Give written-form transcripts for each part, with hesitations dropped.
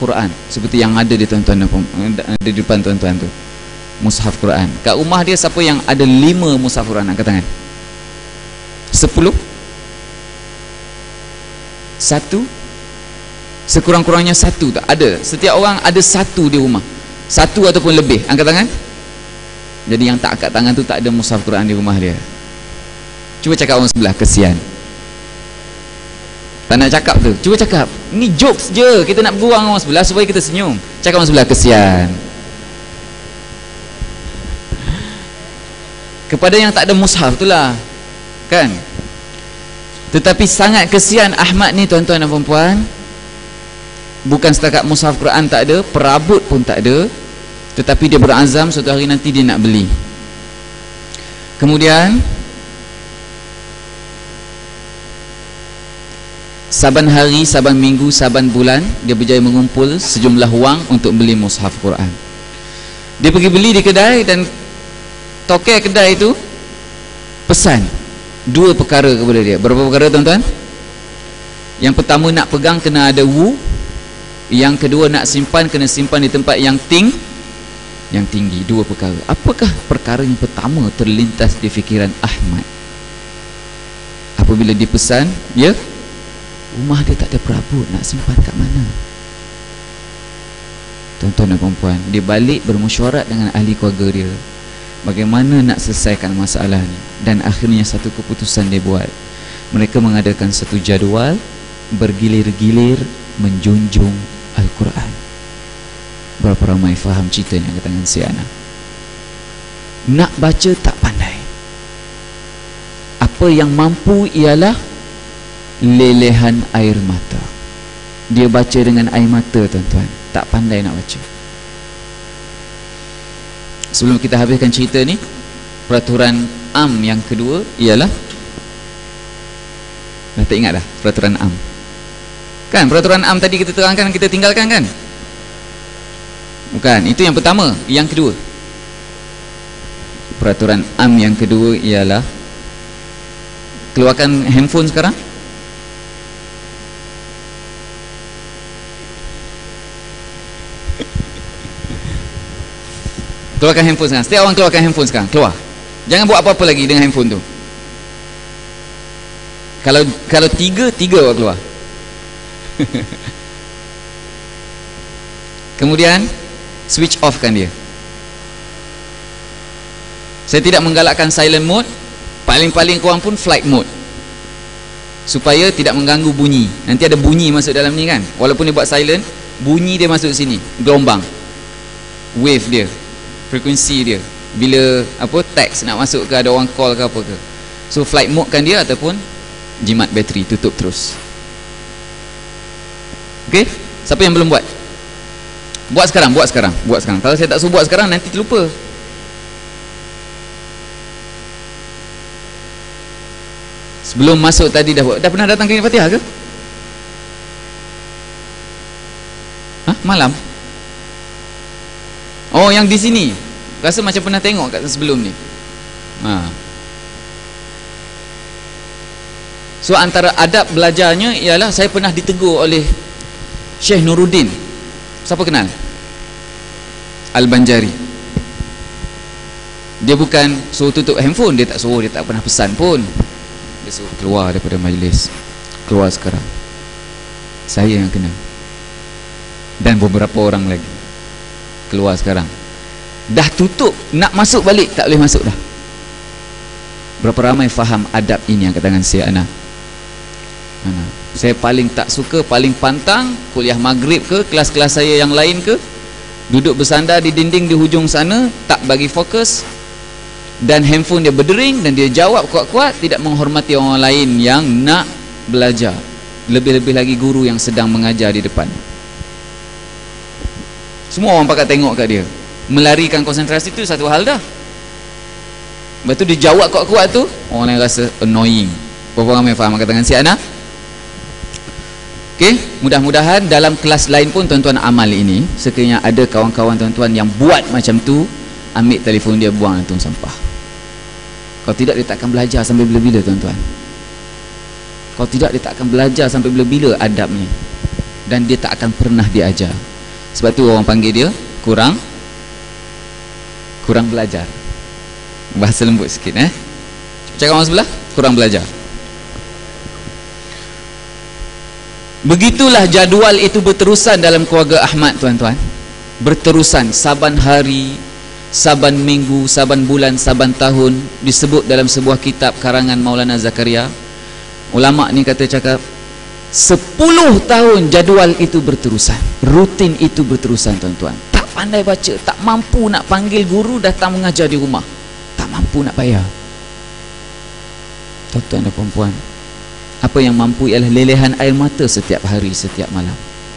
Quran seperti yang ada di tuan-tuan, ada di depan tuan-tuan tu, mushaf Quran. Kat rumah dia siapa yang ada 5 mushaf Quran, angkat tangan. 10? 1? Sekurang-kurangnya 1 tak ada. Setiap orang ada 1 di rumah, 1 ataupun lebih, angkat tangan. Jadi yang tak angkat tangan tu tak ada mushaf Quran di rumah dia. Cuba cakap orang sebelah, kesian. Tak nak cakap tu, cuba cakap. Ni jokes je, kita nak berbual dengan orang sebelah supaya kita senyum. Cakap orang sebelah, kesian. Kepada yang tak ada mushaf tu lah, kan? Tetapi sangat kesian Ahmad ni tuan-tuan dan puan-puan. Bukan setakat mushaf Quran tak ada, perabot pun tak ada, tetapi dia berazam suatu hari nanti dia nak beli. Kemudian saban hari, saban minggu, saban bulan dia berjaya mengumpul sejumlah wang untuk beli mushaf Quran. Dia pergi beli di kedai dan tokai kedai itu pesan 2 perkara kepada dia. Berapa perkara tuan-tuan? Yang pertama, nak pegang kena ada wu. Yang kedua, nak simpan kena simpan di tempat yang tinggi. 2 perkara. Apakah perkara yang pertama terlintas di fikiran Ahmad apabila dipesan? Ya, rumah dia tak ada perabot, nak simpan kat mana? Tuan-tuan dan puan-puan, dia balik bermesyuarat dengan ahli keluarga dia, bagaimana nak selesaikan masalah ni. Dan akhirnya satu keputusan dia buat. Mereka mengadakan satu jadual, bergilir-gilir menjunjung Al-Quran. Berapa ramai faham ceritanya dengan si anak? Nak baca tak pandai. Apa yang mampu ialah lelehan air mata. Dia baca dengan air mata tuan-tuan, tak pandai nak baca. Sebelum kita habiskan cerita ni, peraturan am yang kedua ialah, dah tak ingat dah peraturan am kan? Peraturan am tadi kita terangkan, kita tinggalkan kan? Bukan, itu yang pertama. Yang kedua, peraturan am yang kedua ialah, keluarkan handphone sekarang. Keluarkan handphone sekarang. Setiap orang keluarkan handphone sekarang. Keluar. Jangan buat apa-apa lagi dengan handphone tu. Kalau tiga orang keluar. Kemudian switch off kan dia. Saya tidak menggalakkan silent mode. Paling-paling kurang pun flight mode, supaya tidak mengganggu bunyi. Nanti ada bunyi masuk dalam ni kan. Walaupun dia buat silent, bunyi dia masuk sini, gelombang, wave dia, frekuensi dia. Bila teks nak masuk ke, ada orang call ke apa ke. So flight mode kan dia, ataupun jimat bateri, tutup terus. Okey, siapa yang belum buat? Buat sekarang. Kalau saya tak suruh buat sekarang, nanti terlupa. Sebelum masuk tadi dah buat. Dah pernah datang klinik Fatihah ke? Malam? Oh, yang di sini. Rasa macam pernah tengok kat sebelum ni. So antara adab belajarnya ialah, saya pernah ditegur oleh Syekh Nuruddin. Siapa kenal? Al-Banjari. Dia bukan suruh tutup handphone, dia tak suruh, dia tak pernah pesan pun. Dia suruh keluar daripada majlis. Keluar sekarang. Saya yang kena. Dan beberapa orang lagi. Keluar sekarang. Dah tutup, nak masuk balik tak boleh masuk dah. Berapa ramai faham adab ini yang katakan si anak? Saya paling tak suka, paling pantang kuliah maghrib ke, kelas-kelas saya yang lain ke, duduk bersandar di dinding di hujung sana, tak bagi fokus, dan handphone dia berdering dan dia jawab kuat-kuat, tidak menghormati orang lain yang nak belajar, lebih-lebih lagi guru yang sedang mengajar di depan. Semua orang pakat tengok kat dia. Melarikan konsentrasi tu satu hal dah. Lepas tu dia jawab kuat-kuat tu, orang lain rasa annoying. Berapa ramai faham katakan si anak? Okey, mudah-mudahan dalam kelas lain pun tuan-tuan amal ini. Sekiranya ada kawan-kawan tuan-tuan yang buat macam tu, ambil telefon dia, buang dalam tong sampah. Kalau tidak, dia tak akan belajar sampai bila-bila tuan-tuan. Kalau tidak, dia tak akan belajar sampai bila-bila adab ni. dan dia tak akan pernah diajar. Sebab tu orang panggil dia kurang belajar. Bahasa lembut sikit cakap orang sebelah, kurang belajar. Begitulah jadual itu berterusan dalam keluarga Ahmad, tuan-tuan. Berterusan, saban hari, saban minggu, saban bulan, saban tahun. Disebut dalam sebuah kitab karangan Maulana Zakaria. Ulama ni cakap 10 tahun jadual itu berterusan, rutin itu berterusan, tuan-tuan. Tak pandai baca, tak mampu nak panggil guru datang mengajar di rumah, tak mampu nak bayar. Tuan-tuan dan puan-puan, apa yang mampu ialah lelehan air mata setiap hari, setiap malam.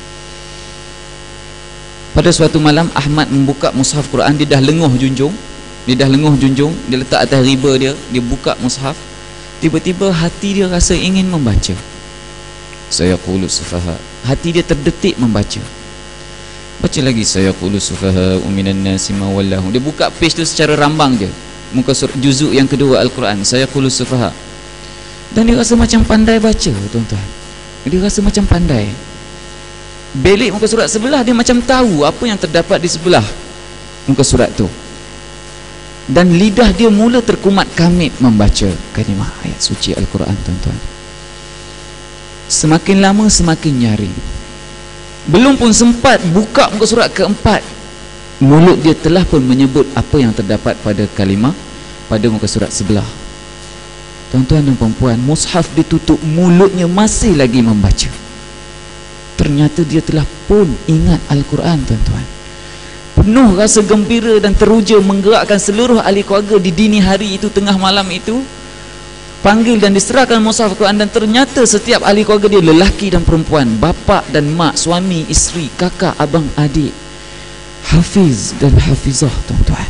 Pada suatu malam Ahmad membuka mushaf Quran, dia dah lenguh junjung, dia letak atas riba dia buka mushaf. Tiba-tiba hati dia rasa ingin membaca. Saya qulu sufaha, hati dia terdetik membaca. Baca lagi, saya qulu sufaha minan nasi ma wallahu. Dia buka page tu secara rambang je, muka surat juzuk yang kedua Al-Quran, saya qulu sufaha. Dan dia rasa macam pandai baca, tuan-tuan. Dia rasa macam pandai. Belik muka surat sebelah, dia macam tahu apa yang terdapat di sebelah muka surat tu. Dan lidah dia mula terkumat kamit membaca kalimah ayat suci Al-Quran, tuan-tuan. Semakin lama semakin nyaring. Belum pun sempat buka muka surat keempat, mulut dia telah pun menyebut apa yang terdapat pada kalimah pada muka surat sebelah. Tuan-tuan dan puan-puan, mushaf ditutup, mulutnya masih lagi membaca. Ternyata dia telah pun ingat Al-Quran, tuan-tuan. Penuh rasa gembira dan teruja menggerakkan seluruh ahli keluarga di dini hari itu, tengah malam itu, panggil dan diserahkan mushaf Al-Quran. Dan ternyata setiap ahli keluarga dia, lelaki dan perempuan, bapa dan mak, suami, isteri, kakak, abang, adik, hafiz dan hafizah, tuan-tuan.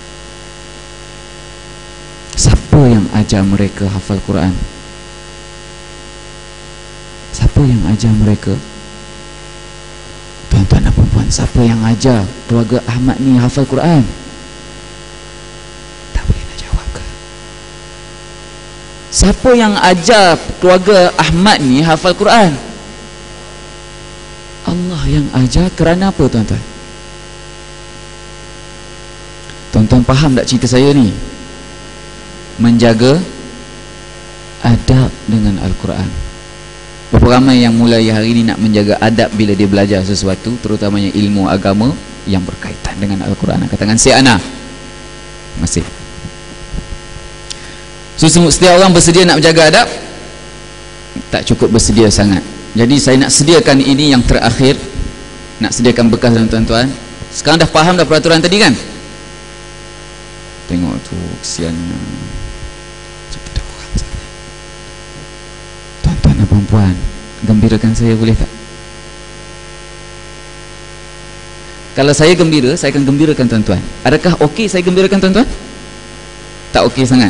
Siapa yang ajar mereka hafal Quran? Siapa yang ajar mereka? Tuan-tuan dan puan-puan, siapa yang ajar keluarga Ahmad ni hafal Quran? Tak boleh nak jawab ke? Siapa yang ajar keluarga Ahmad ni hafal Quran? Allah yang ajar. Kerana apa, tuan-tuan? Tuan-tuan faham tak cerita saya ni? Menjaga adab dengan Al-Quran. Berapa ramai yang mulai hari ini nak menjaga adab bila dia belajar sesuatu, terutamanya ilmu agama yang berkaitan dengan Al-Quran. Katakan si Ana. Masih. Setiap orang bersedia nak menjaga adab, tak cukup bersedia sangat. Jadi saya nak sediakan ini yang terakhir, nak sediakan bekas tuan-tuan. Sekarang dah faham dah peraturan tadi kan? Tengok tu kesiannya. Tuan-tuan dan puan-puan, gembirakan saya boleh tak? Kalau saya gembira, saya akan gembirakan tuan-tuan. Adakah okey saya gembirakan tuan-tuan? Tak okey sangat.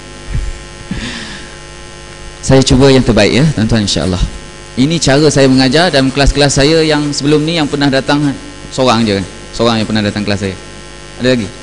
Saya cuba yang terbaik ya tuan-tuan, insya-Allah. Ini cara saya mengajar dalam kelas-kelas saya yang sebelum ni, yang pernah datang seorang je kan? Seorang yang pernah datang kelas saya. Ada lagi?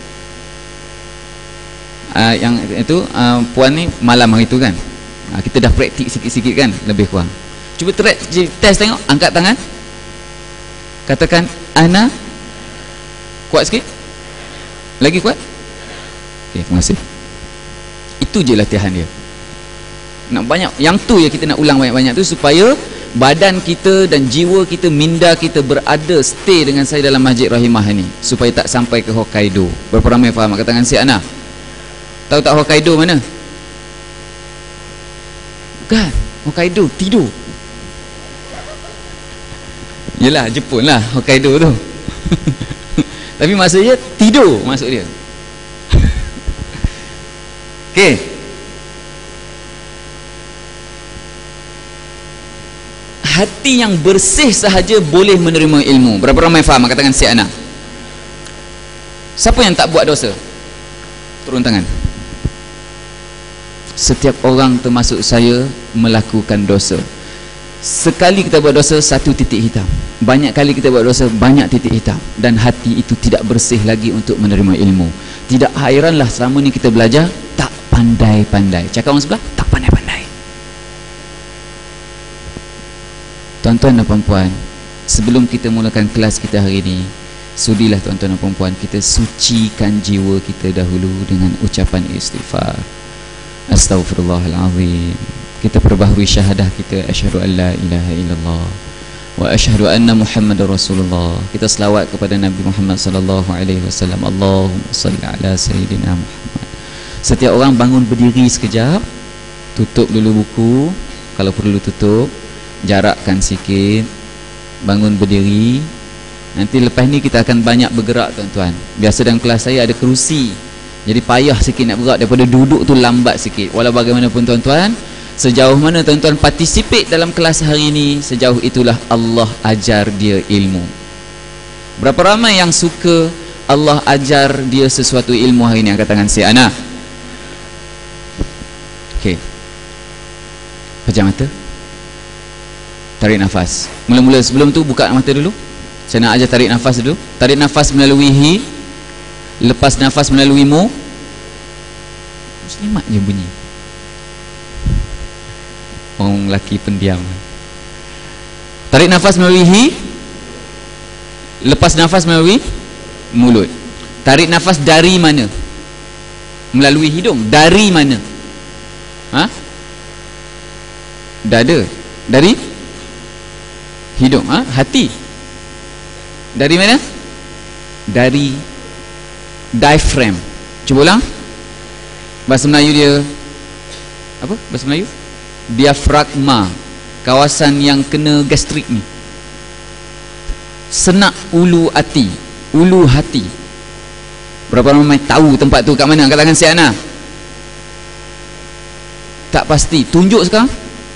Yang itu puan ni malam hari tu kan? Kita dah praktik sikit-sikit kan, lebih kurang. Cuba test tengok, angkat tangan, katakan Ana. Kuat sikit, lagi kuat. Okay, terima kasih. Itu je latihan dia. Nak banyak, yang tu je kita nak ulang banyak-banyak tu, supaya badan kita dan jiwa kita, minda kita berada, stay dengan saya dalam Masjid Rahimah ni, supaya tak sampai ke Hokkaido. Berapa ramai faham? Katakan si Ana. Tahu tak Hokkaido mana? Bukan, Hokkaido tidur. Yelah, Jepun lah Hokkaido tu. Tapi maksudnya tidur, maksud dia. Okey. Hati yang bersih sahaja boleh menerima ilmu. Berapa ramai faham? Katakan si Ana. Siapa yang tak buat dosa? Turun tangan. Setiap orang termasuk saya melakukan dosa. Sekali kita buat dosa, satu titik hitam. Banyak kali kita buat dosa, banyak titik hitam. Dan hati itu tidak bersih lagi untuk menerima ilmu. Tidak hairanlah selama ni kita belajar tak pandai-pandai. Cakap orang sebelah, tak pandai-pandai. Tuan-tuan dan puan-puan, sebelum kita mulakan kelas kita hari ini, sudilah tuan-tuan dan puan-puan, kita sucikan jiwa kita dahulu dengan ucapan istighfar. Astaghfirullahalazim. Kita perbaharui syahadah kita, asyhadu an la ilaha illallah wa asyhadu anna Muhammadar Rasulullah. Kita selawat kepada Nabi Muhammad sallallahu alaihi wasallam. Allahumma shalli ala sayyidina Muhammad. Setiap orang bangun berdiri sekejap, tutup dulu buku kalau perlu tutup, jarakkan sikit, bangun berdiri. Nanti lepas ni kita akan banyak bergerak tuan-tuan. Biasa dalam kelas saya ada kerusi, jadi payah sikit nak bergerak, daripada duduk tu lambat sikit. Walau bagaimanapun tuan-tuan, sejauh mana tuan-tuan participate dalam kelas hari ini, sejauh itulah Allah ajar dia ilmu. Berapa ramai yang suka Allah ajar dia sesuatu ilmu hari ini? Angkat tangan saya. Ana. Okey. Pejam mata. Tarik nafas. Mula-mula sebelum tu buka mata dulu. Saya nak ajar tarik nafas dulu. Tarik nafas melalui hi, lepas nafas melalui mu. Muslimat je bunyi. Orang lelaki pendiam. Tarik nafas melalui hi, lepas nafas melalui mulut. Tarik nafas dari mana? Melalui hidung. Dari mana? Ha? Dada. Dari hidung. Ha? Hati. Dari mana? Dari diaphragm. Cuba ulang. Bahasa Melayu dia apa? Bahasa Melayu? Diafragma, kawasan yang kena gastrik ni. Senak ulu hati. Ulu hati. Berapa ramai tahu tempat tu kat mana? Angkat tangan si Ana. Tak pasti. Tunjuk sekarang.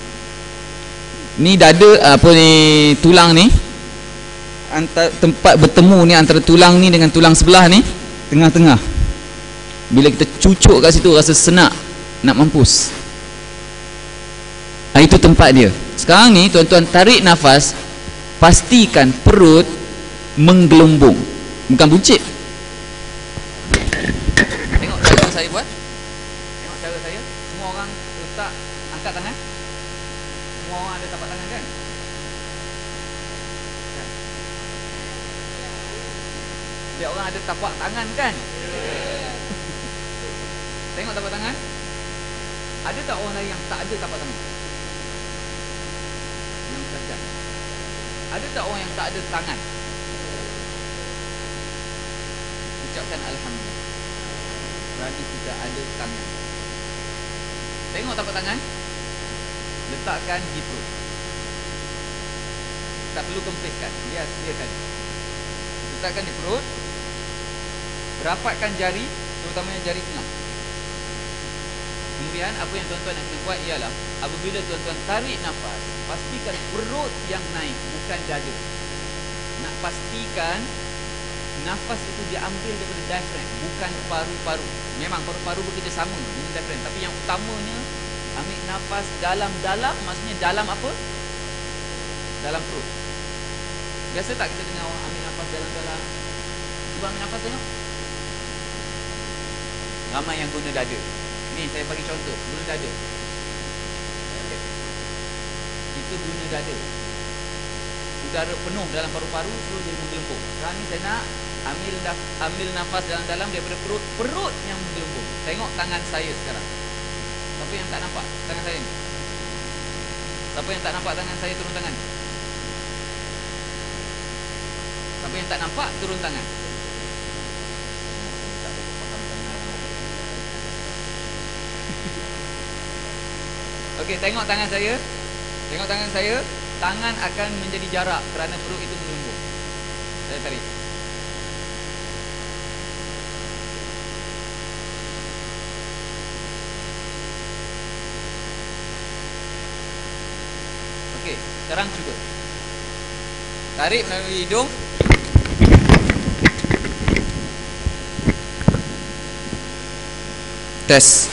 Ni dada, apa ni, tulang ni, antara tempat bertemu ni antara tulang ni dengan tulang sebelah ni, tengah-tengah. Bila kita cucuk kat situ rasa senak nak mampus. Itu tempat dia. Sekarang ni tuan-tuan tarik nafas, pastikan perut menggelembung, bukan buncit. Tengok cara saya buat. Tengok cara saya. Semua orang letak, angkat tangan. Semua orang ada tapak tangan kan? Setiap orang ada tapak tangan kan? Tengok tapak tangan. Ada tak orang lain yang tak ada tapak tangan? Ada tak orang yang tak ada tangan? Ucapkan alhamdulillah. Kerana kita ada tangan. Tengok tapak tangan. Letakkan di perut. Tak perlu kempiskan. Biarkan. Letakkan di perut. Rapatkan jari, terutamanya jari tengah. Kemudian apa yang tuan-tuan nak kena buat ialah, apabila tuan-tuan tarik nafas, pastikan perut yang naik, bukan dada. Nak pastikan nafas itu diambil daripada diaphragm, bukan paru-paru. Memang paru-paru bekerja sama dengan diaphragm, tapi yang utamanya ambil nafas dalam-dalam. Maksudnya dalam apa? Dalam perut. Biasa tak kita dengar orang ambil nafas dalam-dalam? Cuba ambil nafas tengok. Ramai yang guna dada. Ni saya bagi contoh, guna dada. Itu guna dada. Udara penuh dalam paru-paru, terus dia menggelembung. Sekarang ni saya nak ambil nafas dalam-dalam daripada perut. Perut yang menggelembung. Tengok tangan saya sekarang. Siapa yang tak nampak tangan saya ni? Siapa yang tak nampak tangan saya, turun tangan. Siapa yang tak nampak, turun tangan. Okey, tengok tangan saya. Tengok tangan saya. Tangan akan menjadi jarak kerana perut itu menggelembung. Saya tarik. Okey, sekarang cuba. Tarik melalui hidung. Tes.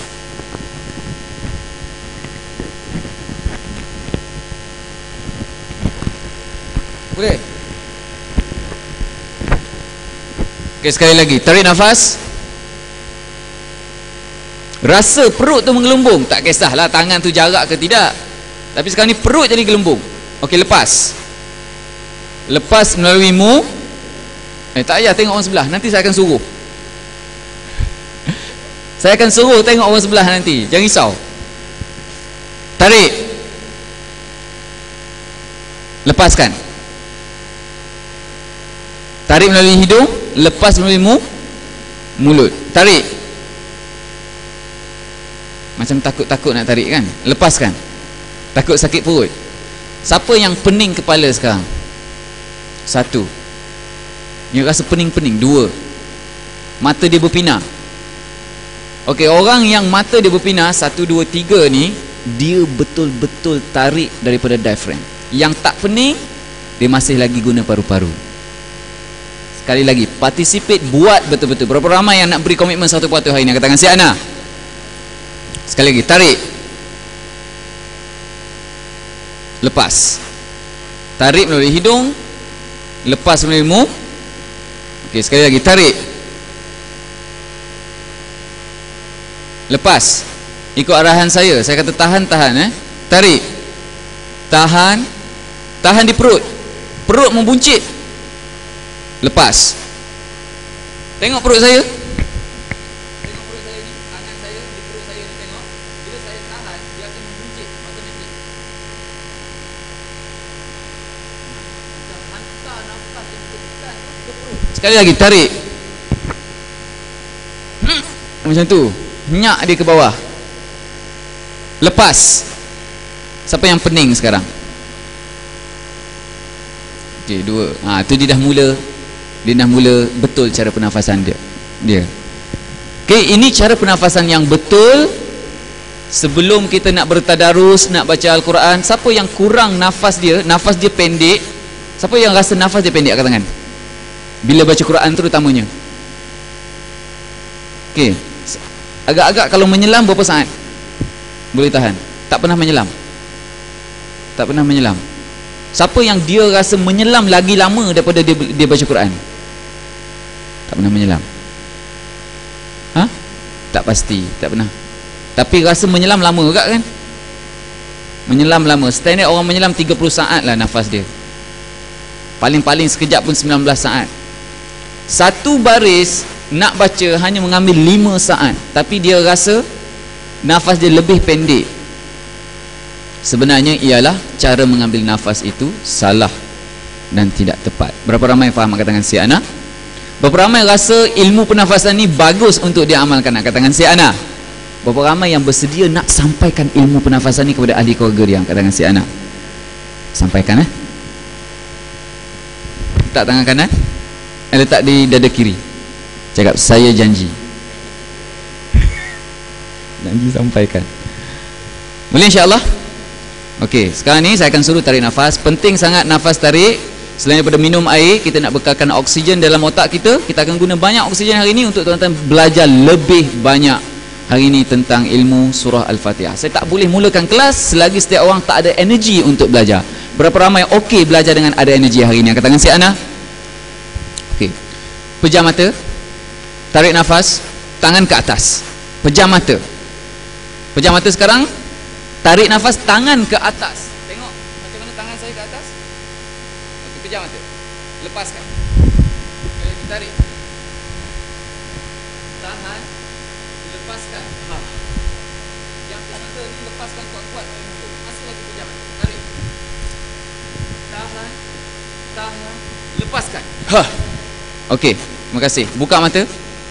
Boleh? Okey, sekali lagi. Tarik nafas. Rasa perut tu menggelembung. Tak kisahlah tangan tu jarak ke tidak. Tapi sekarang ni perut jadi gelembung. Okey, lepas. lepas melalui mu. Tak payah tengok orang sebelah, nanti saya akan suruh. Saya akan suruh tengok orang sebelah nanti, jangan risau. Tarik, lepaskan. Tarik melalui hidung, lepas melalui mulut. Tarik, macam takut-takut nak tarik kan. Lepaskan, takut sakit perut. Siapa yang pening kepala sekarang? Satu. Dia rasa pening-pening. Dua, mata dia berpinar. Okey, orang yang mata dia berpinar, 1, 2, 3 ni, dia betul-betul tarik daripada diaphragm. Yang tak pening, dia masih lagi guna paru-paru. Sekali lagi, participate, buat betul-betul. Berapa ramai yang nak beri komitmen 1% hari ni? Angkat tangan, siap Ana. Sekali lagi, tarik, lepas. Tarik melalui hidung, lepas melalui mu. Okey, sekali lagi, tarik, lepas. Ikut arahan saya kata tahan, tarik, tahan, tahan di perut. Perut membuncit. Lepas. Tengok perut saya. Tengok perut saya ni, tangan saya di perut saya ni, tengok. Bila saya tahan, dia akan membuncit automatik. Hantar nafas yang ditekan ke perut. Sekali lagi, tarik. Macam tu. Nyak dia ke bawah. Lepas. Siapa yang pening sekarang? Okey, 2. Tu dia dah mula betul cara pernafasan dia. Okey, ini cara pernafasan yang betul. Sebelum kita nak bertadarus, nak baca Al-Quran, siapa yang kurang nafas dia pendek? Siapa yang rasa nafas dia pendek, angkat tangan. Bila baca Quran terutamanya. Okey, agak-agak kalau menyelam berapa saat boleh tahan? Tak pernah menyelam. Siapa yang dia rasa menyelam lagi lama daripada dia baca Quran? Tak pernah menyelam. Tak pasti, tak pernah. Tapi rasa menyelam lama juga kan? Menyelam lama. Standard orang menyelam 30 saat lah nafas dia. Paling-paling sekejap pun 19 saat. Satu baris nak baca hanya mengambil 5 saat, tapi dia rasa nafas dia lebih pendek. Sebenarnya ialah cara mengambil nafas itu salah dan tidak tepat. Berapa ramai faham? Angkat tangan, si Ana. Berapa ramai rasa ilmu pernafasan ni bagus untuk diamalkan? Angkat tangan, si Ana. Berapa ramai yang bersedia nak sampaikan ilmu pernafasan ni kepada ahli keluarga dia? Angkat tangan, si Ana. Sampaikan. Letak tangan kanan, letak di dada kiri. Cakap, saya janji. Janji sampaikan. Boleh insya-Allah? Okey, sekarang ni saya akan suruh tarik nafas. Penting sangat nafas tarik. Selain daripada minum air, kita nak bekalkan oksigen dalam otak kita. Kita akan guna banyak oksigen hari ini untuk tuan-tuan belajar lebih banyak hari ini tentang ilmu surah Al-Fatihah. Saya tak boleh mulakan kelas selagi setiap orang tak ada energi untuk belajar. Berapa ramai okey belajar dengan ada energi hari ini? Angkat tangan, si Ana. Okey. Pejam mata. Tarik nafas, tangan ke atas. Pejam mata. Pejam mata sekarang. Tarik nafas, tangan ke atas. Tengok macam mana tangan saya ke atas. Okey, pejam mata. Lepaskan. Okey, tarik. Tahan. Lepaskan. Yang ketiga ni lepaskan kuat-kuat. Masih lagi pejam mata. Tarik. Tahan. Tahan. Lepaskan. Okey, terima kasih. Buka mata.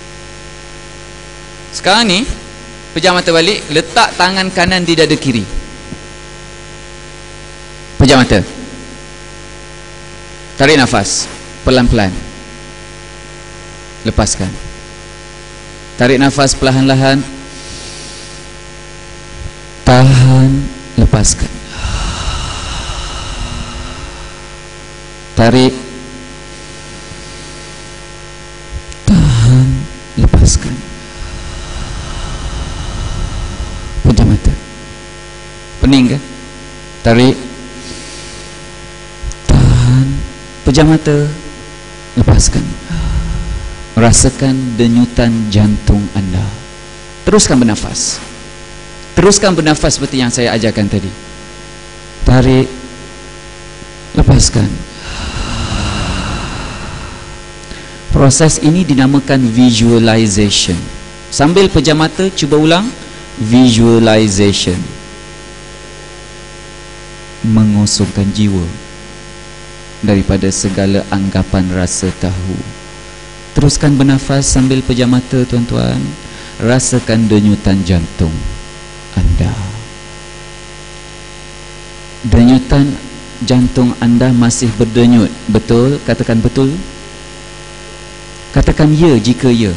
Sekarang ni pejam mata balik, letak tangan kanan di dada kiri. Pejam mata. Tarik nafas pelan-pelan. Lepaskan. Tarik nafas perlahan-lahan. Tahan, lepaskan. Tarik. Tahan, lepaskan. Pejam mata. Pening ke? Tarik. Tahan. Pejam mata. Lepaskan. Rasakan denyutan jantung anda. Teruskan bernafas. Teruskan bernafas seperti yang saya ajarkan tadi. Tarik. Lepaskan. Proses ini dinamakan visualization. Sambil pejam mata, cuba ulang. Visualization. Mengosongkan jiwa daripada segala anggapan rasa tahu. Teruskan bernafas sambil pejam mata, tuan-tuan. Rasakan denyutan jantung anda. Denyutan jantung anda masih berdenyut. Betul? Katakan betul. Katakan ya jika ya.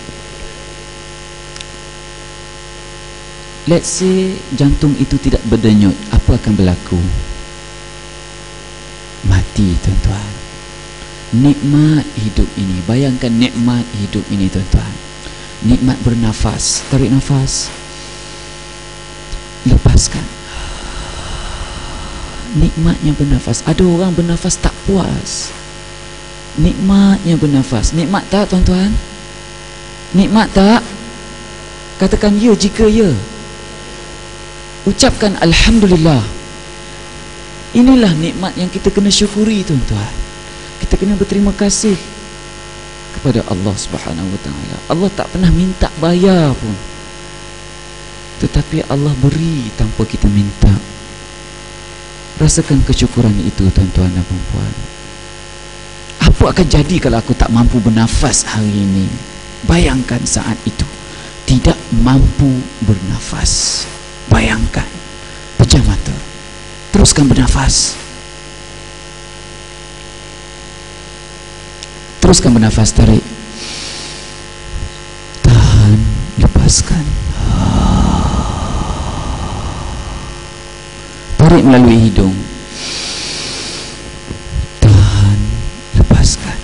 Let's say jantung itu tidak berdenyut, apa akan berlaku? Mati, tuan-tuan. Nikmat hidup ini. Bayangkan nikmat hidup ini, tuan-tuan. Nikmat bernafas. Tarik nafas, lepaskan. Nikmatnya bernafas. Ada orang bernafas tak puas. Nikmatnya bernafas. Nikmat tak, tuan-tuan? Nikmat tak? Katakan ya jika ya. Ucapkan Alhamdulillah. Inilah nikmat yang kita kena syukuri, tuan-tuan. Kita kena berterima kasih kepada Allah Subhanahu Wa Taala. Allah tak pernah minta bayar pun, tetapi Allah beri tanpa kita minta. Rasakan kesyukuran itu, tuan-tuan dan puan-puan. Apa akan jadi kalau aku tak mampu bernafas hari ini? Bayangkan saat itu tidak mampu bernafas. Bayangkan. Pejam mata, teruskan bernafas. Teruskan bernafas. Tarik, tahan, lepaskan. Tarik melalui hidung, tahan, lepaskan.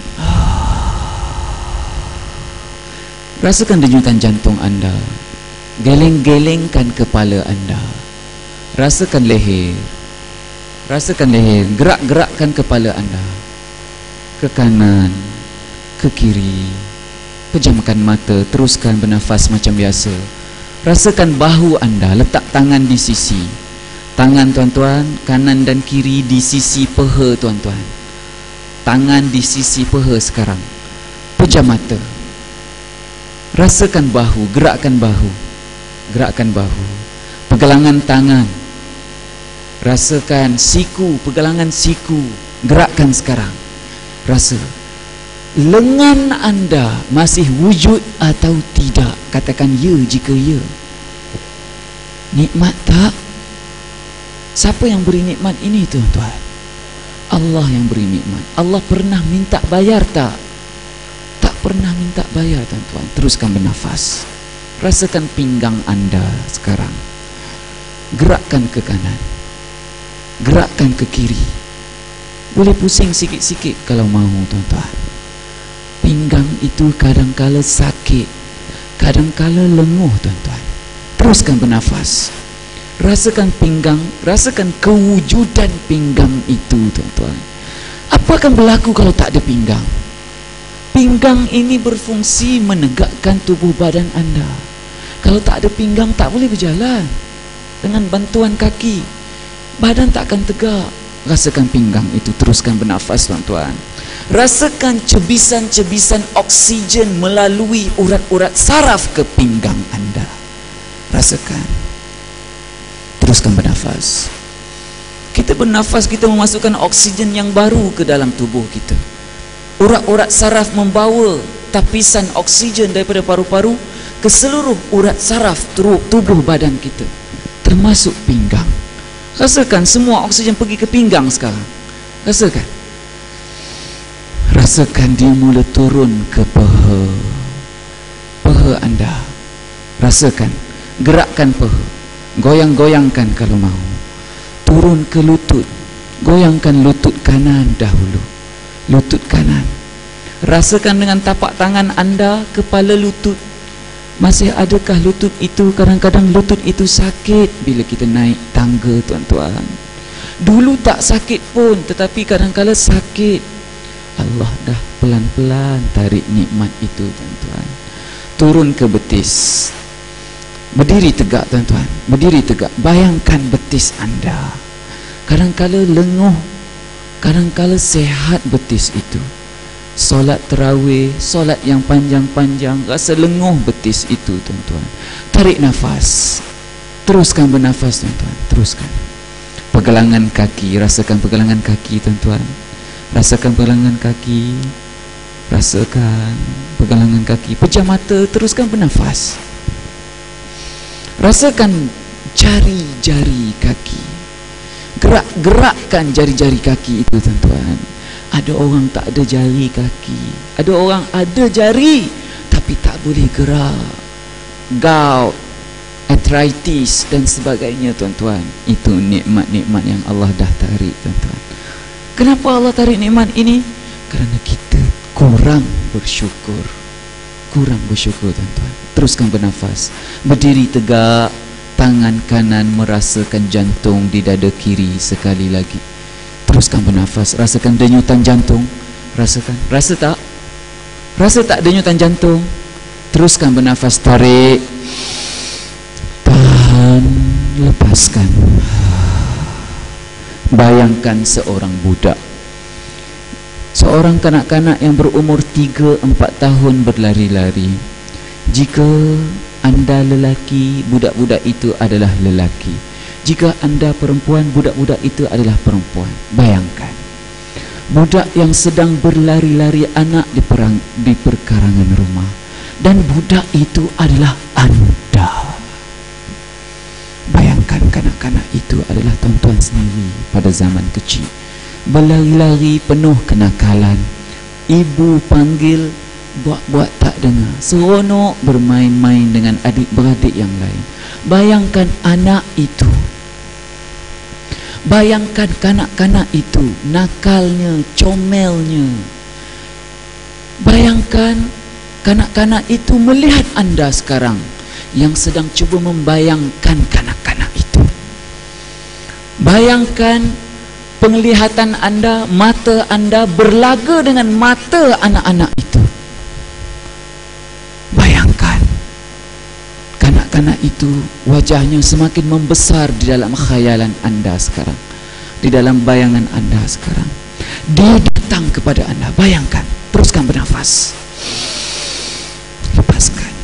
Rasakan denyutan jantung anda. Geleng-gelengkan kepala anda. Rasakan leher. Rasakan leher. Gerak-gerakkan kepala anda ke kanan, ke kiri. Pejamkan mata, teruskan bernafas macam biasa. Rasakan bahu anda. Letak tangan di sisi. Tangan, tuan-tuan, kanan dan kiri di sisi peha, tuan-tuan. Tangan di sisi peha sekarang. Pejam mata. Rasakan bahu, gerakkan bahu. Gerakkan bahu. Pergelangan tangan. Rasakan siku, pergelangan siku. Gerakkan sekarang. Rasa. Lengan anda masih wujud atau tidak? Katakan ya jika ya. Nikmat tak? Siapa yang beri nikmat ini, tuan-tuan? Allah yang beri nikmat. Allah pernah minta bayar tak? Tak pernah minta bayar, tuan-tuan. Teruskan bernafas. Rasakan pinggang anda sekarang. Gerakkan ke kanan, gerakkan ke kiri. Boleh pusing sikit-sikit kalau mahu, tuan-tuan. Pinggang itu kadang-kala sakit, kadang-kala lenguh, tuan-tuan. Teruskan bernafas. Rasakan pinggang, rasakan kewujudan pinggang itu, tuan-tuan. Apa akan berlaku kalau tak ada pinggang? Pinggang ini berfungsi menegakkan tubuh badan anda. Kalau tak ada pinggang, tak boleh berjalan. Dengan bantuan kaki, badan tak akan tegak. Rasakan pinggang itu. Teruskan bernafas, tuan-tuan. Rasakan cebisan-cebisan oksigen melalui urat-urat saraf ke pinggang anda. Rasakan. Teruskan bernafas. Kita bernafas, kita memasukkan oksigen yang baru ke dalam tubuh kita. Urat-urat saraf membawa tapisan oksigen daripada paru-paru ke seluruh urat saraf tubuh badan kita, termasuk pinggang. Rasakan semua oksigen pergi ke pinggang sekarang. Rasakan. Rasakan dia mula turun ke peha. Peha anda. Rasakan. Gerakkan peha. Goyang-goyangkan kalau mahu. Turun ke lutut. Goyangkan lutut kanan dahulu. Lutut kanan. Rasakan dengan tapak tangan anda kepala lutut. Masih adakah lutut itu? Kadang-kadang lutut itu sakit bila kita naik tangga, tuan-tuan. Dulu tak sakit pun, tetapi kadang-kadang sakit. Allah dah pelan-pelan tarik nikmat itu, tuan-tuan. Turun ke betis. Berdiri tegak, tuan-tuan. Berdiri tegak. Bayangkan betis anda. Kadang-kadang lenguh, kadang-kadang sehat betis itu. solat tarawih, solat yang panjang-panjang, rasa lenguh betis itu tuan-tuan. Tarik nafas, teruskan bernafas tuan-tuan, teruskan. Pergelangan kaki, rasakan pergelangan kaki tuan-tuan, rasakan pergelangan kaki, rasakan pergelangan kaki. Pejam mata, teruskan bernafas. Rasakan jari-jari kaki, gerakkan jari-jari kaki itu tuan-tuan. Ada orang tak ada jari kaki, ada orang ada jari tapi tak boleh gerak, gout, arthritis dan sebagainya tuan-tuan. Itu nikmat-nikmat yang Allah dah tarik tuan-tuan. Kenapa Allah tarik nikmat ini? Kerana kita kurang bersyukur, tuan-tuan. Teruskan bernafas, berdiri tegak, tangan kanan merasakan jantung di dada kiri sekali lagi. Teruskan bernafas, rasakan denyutan jantung, rasakan, rasa tak denyutan jantung? Teruskan bernafas, tarik, tahan, lepaskan. Bayangkan seorang budak, seorang kanak-kanak yang berumur 3-4 tahun berlari-lari. Jika anda lelaki, budak-budak itu adalah lelaki. Jika anda perempuan, budak-budak itu adalah perempuan. Bayangkan budak yang sedang berlari-lari, anak di perkarangan rumah, dan budak itu adalah anda. Bayangkan kanak-kanak itu adalah tuan-tuan sendiri pada zaman kecil, berlari-lari penuh kenakalan. Ibu panggil, buat-buat tak dengar, seronok bermain-main dengan adik-beradik yang lain. Bayangkan anak itu, bayangkan kanak-kanak itu, nakalnya, comelnya. Bayangkan kanak-kanak itu melihat anda sekarang yang sedang cuba membayangkan kanak-kanak itu. Bayangkan penglihatan anda, mata anda berlaga dengan mata anak-anak itu. Bayangkan kanak-kanak itu wajahnya semakin membesar di dalam khayalan anda sekarang, di dalam bayangan anda sekarang. Dia datang kepada anda, bayangkan. Teruskan bernafas, lepaskan.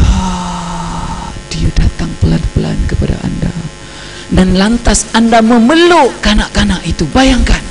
Dia datang pelan-pelan kepada anda, dan lantas anda memeluk kanak-kanak itu. Bayangkan,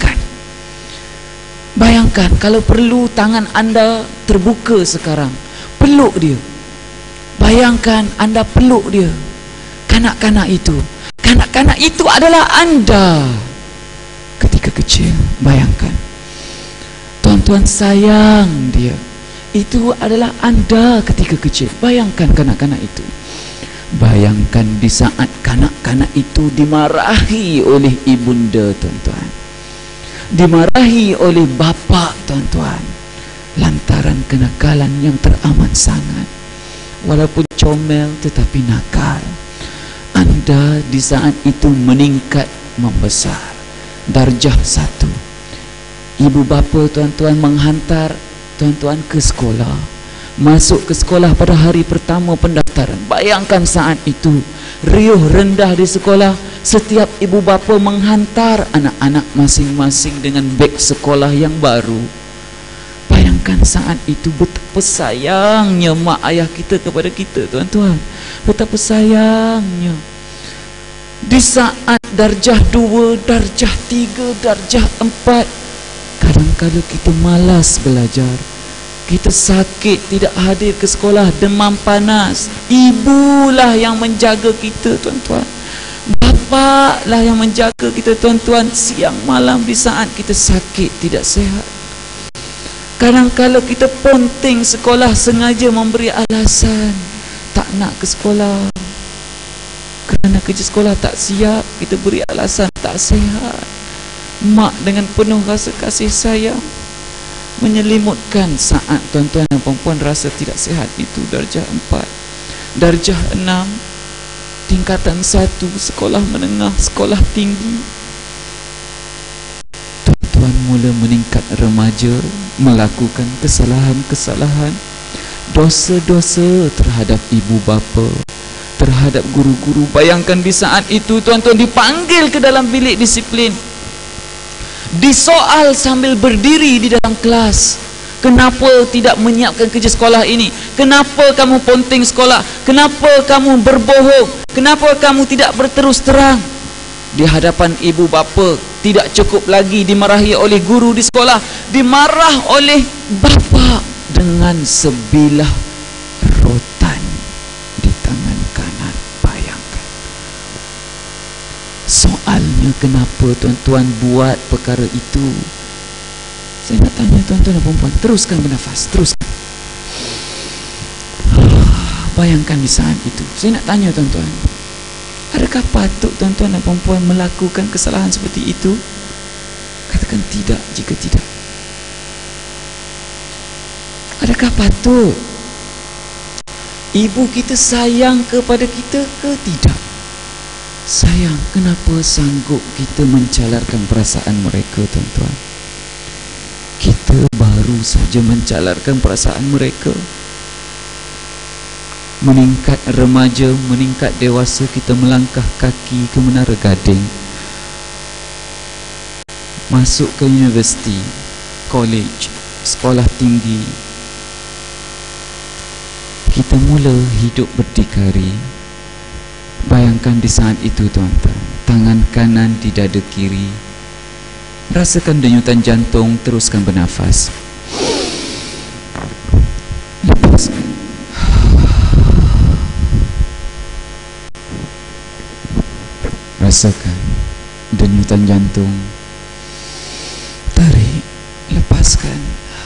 bayangkan kalau perlu tangan anda terbuka sekarang, peluk dia. Bayangkan anda peluk dia, kanak-kanak itu. Kanak-kanak itu adalah anda ketika kecil. Bayangkan, tuan-tuan sayang dia. Itu adalah anda ketika kecil. Bayangkan kanak-kanak itu. Bayangkan di saat kanak-kanak itu dimarahi oleh ibunda tuan-tuan, dimarahi oleh bapa tuan-tuan, lantaran kenakalan yang teramat sangat. Walaupun comel tetapi nakal. Anda di saat itu meningkat, membesar, darjah 1. Ibu bapa tuan-tuan menghantar tuan-tuan ke sekolah, masuk ke sekolah pada hari pertama pendaftaran. Bayangkan saat itu riuh rendah di sekolah. Setiap ibu bapa menghantar anak-anak masing-masing dengan beg sekolah yang baru. Bayangkan saat itu betapa sayangnya mak ayah kita kepada kita tuan-tuan. Betapa sayangnya. Di saat darjah 2, darjah 3, darjah 4, kadang-kadang kita malas belajar, kita sakit, tidak hadir ke sekolah, demam panas. Ibulah yang menjaga kita tuan-tuan, bapa lah yang menjaga kita tuan-tuan, siang malam di saat kita sakit, tidak sehat. Kadang-kadang kita ponting sekolah, sengaja memberi alasan tak nak ke sekolah kerana kerja sekolah tak siap. Kita beri alasan tak sihat. Mak dengan penuh rasa kasih sayang menyelimutkan saat tuan-tuan dan perempuan rasa tidak sihat itu. Darjah 4, darjah 6, tingkatan 1, sekolah menengah, sekolah tinggi. Tuan-tuan mula meningkat remaja, melakukan kesalahan-kesalahan, dosa-dosa terhadap ibu bapa, terhadap guru-guru. Bayangkan di saat itu tuan-tuan dipanggil ke dalam bilik disiplin, disoal sambil berdiri di dalam kelas. Kenapa tidak menyiapkan kerja sekolah ini? Kenapa kamu ponting sekolah? Kenapa kamu berbohong? Kenapa kamu tidak berterus terang? Di hadapan ibu bapa, tidak cukup lagi dimarahi oleh guru di sekolah, dimarah oleh bapa dengan sebilah rotan di tangan kanan. Bayangkan. Soalnya kenapa tuan-tuan buat perkara itu? Saya nak tanya tuan-tuan dan puan-puan, teruskan bernafas, teruskan. Bayangkan di saat itu. Saya nak tanya tuan-tuan, adakah patut tuan-tuan dan puan-puan melakukan kesalahan seperti itu? Katakan tidak jika tidak. Adakah patut? Ibu kita sayang kepada kita ke tidak? Sayang. Kenapa sanggup kita mencalarkan perasaan mereka, tuan-tuan? Kita baru saja mencalarkan perasaan mereka. Meningkat remaja, meningkat dewasa, kita melangkah kaki ke Menara Gading, masuk ke universiti, college, sekolah tinggi. Kita mula hidup berdikari. Bayangkan di saat itu tuan-tuan, tangan kanan di dada kiri, rasakan denyutan jantung, teruskan bernafas. Lepaskan. Rasakan denyutan jantung. Tarik, lepaskan.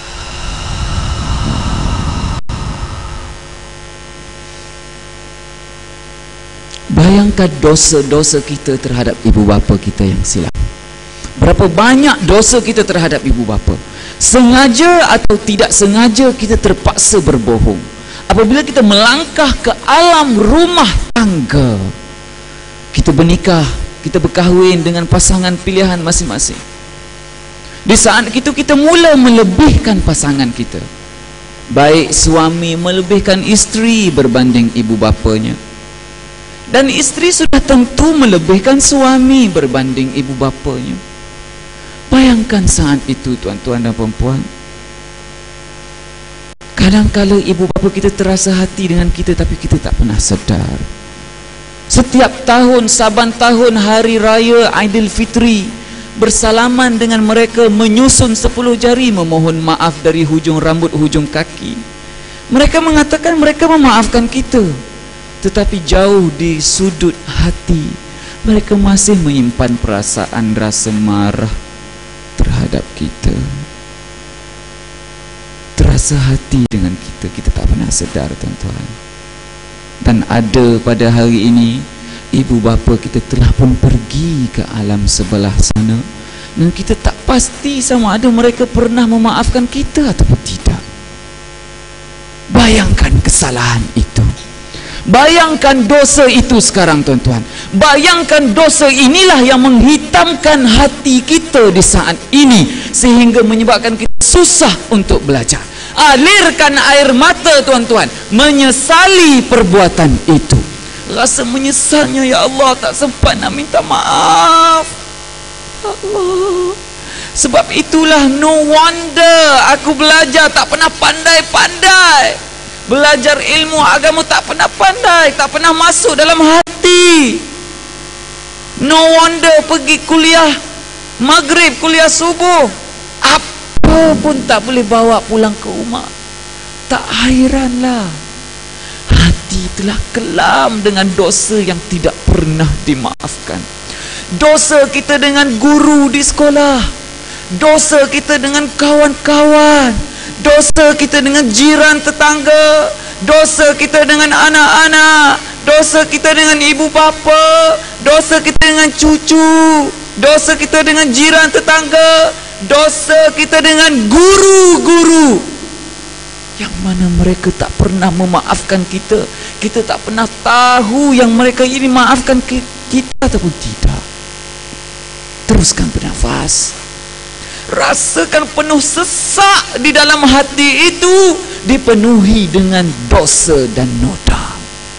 Bayangkan dosa-dosa kita terhadap ibu bapa kita yang silap. Berapa banyak dosa kita terhadap ibu bapa. Sengaja atau tidak sengaja kita terpaksa berbohong. Apabila kita melangkah ke alam rumah tangga, kita bernikah, kita berkahwin dengan pasangan pilihan masing-masing. Di saat itu kita mula melebihkan pasangan kita. Baik suami melebihkan isteri berbanding ibu bapanya, dan isteri sudah tentu melebihkan suami berbanding ibu bapanya. Bayangkan saat itu tuan-tuan dan puan-puan. Kadang-kala ibu bapa kita terasa hati dengan kita, tapi kita tak pernah sedar. Setiap tahun, saban tahun hari raya Aidilfitri, bersalaman dengan mereka, menyusun 10 jari memohon maaf dari hujung rambut hujung kaki. Mereka mengatakan mereka memaafkan kita, tetapi jauh di sudut hati mereka masih menyimpan perasaan rasa marah terhadap kita. Terasa hati dengan kita, kita tak pernah sedar tuan-tuan. Dan ada pada hari ini, ibu bapa kita telah pun pergi ke alam sebelah sana, dan kita tak pasti sama ada mereka pernah memaafkan kita ataupun tidak. Bayangkan kesalahan itu. Bayangkan dosa itu sekarang tuan-tuan. Bayangkan dosa inilah yang menghitamkan hati kita di saat ini, sehingga menyebabkan kita susah untuk belajar. Alirkan air mata tuan-tuan, menyesali perbuatan itu. Rasa menyesalnya, ya Allah, tak sempat nak minta maaf, Allah. Sebab itulah no wonder aku belajar tak pernah pandai-pandai. Belajar ilmu agama tak pernah pandai, tak pernah masuk dalam hati. No wonder pergi kuliah maghrib, kuliah subuh, apa pun tak boleh bawa pulang ke rumah. Tak hairanlah, hati telah kelam dengan dosa yang tidak pernah dimaafkan. Dosa kita dengan guru di sekolah, dosa kita dengan kawan-kawan, dosa kita dengan jiran tetangga, dosa kita dengan anak-anak, dosa kita dengan ibu bapa, dosa kita dengan cucu, dosa kita dengan jiran tetangga, dosa kita dengan guru-guru yang mana mereka tak pernah memaafkan kita. Kita tak pernah tahu yang mereka ini maafkan kita ataupun tidak. Teruskan bernafas. Rasakan penuh sesak di dalam hati itu, dipenuhi dengan dosa dan noda.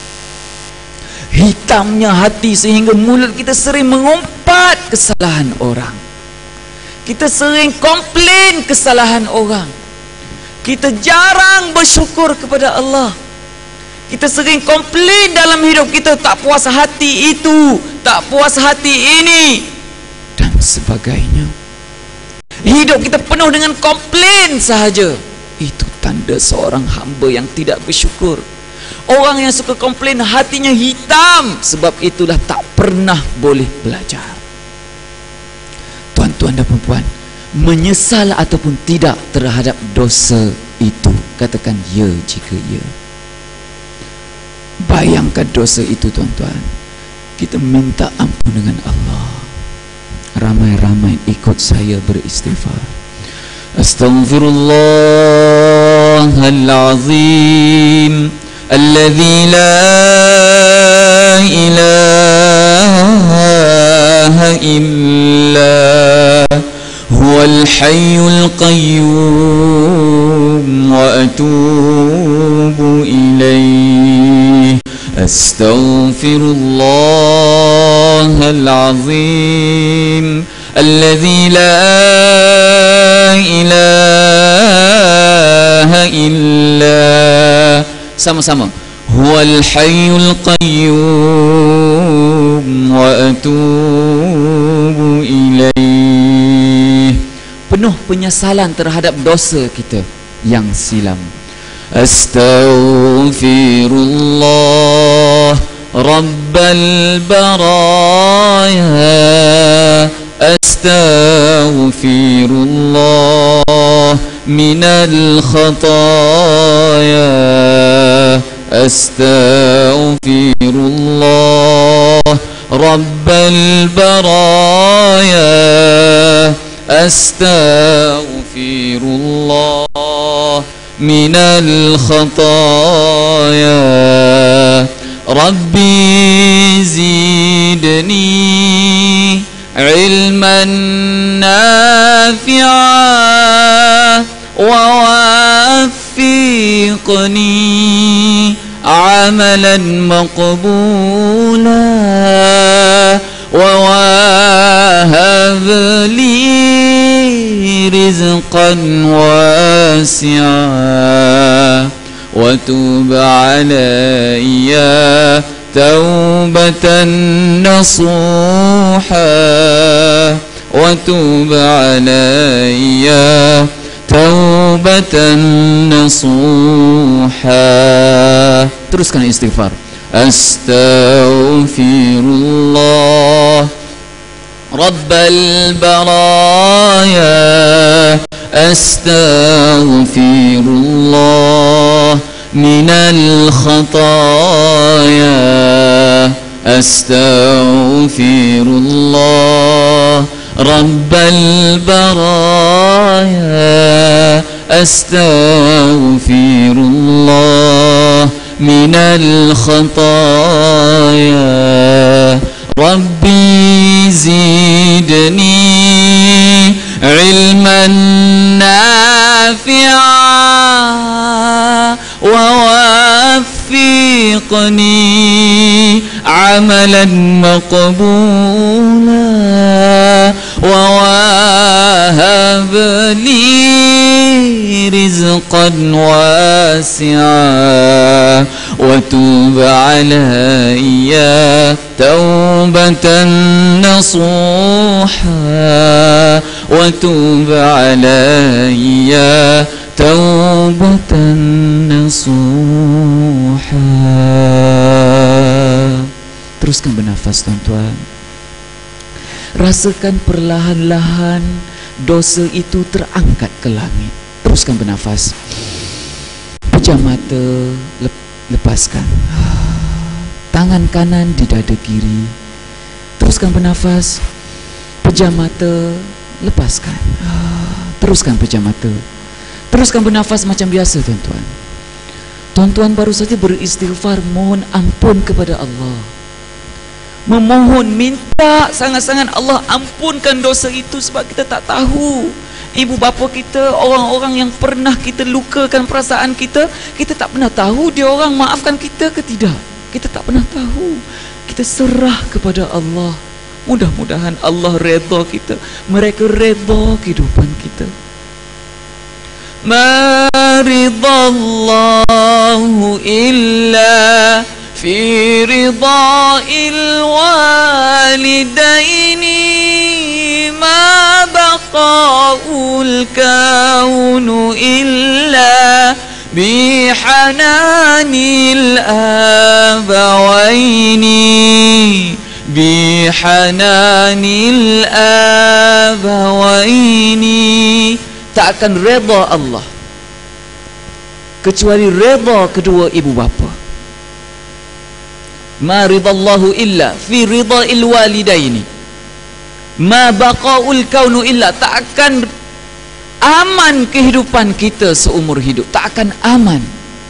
Hitamnya hati sehingga mulut kita sering mengumpat kesalahan orang. Kita sering komplain kesalahan orang. Kita jarang bersyukur kepada Allah. Kita sering komplain dalam hidup kita, tak puas hati itu, tak puas hati ini, dan sebagainya. Hidup kita penuh dengan komplain sahaja. Itu tanda seorang hamba yang tidak bersyukur. Orang yang suka komplain hatinya hitam. Sebab itulah tak pernah boleh belajar. Tuan-tuan dan puan-puan, menyesal ataupun tidak terhadap dosa itu? Katakan ya jika ya. Bayangkan dosa itu tuan-tuan. Kita minta ampun dengan Allah. Ramai-ramai ikut saya beristighfar. Astaghfirullahalazim alladzi la ilaha illa huwal hayyul qayyum wa atubu ilaih. Astaghfirullahalazim alladzi la ilaha illa, sama-sama, huwal hayyul qayyum wa atubu ilaih. Penuh penyesalan terhadap dosa kita yang silam. Astaghfirullah Rabbal baraya, astaghfirullah minal khataya, astaghfirullah Rabbal baraya, astaghfirullah minal khataya. Rabbi zidni ilman nafi'a wa waffiqni amalan maqbula wa wahab li rizqan wasi'a wa tub alayya taubatan nasuha wa tub alayya taubatan nasuha. Teruskan istighfar. Astaghfirullah Rabbal baraya, astaghfirullah minal khataya, astaghfirullah Rabbal baraya, astaghfirullah minal khataya. Rabbi zidni ilman nafi'a wa waffiqni amalan maqbula wa wahab li rizqan wasi'a wa tub alayya taubatan nasuha wa tub alayya taubatan nasuha. Teruskan bernafas tuan-tuan. Rasakan perlahan-lahan dosa itu terangkat ke langit. Teruskan bernafas. Pejam mata, lepaskan. Tangan kanan di dada kiri. Teruskan bernafas. Pejam mata, lepaskan. Teruskan pejam mata. Teruskan bernafas macam biasa tuan-tuan. Tuan-tuan baru saja beristighfar, mohon ampun kepada Allah. Memohon, minta sangat-sangat Allah ampunkan dosa itu. Sebab kita tak tahu ibu bapa kita, orang-orang yang pernah kita lukakan perasaan kita, kita tak pernah tahu dia orang maafkan kita ke tidak. Kita tak pernah tahu. Kita serah kepada Allah. Mudah-mudahan Allah redha kita, mereka redha kehidupan kita. ma ridallahu illa fi ridha'il walidaini, ma baqa'ul kaunu illa bihananil abawaini, bihananil abawaini. Tak akan redha Allah kecuali redha kedua ibu bapa. Ma ridallahu illa fi ridha'il walidaini, ma baqa'ul kaunu illa. Tak akan aman kehidupan kita seumur hidup, tak akan aman.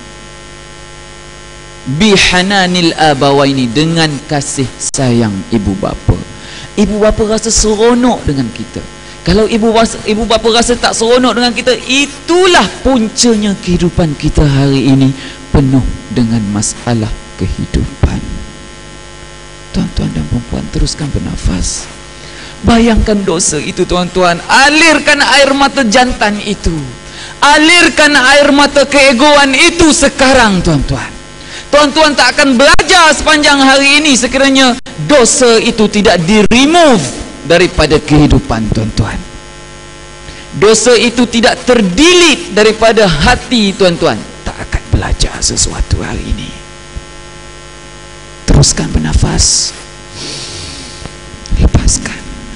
Bihananil abawaini, dengan kasih sayang ibu bapa. Ibu bapa rasa seronok dengan kita. Kalau ibu bapa rasa tak seronok dengan kita, itulah puncanya kehidupan kita hari ini penuh dengan masalah kehidupan. Tuan-tuan dan puan-puan, teruskan bernafas. Bayangkan dosa itu, tuan-tuan. Alirkan air mata jantan itu, alirkan air mata keegoan itu sekarang, tuan-tuan. Tuan-tuan tak akan belajar sepanjang hari ini sekiranya dosa itu tidak di-remove daripada kehidupan, tuan-tuan. Dosa itu tidak terdelete daripada hati, tuan-tuan. Tak akan belajar sesuatu hari ini. Teruskan bernafas. Lepaskan.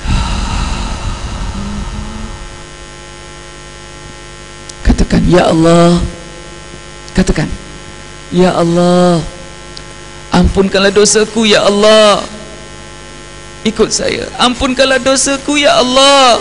Katakan, ya Allah. Katakan, ya Allah, ampunkanlah dosaku, ya Allah. Ikut saya. Ampunkanlah dosaku, ya Allah.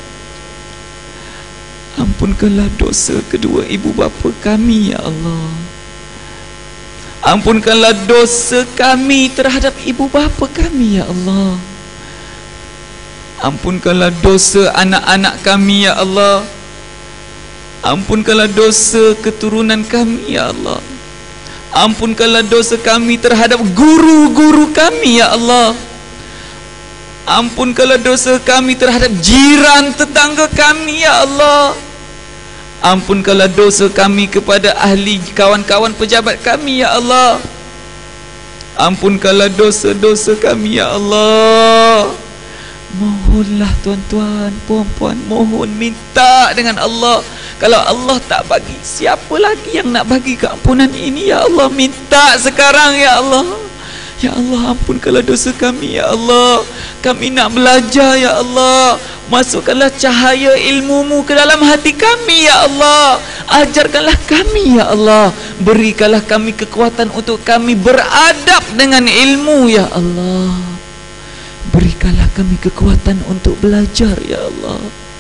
Ampunkanlah dosa kedua ibu bapa kami, ya Allah. Ampunkanlah dosa kami terhadap ibu bapa kami, ya Allah. Ampunkanlah dosa anak-anak kami, ya Allah. Ampunkanlah dosa keturunan kami, ya Allah. Ampunkanlah dosa kami terhadap guru-guru kami, ya Allah. Ampunkanlah dosa kami terhadap jiran tetangga kami, ya Allah. Ampunkanlah dosa kami kepada ahli kawan-kawan pejabat kami, ya Allah. Ampunkanlah dosa-dosa kami, ya Allah. Mohonlah, tuan-tuan, puan-puan, mohon, minta dengan Allah. Kalau Allah tak bagi, siapa lagi yang nak bagi keampunan ini, ya Allah? Minta sekarang, ya Allah. Ya Allah, ampunkanlah dosa kami, ya Allah. Kami nak belajar, ya Allah. Masukkanlah cahaya ilmu-Mu ke dalam hati kami, ya Allah. Ajarkanlah kami, ya Allah. Berikanlah kami kekuatan untuk kami beradab dengan ilmu, ya Allah. Berikanlah kami kekuatan untuk belajar, ya Allah.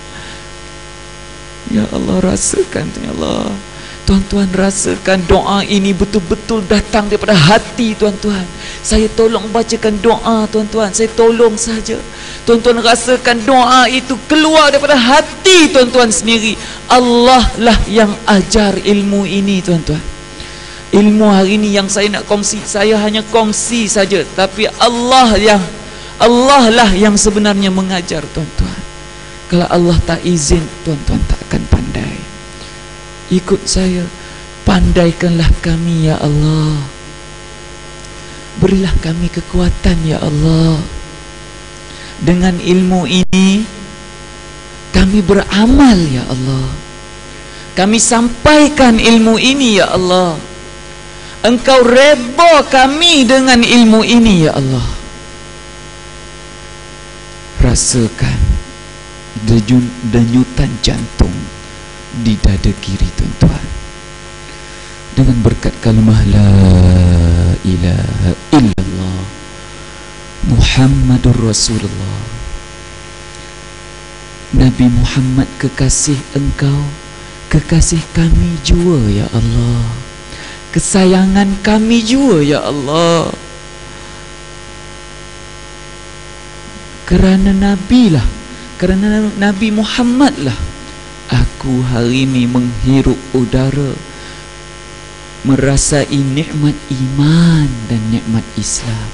Ya Allah, rasakan, ya Allah. Tuan-tuan, rasakan doa ini betul-betul datang daripada hati, tuan-tuan. Saya tolong bacakan doa, tuan-tuan. Saya tolong saja. Tuan-tuan rasakan doa itu keluar daripada hati tuan-tuan sendiri. Allah lah yang ajar ilmu ini, tuan-tuan. Ilmu hari ini yang saya nak kongsi, saya hanya kongsi saja. Tapi Allah lah yang sebenarnya mengajar, tuan-tuan. Kalau Allah tak izin, tuan-tuan tak akan pandai. Ikut saya. Pandaikanlah kami, ya Allah. Berilah kami kekuatan, ya Allah. Dengan ilmu ini kami beramal, ya Allah. Kami sampaikan ilmu ini, ya Allah. Engkau redha kami dengan ilmu ini, ya Allah. Rasakan denyutan jantung di dada kiri, tuan-tuan. Dengan berkat kalimah la ilaha illallah Muhammadur Rasulullah. Nabi Muhammad kekasih engkau, kekasih kami jua, ya Allah. Kesayangan kami jua, ya Allah. Kerana Nabi lah, kerana Nabi Muhammad lah aku hari ini menghirup udara, merasai nikmat iman dan nikmat Islam.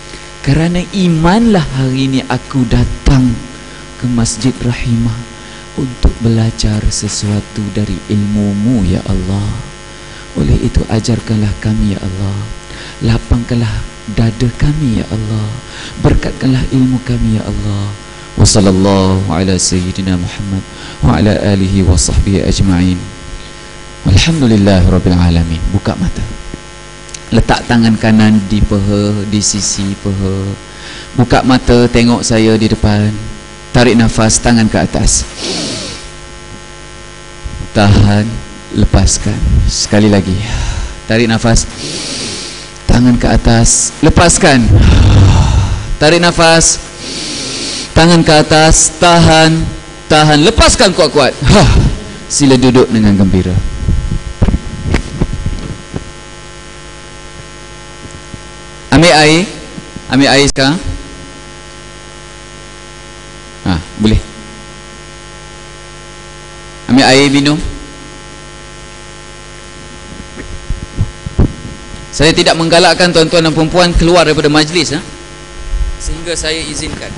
Kerana imanlah hari ini aku datang ke Masjid Rahimah. untuk belajar sesuatu dari ilmu-Mu ya Allah. Oleh itu ajarkanlah kami ya Allah, lapangkanlah dada kami ya Allah, berkatkanlah ilmu kami ya Allah. Wa sallallahu ala sayyidina Muhammad wa ala alihi wa sahbihi ajma'in. Walhamdulillahirabbil alamin. Buka mata, letak tangan kanan di peha, di sisi peha. Buka mata, tengok saya di depan. Tarik nafas, tangan ke atas, tahan, lepaskan. Sekali lagi, tarik nafas, tangan ke atas, lepaskan. Tarik nafas, tangan ke atas, tahan, tahan, lepaskan kuat-kuat. Sila duduk dengan gembira. Ambil air, ambil air sekarang. Boleh. Ambil air minum. Saya tidak menggalakkan tuan-tuan dan perempuan keluar daripada majlis, sehingga saya izinkan.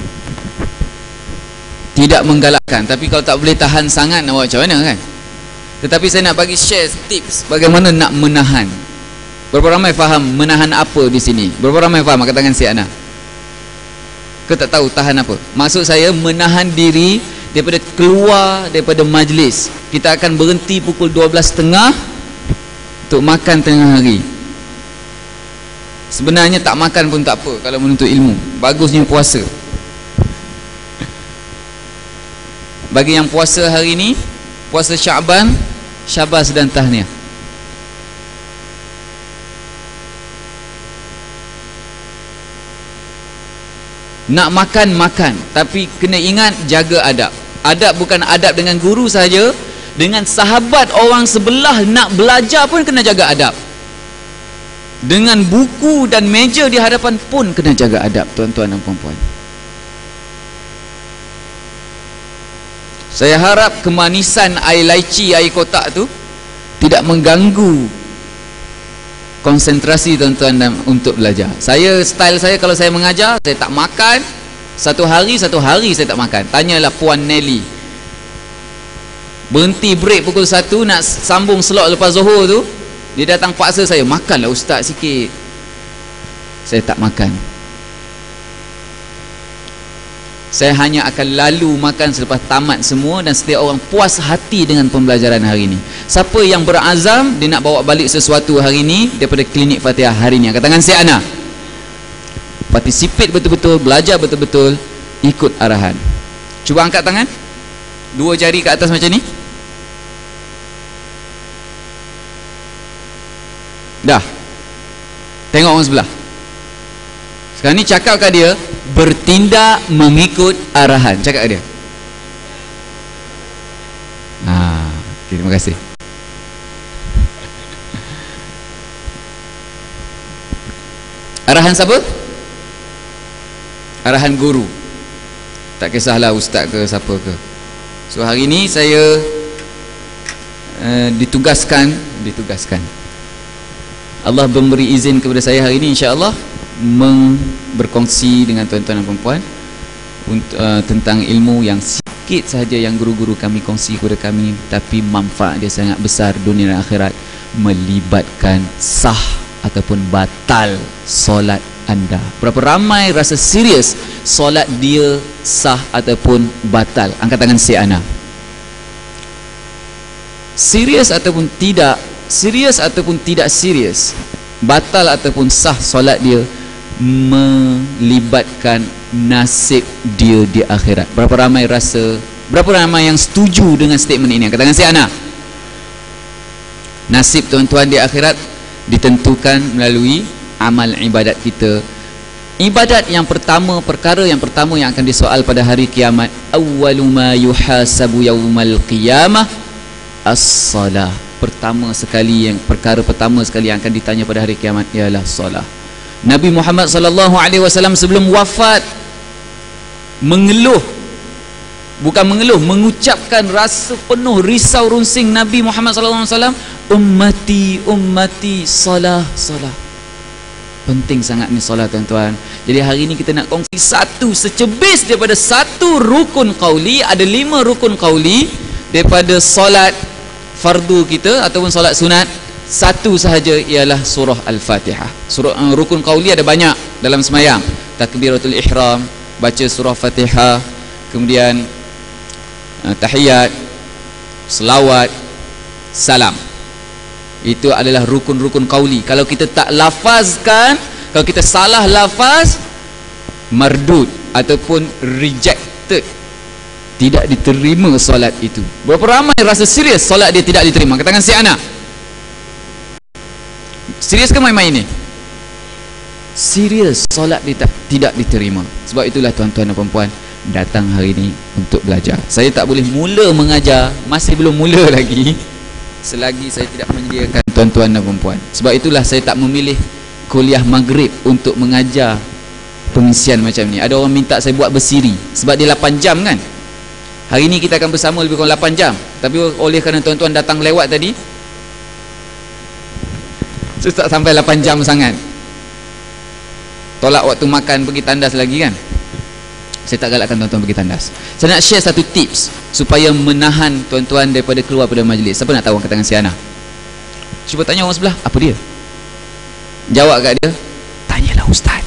Tidak menggalakkan, tapi kalau tak boleh tahan sangat nak buat macam mana kan? Tetapi saya nak bagi share tips bagaimana nak menahan. Berapa ramai faham menahan apa di sini? Berapa ramai faham? Angkat tangan si Ana. Ke tak tahu tahan apa? Maksud saya menahan diri daripada keluar daripada majlis. Kita akan berhenti pukul 12.30 untuk makan tengah hari. Sebenarnya tak makan pun tak apa kalau menuntut ilmu. Bagusnya puasa. Bagi yang puasa hari ini, puasa Syaban, syabas dan tahniah. Nak makan, makan. Tapi kena ingat, jaga adab. Adab bukan adab dengan guru saja, dengan sahabat orang sebelah nak belajar pun kena jaga adab. Dengan buku dan meja di hadapan pun kena jaga adab, tuan-tuan dan puan-puan. Saya harap kemanisan air laici, air kotak tu tidak mengganggu konsentrasi tuan-tuan untuk belajar. Style saya kalau saya mengajar, saya tak makan. Satu hari saya tak makan. Tanyalah Puan Nelly. Berhenti break pukul 1, nak sambung slot lepas Zuhur tu, dia datang paksa saya, makanlah ustaz sikit. Saya tak makan. Saya hanya akan lalu makan selepas tamat semua, dan setiap orang puas hati dengan pembelajaran hari ini. Siapa yang berazam dia nak bawa balik sesuatu hari ini daripada klinik Fatihah hari ini, angkat tangan si Ana. Participate betul-betul, belajar betul-betul, ikut arahan. Cuba angkat tangan, 2 jari ke atas macam ni. Dah. Tengok orang sebelah. Sekarang ni cakap kat dia, bertindak mengikut arahan. Cakap kat dia. Okay, terima kasih. Arahan siapa? Arahan guru. Tak kisahlah ustaz ke siapa ke. So hari ini saya ditugaskan Allah memberi izin kepada saya hari ini, insya-Allah berkongsi dengan tuan-tuan dan perempuan tentang ilmu yang sikit sahaja yang guru-guru kami kongsi kepada kami, tapi manfaat dia sangat besar dunia dan akhirat, melibatkan sah ataupun batal solat anda. Berapa ramai rasa serius solat dia sah ataupun batal? Angkat tangan si Ana. Serius ataupun tidak, serius ataupun tidak serius, batal ataupun sah solat dia, melibatkan nasib dia di akhirat. Berapa ramai yang setuju dengan statement ini? Angkat tangan si Ana. Nasib tuan-tuan di akhirat ditentukan melalui amal ibadat kita. Ibadat yang pertama, perkara yang pertama yang akan disoal pada hari kiamat, awwalu ma yuhasabu yaumal qiyamah as-salah. Perkara pertama sekali yang akan ditanya pada hari kiamat ialah solah. Nabi Muhammad sallallahu alaihi wasallam sebelum wafat mengucapkan rasa penuh risau runsing Nabi Muhammad sallallahu alaihi wasallam, ummati ummati salah salah. Penting sangat ni solat tuan-tuan. Jadi hari ni kita nak kongsi satu secebis daripada satu rukun qauli. Ada 5 rukun qauli daripada solat fardu kita ataupun solat sunat. Satu sahaja ialah surah Al-Fatihah. Rukun qauli ada banyak dalam semayang. Takbiratul ihram, baca surah Fatihah, kemudian tahiyat, selawat, salam. Itu adalah rukun-rukun qauli. Kalau kita tak lafazkan, kalau kita salah lafaz, mardud ataupun rejected, tidak diterima solat itu. Berapa ramai rasa serius solat dia tidak diterima? Katakan si anak, serius ke main-main ni? Serius, solat dia tidak diterima. Sebab itulah tuan-tuan dan puan-puan, datang hari ini untuk belajar. Saya tak boleh mula mengajar, masih belum mula lagi, selagi saya tidak menyediakan tuan-tuan dan puan-puan. Sebab itulah saya tak memilih kuliah maghrib untuk mengajar pengisian macam ni. Ada orang minta saya buat bersiri, sebab dia 8 jam kan. Hari ni kita akan bersama lebih kurang 8 jam. Tapi oleh kerana tuan-tuan datang lewat tadi, so tak sampai 8 jam sangat. Tolak waktu makan, pergi tandas lagi kan. Saya tak galakkan tuan-tuan pergi tandas. Saya nak share satu tips supaya menahan tuan-tuan daripada keluar pada majlis. Siapa nak tahu? Angkat tangan si Ana. Cuba tanya orang sebelah, apa dia? Jawab kat dia, tanyalah ustaz.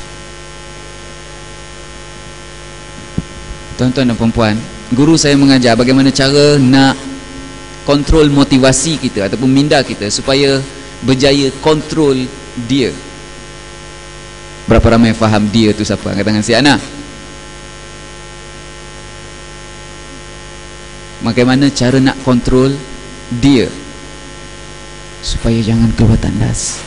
Tuan-tuan dan perempuan, guru saya mengajar bagaimana cara nak kontrol motivasi kita ataupun minda kita supaya berjaya kontrol dia. Berapa ramai faham dia tu siapa? Angkat tangan si Ana. Bagaimana cara nak kontrol dia supaya jangan keluar tandas?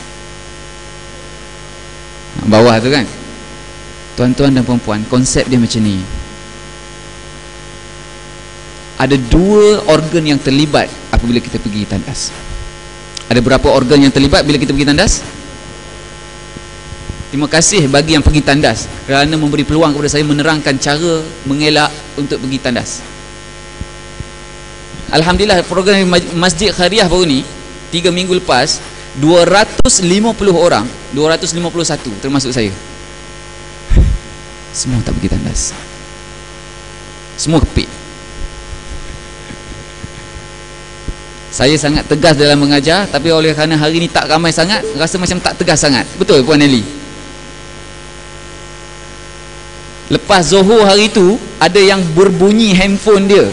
Bawah tu kan. Tuan-tuan dan perempuan, konsep dia macam ni. Ada 2 organ yang terlibat apabila kita pergi tandas. Ada berapa organ yang terlibat bila kita pergi tandas? Terima kasih bagi yang pergi tandas kerana memberi peluang kepada saya menerangkan cara mengelak untuk pergi tandas. Alhamdulillah, program Masjid Khairiyah baru ni 3 minggu lepas 250 orang, 251 termasuk saya, semua tak pergi tandas. Semua kepit. Saya sangat tegas dalam mengajar, tapi oleh kerana hari ni tak ramai sangat, rasa macam tak tegas sangat. Betul Puan Nelly? Lepas Zuhur hari tu, ada yang berbunyi handphone dia,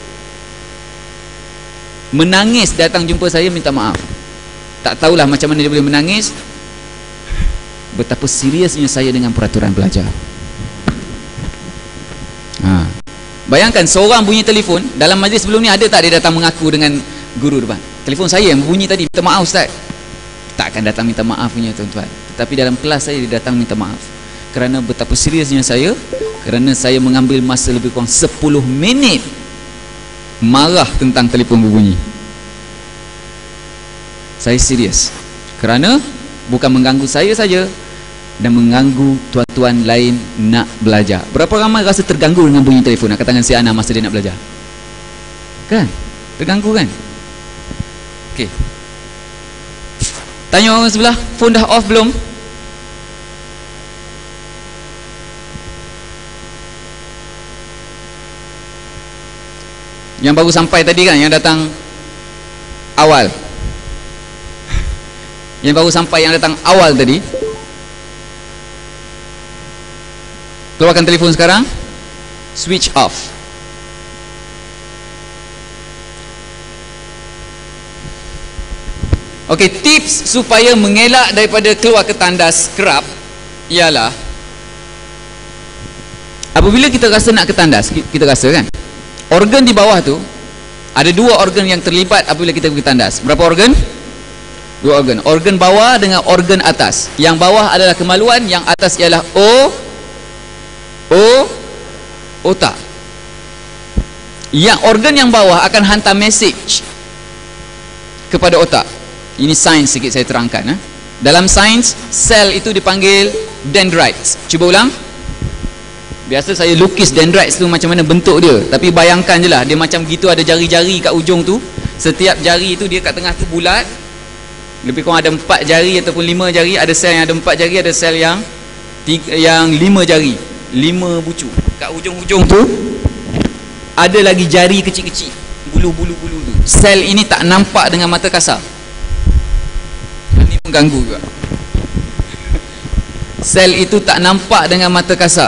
menangis datang jumpa saya minta maaf. Tak tahulah macam mana dia boleh menangis. Betapa seriusnya saya dengan peraturan belajar. Bayangkan seorang bunyi telefon. Dalam majlis sebelum ni ada tak dia datang mengaku dengan guru depan? Telefon saya yang bunyi tadi, minta maaf ustaz. Tak akan datang minta maaf punya tuan-tuan. Tetapi dalam kelas saya dia datang minta maaf. Kerana betapa seriusnya saya, kerana saya mengambil masa lebih kurang 10 minit marah tentang telefon berbunyi. Saya serius kerana bukan mengganggu saya saja dan mengganggu tuan-tuan lain nak belajar. Berapa ramai rasa terganggu dengan bunyi telefon? Angkat tangan si Ana masa dia nak belajar. Kan? Terganggu kan? Okey. Tanya orang sebelah, phone dah off belum? Yang baru sampai tadi kan, yang datang awal. Yang baru sampai, yang datang awal tadi, keluarkan telefon sekarang, switch off. Okey, tips supaya mengelak daripada keluar ke tandas kerap ialah apabila kita rasa nak ke tandas, kita rasa kan, organ di bawah tu ada 2 organ yang terlibat apabila kita pergi tandas. Berapa organ? 2 organ. Organ bawah dengan organ atas. Yang bawah adalah kemaluan, yang atas ialah otak. Yang organ yang bawah akan hantar message kepada otak. Ini sains sikit saya terangkan. Dalam sains, sel itu dipanggil dendrites. Cuba ulang. Biasa saya lukis dendrites tu macam mana bentuk dia, tapi bayangkan je lah, dia macam gitu, ada jari-jari kat ujung tu. Setiap jari tu dia kat tengah tu bulat, lebih kurang ada 4 jari ataupun 5 jari. Ada sel yang ada 4 jari, ada sel yang 5 jari, 5 bucu. Kat hujung-hujung tu ada lagi jari kecil-kecil, bulu-bulu tu. Sel ini tak nampak dengan mata kasar. Ini mengganggu juga. Sel itu tak nampak dengan mata kasar.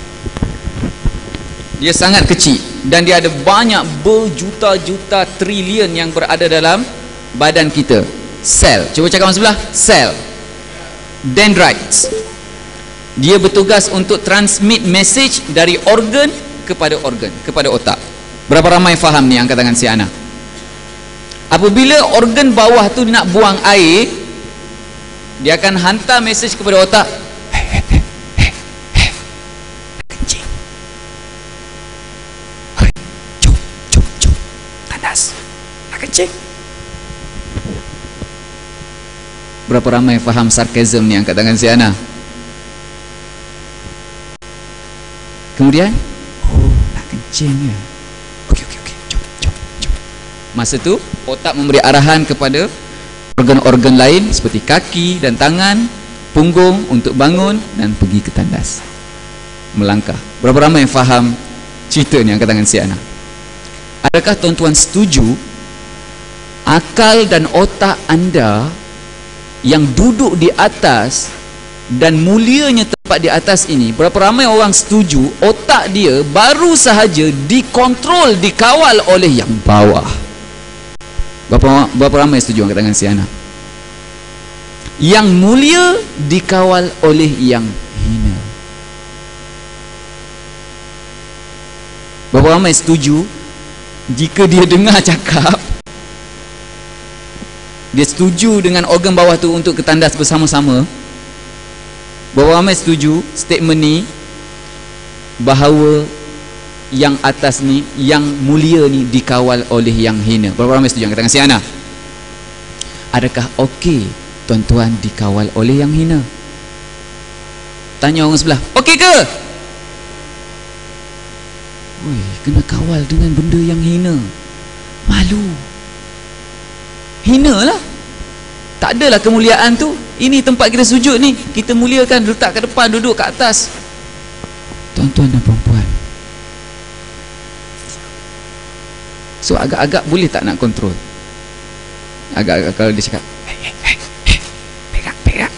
Dia sangat kecil dan dia ada banyak berjuta-juta trilion yang berada dalam badan kita. Sel. Cuba cakap orang sebelah. Sel. Dendrites. Dia bertugas untuk transmit message dari organ, kepada otak. Berapa ramai faham ni angkat tangan si Ana? Apabila organ bawah tu nak buang air, dia akan hantar message kepada otak. Kencing. Berapa ramai faham sarkasm ni angkat tangan si Ana? Kemudian, nak kencing ya. Okey, jom. Masa tu otak memberi arahan kepada organ-organ lain seperti kaki dan tangan, punggung untuk bangun dan pergi ke tandas, melangkah. Berapa ramai yang faham cerita ni angkat tangan si Ana? Adakah tuan-tuan setuju akal dan otak anda yang duduk di atas dan mulianya tempat di atas ini, berapa ramai orang setuju otak dia baru sahaja dikontrol, dikawal oleh yang bawah? Berapa ramai setuju angkat tangan si Ana? Yang mulia dikawal oleh yang hina. Berapa ramai setuju jika dia dengar cakap, dia setuju dengan organ bawah tu untuk ketandas bersama-sama? Berapa ramai setuju statement ni, bahawa yang atas ni, yang mulia ni dikawal oleh yang hina? Berapa ramai setuju? Angkat tangan si Ana. Adakah okey tuan-tuan dikawal oleh yang hina? Tanya orang sebelah, okey ke? Woi, kena kawal dengan benda yang hina. Malu. Hina lah. Tak adalah kemuliaan tu. Ini tempat kita sujud ni, kita muliakan, letak ke depan, duduk ke atas. Tuan-tuan dan puan-puan, so agak-agak boleh tak nak kontrol? Agak-agak kalau dia cakap, perak,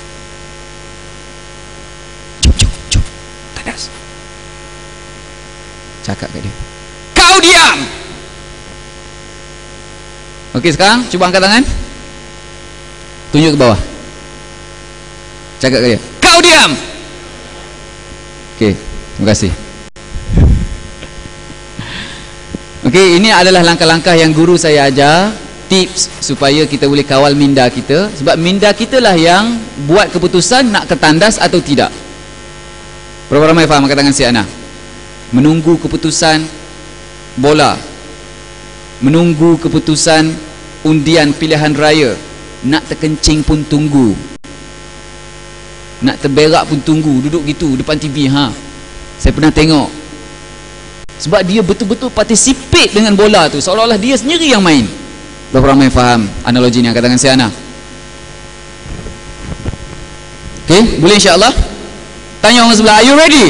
jom, tandas. Cakap kat dia, kau diam. Okey, sekarang cuba angkat tangan, tunjuk ke bawah, cakap ke dia, kau diam. Okey, terima kasih. Okey, ini adalah langkah-langkah yang guru saya ajar, tips supaya kita boleh kawal minda kita. Sebab minda kita lah yang buat keputusan nak ke tandas atau tidak. Berapa ramai faham angkat tangan si Ana? Menunggu keputusan bola, menunggu keputusan undian pilihan raya, nak terkencing pun tunggu, nak terberak pun tunggu, duduk gitu depan TV. Saya pernah tengok. Sebab dia betul-betul participate dengan bola tu, seolah-olah dia sendiri yang main. Berapa ramai faham analogi ni angkat tangan si Ana? Okey, boleh insya-Allah? Tanya orang sebelah, are you ready?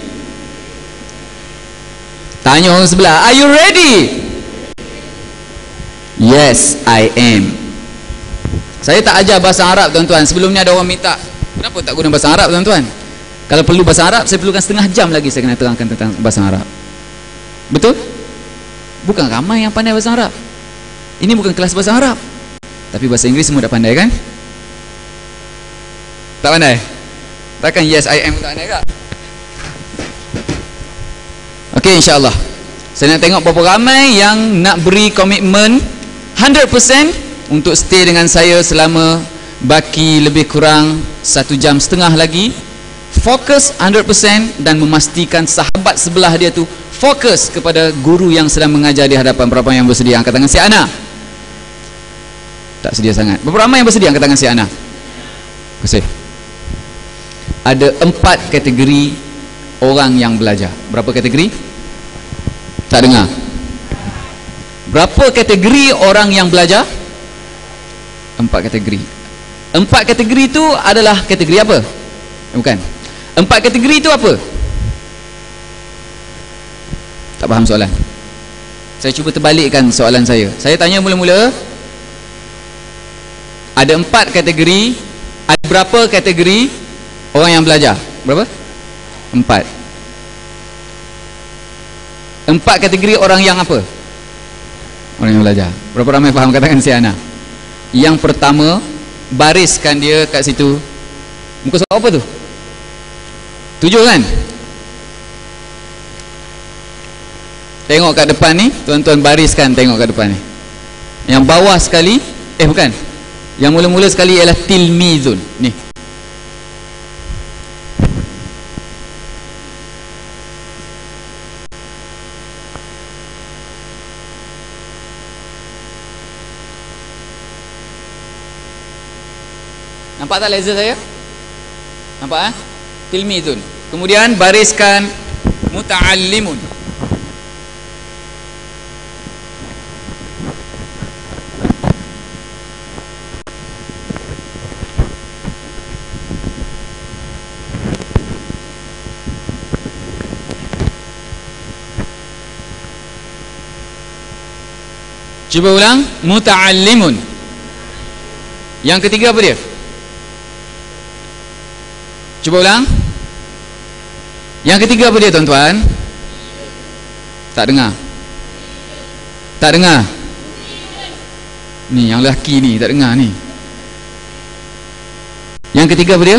Tanya orang sebelah, are you ready? Yes, I am. Saya tak ajar bahasa Arab, tuan-tuan. Sebelum ni ada orang minta, kenapa tak guna bahasa Arab, tuan-tuan? Kalau perlu bahasa Arab, saya perlukan setengah jam lagi saya kena terangkan tentang bahasa Arab. Betul? Bukan ramai yang pandai bahasa Arab. Ini bukan kelas bahasa Arab. Tapi bahasa Inggeris semua dah pandai kan? Tak pandai? Takkan yes, I am tak pandai kak? Okey, insya-Allah. Saya nak tengok berapa ramai yang nak beri komitmen 100% untuk stay dengan saya selama baki lebih kurang 1 jam setengah lagi. Fokus 100% dan memastikan sahabat sebelah dia tu fokus kepada guru yang sedang mengajar di hadapan. Berapa yang bersedia? Angkat tangan si Ana. Tak sedia sangat. Berapa ramai yang bersedia? Angkat tangan si Ana. Terima kasih. Ada 4 kategori orang yang belajar. Berapa kategori? Tak dengar. Berapa kategori orang yang belajar? 4 kategori. Empat kategori itu adalah kategori apa? Bukan. Empat kategori itu apa? Tak faham soalan. Saya cuba terbalikkan soalan saya. Saya tanya mula-mula, ada empat kategori. Ada berapa kategori orang yang belajar? Berapa? Empat. Empat kategori orang yang apa? Orang yang belajar. Berapa ramai faham katakan si Ana? Yang pertama, bariskan dia kat situ. Muka surat apa tu? 7 kan? Tengok kat depan ni, tuan-tuan bariskan, tengok kat depan ni. Yang bawah sekali, bukan. Yang mula-mula sekali ialah tilmizun. Ni. Nampak tak laser saya? Nampak tilmizun. Kemudian bariskan muta'allimun. Cuba ulang, muta'allimun. Yang ketiga apa dia? Cuba ulang. Yang ketiga apa dia, tuan-tuan? Tak dengar. Tak dengar. Ni yang lelaki ni tak dengar ni. Yang ketiga apa dia?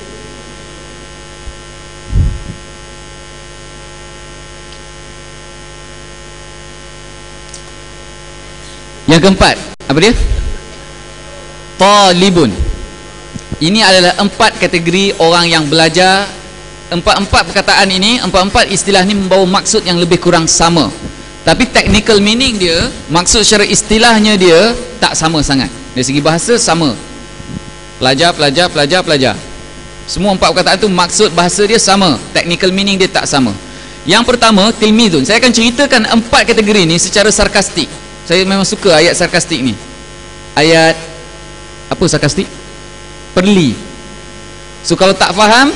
Yang keempat apa dia? Talibun. Ini adalah empat kategori orang yang belajar. Empat-empat perkataan ini, empat-empat istilah ni membawa maksud yang lebih kurang sama. Tapi technical meaning dia, maksud secara istilahnya dia tak sama sangat. Dari segi bahasa sama. Pelajar, pelajar, pelajar, pelajar. Semua empat perkataan tu maksud bahasa dia sama. Technical meaning dia tak sama. Yang pertama, tilmizun. Saya akan ceritakan empat kategori ni secara sarkastik. Saya memang suka ayat sarkastik ni. Ayat apa sarkastik? Perli. So kalau tak faham,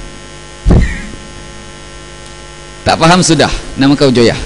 tak faham sudah, nama kau Joyah.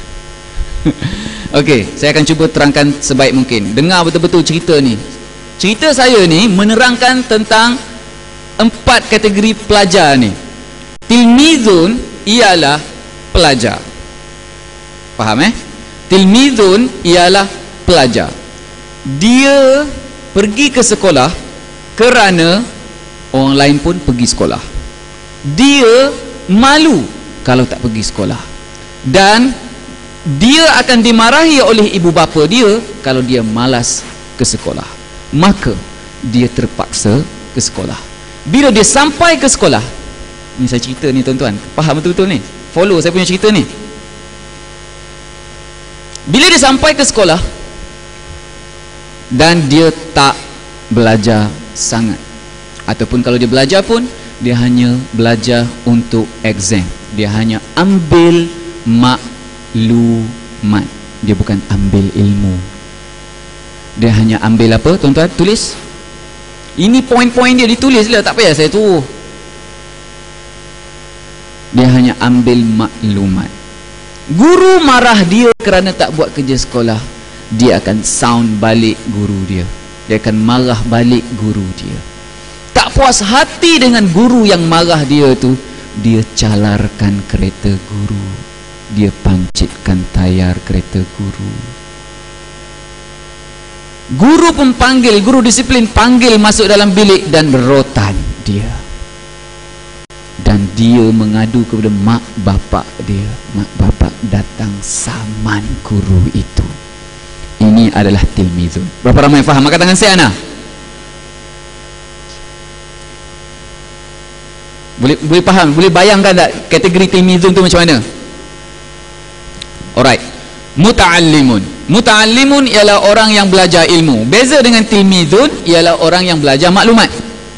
Okey, saya akan cuba terangkan sebaik mungkin. Dengar betul-betul cerita ni. Cerita saya ni menerangkan tentang empat kategori pelajar ni. Tilmizun ialah pelajar. Faham Tilmizun ialah pelajar. Dia pergi ke sekolah kerana orang lain pun pergi sekolah. Dia malu kalau tak pergi sekolah. Dan dia akan dimarahi oleh ibu bapa dia kalau dia malas ke sekolah. Maka dia terpaksa ke sekolah. Bila dia sampai ke sekolah, ni saya cerita ni tuan-tuan, faham betul-betul ni? Follow saya punya cerita ni. Bila dia sampai ke sekolah dan dia tak belajar sangat, ataupun kalau dia belajar pun dia hanya belajar untuk exam, dia hanya ambil maklumat, dia bukan ambil ilmu. Dia hanya ambil apa tuan-tuan? Tulis. Ini poin-poin dia ditulis lah, tak payah saya turuh. Dia hanya ambil maklumat. Guru marah dia kerana tak buat kerja sekolah, dia akan sound balik guru dia. Dia akan marah balik guru dia. Tak puas hati dengan guru yang marah dia tu, dia calarkan kereta guru, dia pancitkan tayar kereta guru. Guru pun panggil, guru disiplin panggil masuk dalam bilik dan rotan dia. Dan dia mengadu kepada mak bapak dia. Mak bapak datang saman guru itu. Ini adalah tilmizun. Berapa ramai faham? Angkat tangan saya, Ana. Boleh faham? Boleh bayangkan tak kategori tilmizun tu macam mana? Alright. Muta'allimun. Muta'allimun ialah orang yang belajar ilmu. Beza dengan tilmizun ialah orang yang belajar maklumat.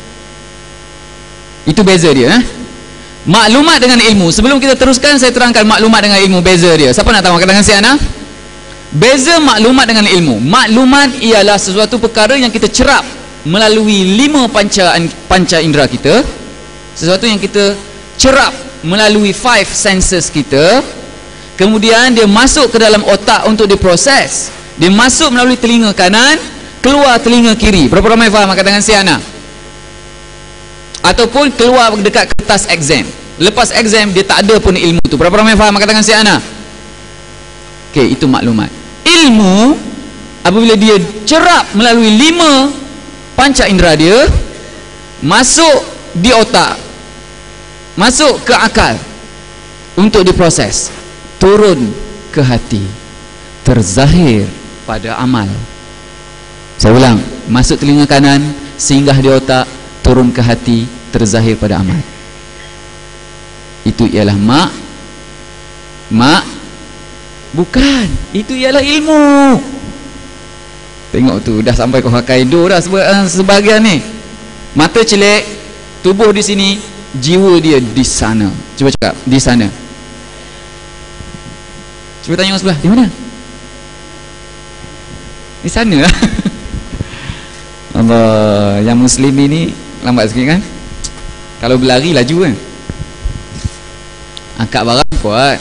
Itu beza dia. Maklumat dengan ilmu. Sebelum kita teruskan, saya terangkan maklumat dengan ilmu, beza dia. Siapa nak tahu? Angkat tangan si Ana. Beza maklumat dengan ilmu. Maklumat ialah sesuatu perkara yang kita cerap, melalui 5 panca indera kita, sesuatu yang kita cerap melalui 5 senses kita, kemudian dia masuk ke dalam otak untuk diproses. Dia masuk melalui telinga kanan, keluar telinga kiri. Berapa ramai faham angkat tangan si anak? Ataupun keluar dekat kertas exam. Lepas exam dia tak ada pun ilmu tu. Berapa ramai faham angkat tangan si anak? Okey, itu maklumat. Ilmu apabila dia cerap melalui 5 panca indera dia, masuk di otak, masuk ke akal untuk diproses, turun ke hati, terzahir pada amal. Saya ulang, masuk telinga kanan, singgah di otak, turun ke hati, terzahir pada amal. Itu ialah bukan, itu ialah ilmu. Tengok tu, dah sampai ke Hokkaido dah sebahagian ni. Mata celek, tubuh di sini, jiwa dia di sana. Cuba cakap, di sana. Cuba tanya orang sebelah, di mana? Di sana lah. Allah, yang muslim ini lambat sikit kan? Kalau berlari laju kan? Angkat barang kuat.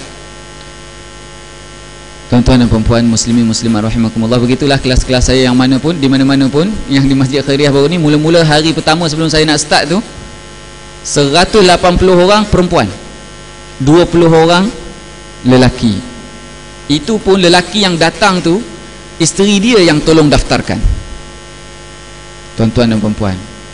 Tuan-tuan dan perempuan muslimin muslimat rahimakumullah, begitulah kelas-kelas saya yang mana pun, di mana-mana pun, yang di Masjid Khairiyah baru ni, mula-mula hari pertama sebelum saya nak start tu 180 orang perempuan, 20 orang lelaki. Itu pun lelaki yang datang tu isteri dia yang tolong daftarkan. Tuan-tuan dan perempuan,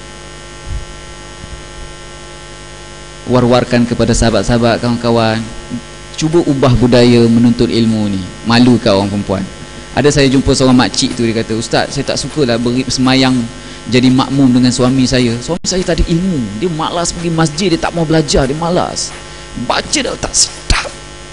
war-warkan kepada sahabat-sahabat, kawan-kawan, cuba ubah budaya menuntut ilmu ni. Malu kat orang perempuan. Ada saya jumpa seorang makcik tu, dia kata, "Ustaz, saya tak sukalah semayang jadi makmum dengan suami saya. Suami saya tak ada ilmu, dia malas pergi masjid, dia tak mau belajar, dia malas. Baca dah tak sedap."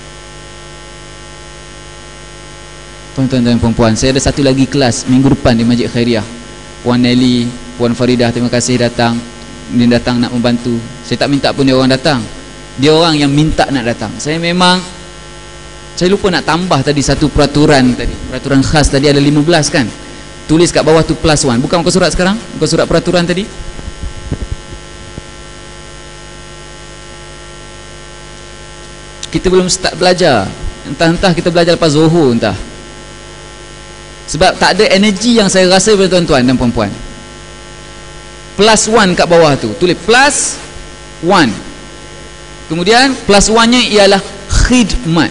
Tuan-tuan dan perempuan, saya ada satu lagi kelas minggu depan di Masjid Khairiyah. Puan Nelly, Puan Faridah, terima kasih datang. Dia datang nak membantu. Saya tak minta pun dia orang datang. Dia orang yang minta nak datang. Saya lupa nak tambah tadi satu peraturan tadi. Peraturan khas tadi ada 15 kan? Tulis kat bawah tu +1. Bukan muka surat sekarang? Muka surat peraturan tadi. Kita belum start belajar. Entah-entah kita belajar lepas Zuhur entah. Sebab tak ada energi yang saya rasa pada tuan-tuan dan perempuan. +1 kat bawah tu. Tulis +1. Kemudian +1-nya ialah khidmat.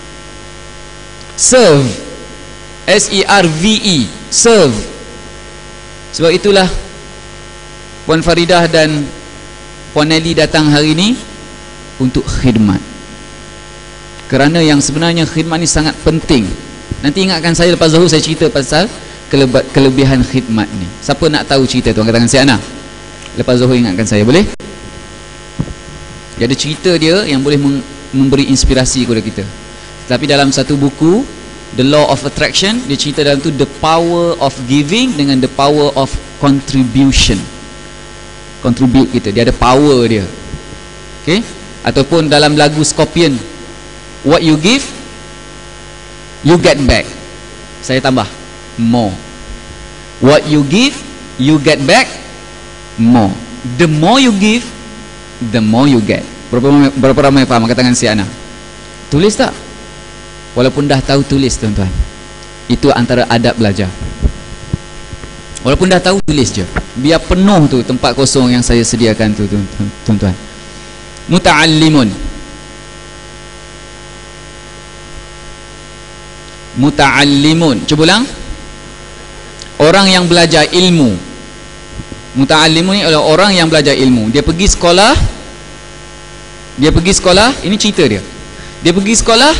Serve. S-E-R-V-E. Serve. Sebab itulah Puan Faridah dan Puan Nelly datang hari ini untuk khidmat. Kerana yang sebenarnya khidmat ni sangat penting. Nanti ingatkan saya lepas Zuhur saya cerita pasal kelebihan khidmat ni. Siapa nak tahu cerita tu? Angkat tangan si Ana. Lepas Zuhur ingatkan saya, boleh? Dia ada cerita dia yang boleh memberi inspirasi kepada kita. Tapi dalam satu buku, The Law of Attraction, dia cerita dalam tu the power of giving dengan the power of contribution. Contribute kita, dia ada power dia. Okay? Ataupun dalam lagu Scorpion, what you give, you get back. Saya tambah more. What you give, you get back more. The more you give, the more you get. Berapa ramai faham? Angkat tangan si Ana. Tulis tak? Walaupun dah tahu, tulis tuan-tuan. Itu antara adab belajar. Walaupun dah tahu, tulis je. Biar penuh tu tempat kosong yang saya sediakan tu tuan-tuan. Muta'allimun. Muta'allimun. Cuba ulang. Orang yang belajar ilmu. Muta'allimun ni adalah orang yang belajar ilmu. Dia pergi sekolah. Ini cerita dia. Dia pergi sekolah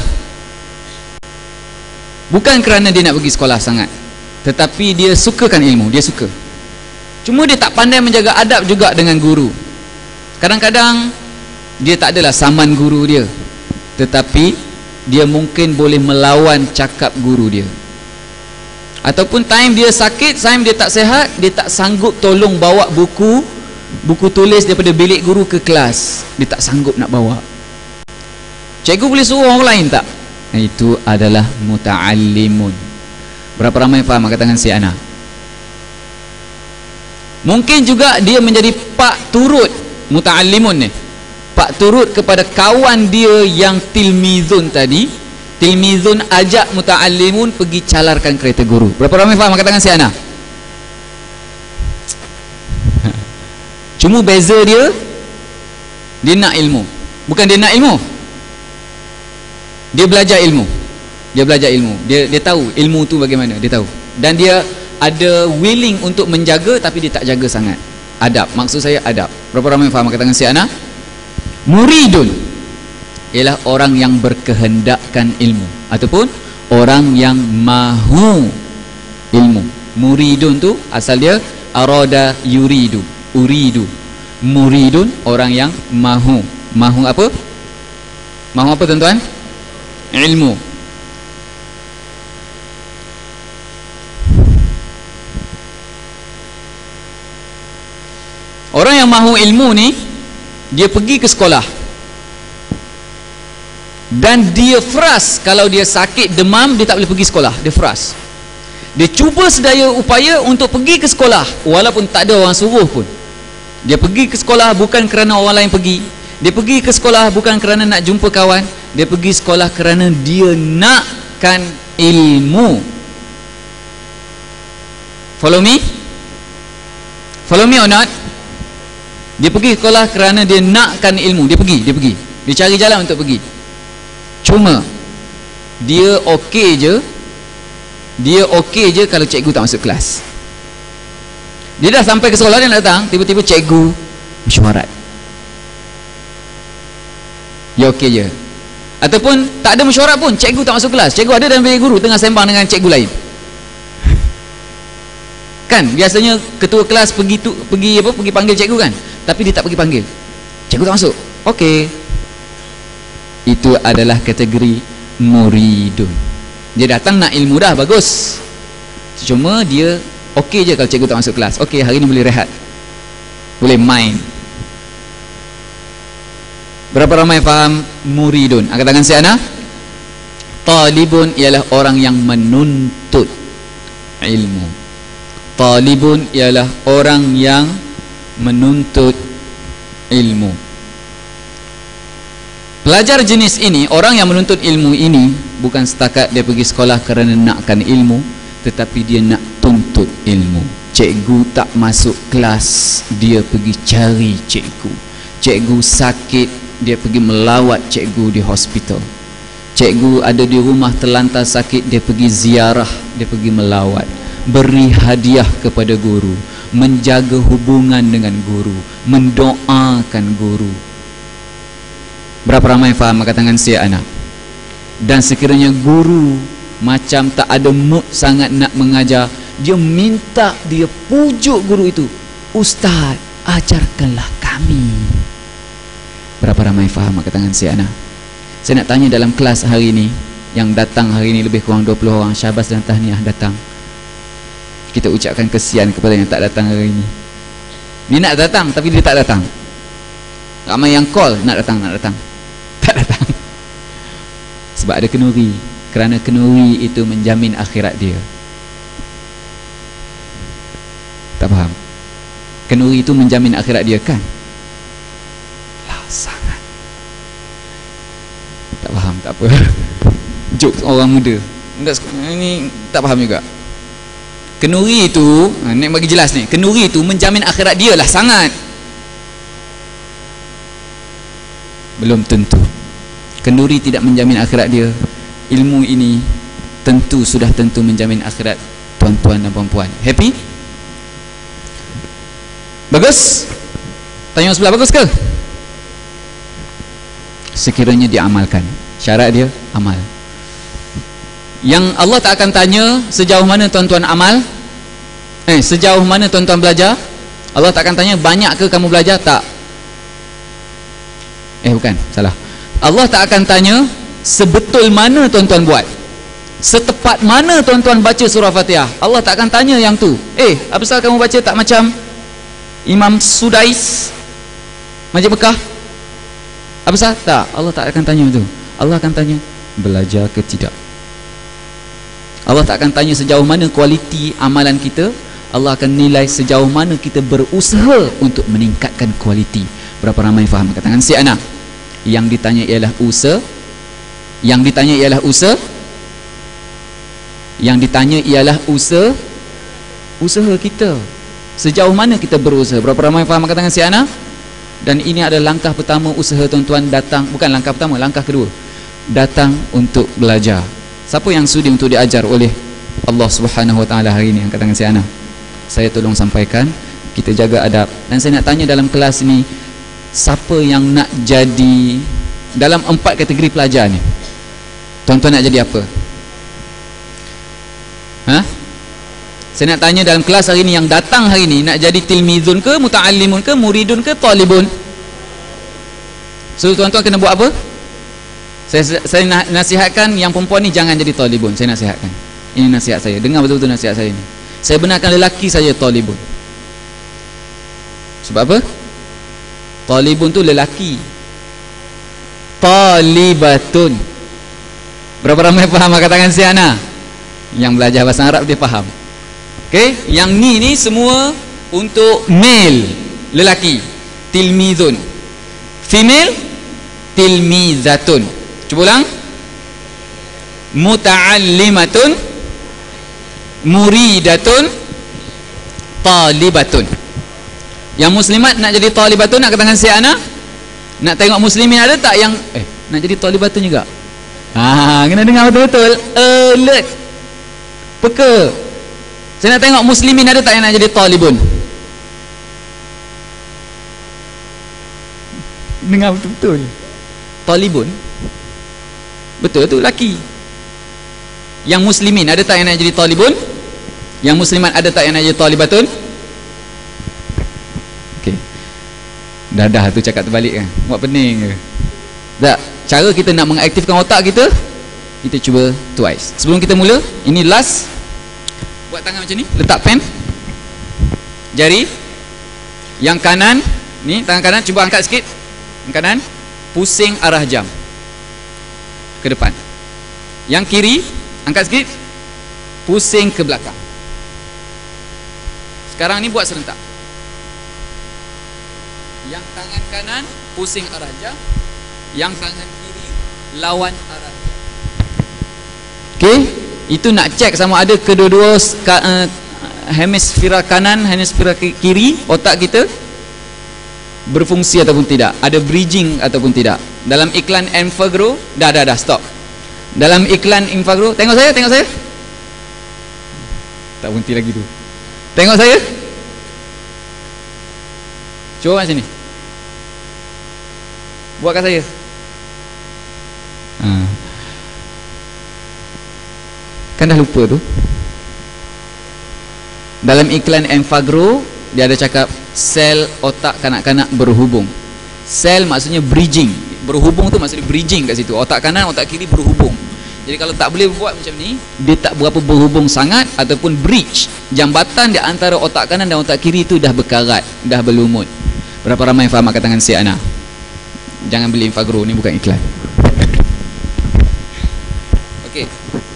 bukan kerana dia nak pergi sekolah sangat, tetapi dia sukakan ilmu. Dia suka. Cuma dia tak pandai menjaga adab juga dengan guru. Kadang-kadang dia tak adalah saman guru dia, tetapi dia mungkin boleh melawan cakap guru dia. Ataupun time dia sakit, time dia tak sihat, dia tak sanggup tolong bawa buku tulis daripada bilik guru ke kelas. Dia tak sanggup nak bawa. Cikgu boleh suruh orang lain tak? Itu adalah muta'allimun. Berapa ramai faham? Angkat tangan si Ana. Mungkin juga dia menjadi pak turut muta'allimun ni, pak turut kepada kawan dia yang tilmizun tadi. Tilmizun ajak muta'allimun pergi calarkan kereta guru. Berapa ramai faham? Angkat tangan si Ana. Cuma beza dia nak ilmu. Bukan dia nak ilmu, dia belajar ilmu. Dia tahu ilmu tu bagaimana, dia tahu. Dan dia ada willing untuk menjaga, tapi dia tak jaga sangat. Adab, maksud saya adab. Berapa ramai faham? Angkat tangan si Ana. Muridun ialah orang yang berkehendakkan ilmu, ataupun orang yang mahu ilmu. Muridun tu asal dia arada yuridu, uridu. Muridun orang yang mahu. Mahu apa? Mahu apa tuan-tuan? Ilmu. Orang yang mahu ilmu ni, dia pergi ke sekolah dan dia frust. Kalau dia sakit demam, dia tak boleh pergi sekolah, dia frust. Dia cuba sedaya upaya untuk pergi ke sekolah walaupun tak ada orang suruh pun. Dia pergi ke sekolah bukan kerana orang lain pergi. Dia pergi ke sekolah bukan kerana nak jumpa kawan. Dia pergi sekolah kerana dia nakkan ilmu. Follow me? Follow me or not? Dia pergi sekolah kerana dia nakkan ilmu. Dia pergi. Dia cari jalan untuk pergi. Cuma dia okey je kalau cikgu tak masuk kelas. Dia dah sampai ke sekolah, dia nak datang, tiba-tiba cikgu mesyuarat. Dia okey je. Ataupun tak ada mesyuarat pun, cikgu tak masuk kelas. Cikgu ada dalam bilik guru tengah sembang dengan cikgu lain. Kan biasanya ketua kelas pergi panggil cikgu kan, tapi dia tak pergi panggil. Cikgu tak masuk. Okey. Itu adalah kategori muridun. Dia datang nak ilmu dah, bagus. Cuma dia okey je kalau cikgu tak masuk kelas. Okey, hari ni boleh rehat, boleh main. Berapa ramai faham muridun? Angkat tangan si Ana. Talibun ialah orang yang menuntut ilmu. Talibun ialah orang yang menuntut ilmu. Pelajar jenis ini, orang yang menuntut ilmu ini, bukan setakat dia pergi sekolah kerana nakkan ilmu, tetapi dia nak tuntut ilmu. Cikgu tak masuk kelas, dia pergi cari cikgu. Cikgu sakit, dia pergi melawat cikgu di hospital. Cikgu ada di rumah terlantar sakit, dia pergi ziarah, dia pergi melawat. Beri hadiah kepada guru, menjaga hubungan dengan guru, mendoakan guru. Berapa ramai faham? Angkat tangan siap anak. Dan sekiranya guru macam tak ada mood sangat nak mengajar, dia minta, dia pujuk guru itu, Ustaz, ajarkanlah kami. Berapa ramai faham? Angkat tangan siap anak. Saya nak tanya dalam kelas hari ini, yang datang hari ini lebih kurang 20 orang, syabas dan tahniah datang. Kita ucapkan kesian kepada yang tak datang hari ini. Dia nak datang tapi dia tak datang. Ramai yang call nak datang, tak datang. Sebab ada kenuri. Kerana kenuri itu menjamin akhirat dia. Tak faham? Kenuri itu menjamin akhirat dia kan? Lah sangat. Tak faham, tak apa. Jokes orang muda. Ini tak faham juga. Kenuri itu, nak bagi jelas ni, kenuri itu menjamin akhirat dia lah sangat. Belum tentu. Kenuri tidak menjamin akhirat dia. Ilmu ini sudah tentu menjamin akhirat tuan-tuan dan puan-puan. Happy? Bagus? Tanya sebelah, bagus ke? Sekiranya diamalkan. Syarat dia amal. Yang Allah tak akan tanya sejauh mana tuan-tuan amal, sejauh mana tuan-tuan belajar. Allah tak akan tanya banyak ke kamu belajar, tak. Bukan, salah. Allah tak akan tanya sebetul mana tuan-tuan buat, setepat mana tuan-tuan baca surah Fatihah. Allah tak akan tanya yang tu. Apa pasal kamu baca tak macam Imam Sudais Masjid Mekah? Apa pasal? Tak, Allah tak akan tanya itu. Allah akan tanya belajar ke tidak. Allah tak akan tanya sejauh mana kualiti amalan kita. Allah akan nilai sejauh mana kita berusaha untuk meningkatkan kualiti. Berapa ramai faham? Katakan si anak. Yang ditanya ialah usaha. Yang ditanya ialah usaha. Yang ditanya ialah usaha. Usaha kita. Sejauh mana kita berusaha? Berapa ramai faham? Katakan si anak. Dan ini adalah langkah pertama usaha tuan-tuan datang. Bukan langkah pertama, langkah kedua. Datang untuk belajar. Siapa yang sudi untuk diajar oleh Allah Subhanahu Wa Taala hari ini? Angkat tangan si anak. Saya tolong sampaikan, kita jaga adab. Dan saya nak tanya dalam kelas ni, siapa yang nak jadi dalam 4 kategori pelajar ni? Tuan-tuan nak jadi apa? Ha? Saya nak tanya dalam kelas hari ni, yang datang hari ni nak jadi tilmizun ke, muta'allimun ke, muridun ke, talibun? So tuan-tuan kena buat apa? Saya nasihatkan yang perempuan ni jangan jadi talibun. Saya nasihatkan. Ini nasihat saya. Dengar betul-betul nasihat saya ni. Saya benarkan lelaki saja talibun. Sebab apa? Talibun tu lelaki. Talibatun. Berapa ramai faham katakan si Ana? Yang belajar bahasa Arab dia faham. Okey, yang ni semua untuk male, lelaki. Tilmizun. Female, tilmizatun. Cuba ulang. Muta'allimatun, muridatun, talibatun. Yang muslimat nak jadi talibatun, nak katakan si anak. Nak tengok muslimin ada tak yang nak jadi talibatun juga? Kena dengar betul-betul. Alert. Peka. Saya nak tengok muslimin ada tak yang nak jadi talibun? Dengar betul-betul. Talibun. Betul tu laki. Yang muslimin ada tak yang nak jadi talibun? Yang muslimat ada tak yang nak jadi talibatun? Okey. Dah tu cakap terbalik kan. Buat pening ke? Tak. Cara kita nak mengaktifkan otak kita, kita cuba twice. Sebelum kita mula, ini last. Buat tangan macam ni, letak pen. Jari yang kanan ni, tangan kanan cuba angkat sikit. Yang kanan pusing arah jam ke depan. Yang kiri angkat sikit, pusing ke belakang. Sekarang ni buat serentak. Yang tangan kanan pusing arah jam, yang tangan kiri lawan arah jam. Okey, itu nak cek sama ada kedua-dua hemisfera kanan, hemisfera kiri otak kita berfungsi ataupun tidak, ada bridging ataupun tidak. Dalam iklan Enfagrow, dah stop. Dalam iklan Enfagrow, tengok saya. Tak berhenti lagi tu. Tengok saya. Cuba kat sini. Buat kat saya. Kan dah lupa tu. Dalam iklan Enfagrow, dia ada cakap sel otak kanak-kanak berhubung. Sel maksudnya bridging. Berhubung tu maksudnya bridging kat situ. Otak kanan, otak kiri berhubung. Jadi kalau tak boleh buat macam ni, dia tak berapa berhubung sangat ataupun bridge. Jambatan di antara otak kanan dan otak kiri itu dah berkarat, dah berlumut. Berapa ramai faham angkat tangan si Ana? Jangan beli Enfagrow, ni bukan iklan. Okey.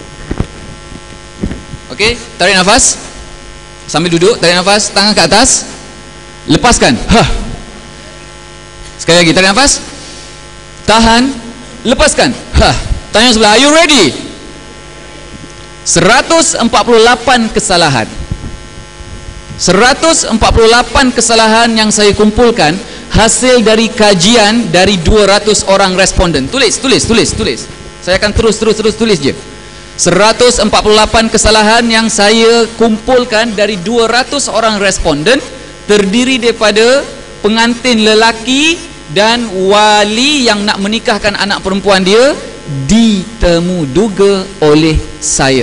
Okey, tarik nafas. Sambil duduk, tarik nafas, tangan ke atas. Lepaskan. Sekali lagi, tarik nafas. Tahan, lepaskan. Tanya sebelah, are you ready? 148 kesalahan. 148 kesalahan yang saya kumpulkan hasil dari kajian dari 200 orang responden. Tulis. Saya akan terus tulis je. 148 kesalahan yang saya kumpulkan dari 200 orang responden, terdiri daripada pengantin lelaki dan wali yang nak menikahkan anak perempuan dia, ditemuduga oleh saya.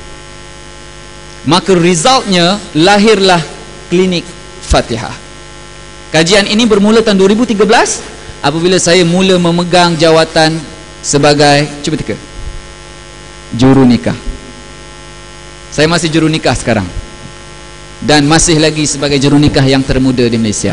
Maka resultnya lahirlah klinik Fatihah. Kajian ini bermula tahun 2013 apabila saya mula memegang jawatan sebagai, cuba teka, juru nikah. Saya masih juru nikah sekarang dan masih lagi sebagai juru nikah yang termuda di Malaysia.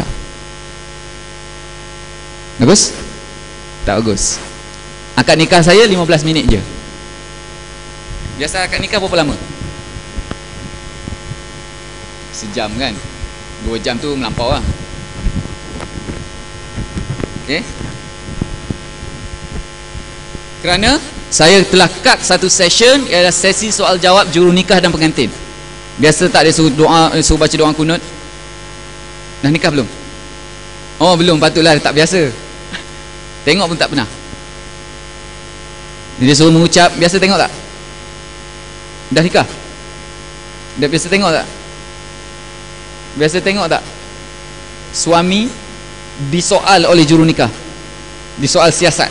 Bagus? Tak bagus. Akad nikah saya 15 minit je. Biasa akad nikah berapa lama? sejam kan, 2 jam tu melampau lah. Okay, kerana saya telah cut satu session, ialah sesi soal jawab jurunikah dan pengantin. Biasa tak dia suruh doa, suruh baca doa kunut? Dah nikah belum? Oh belum, patutlah tak biasa. Tengok pun tak pernah. Dia suruh mengucap, biasa tengok tak? Dah nikah? Dah biasa tengok tak? Biasa tengok tak? Suami disoal oleh jurunikah, disoal siasat,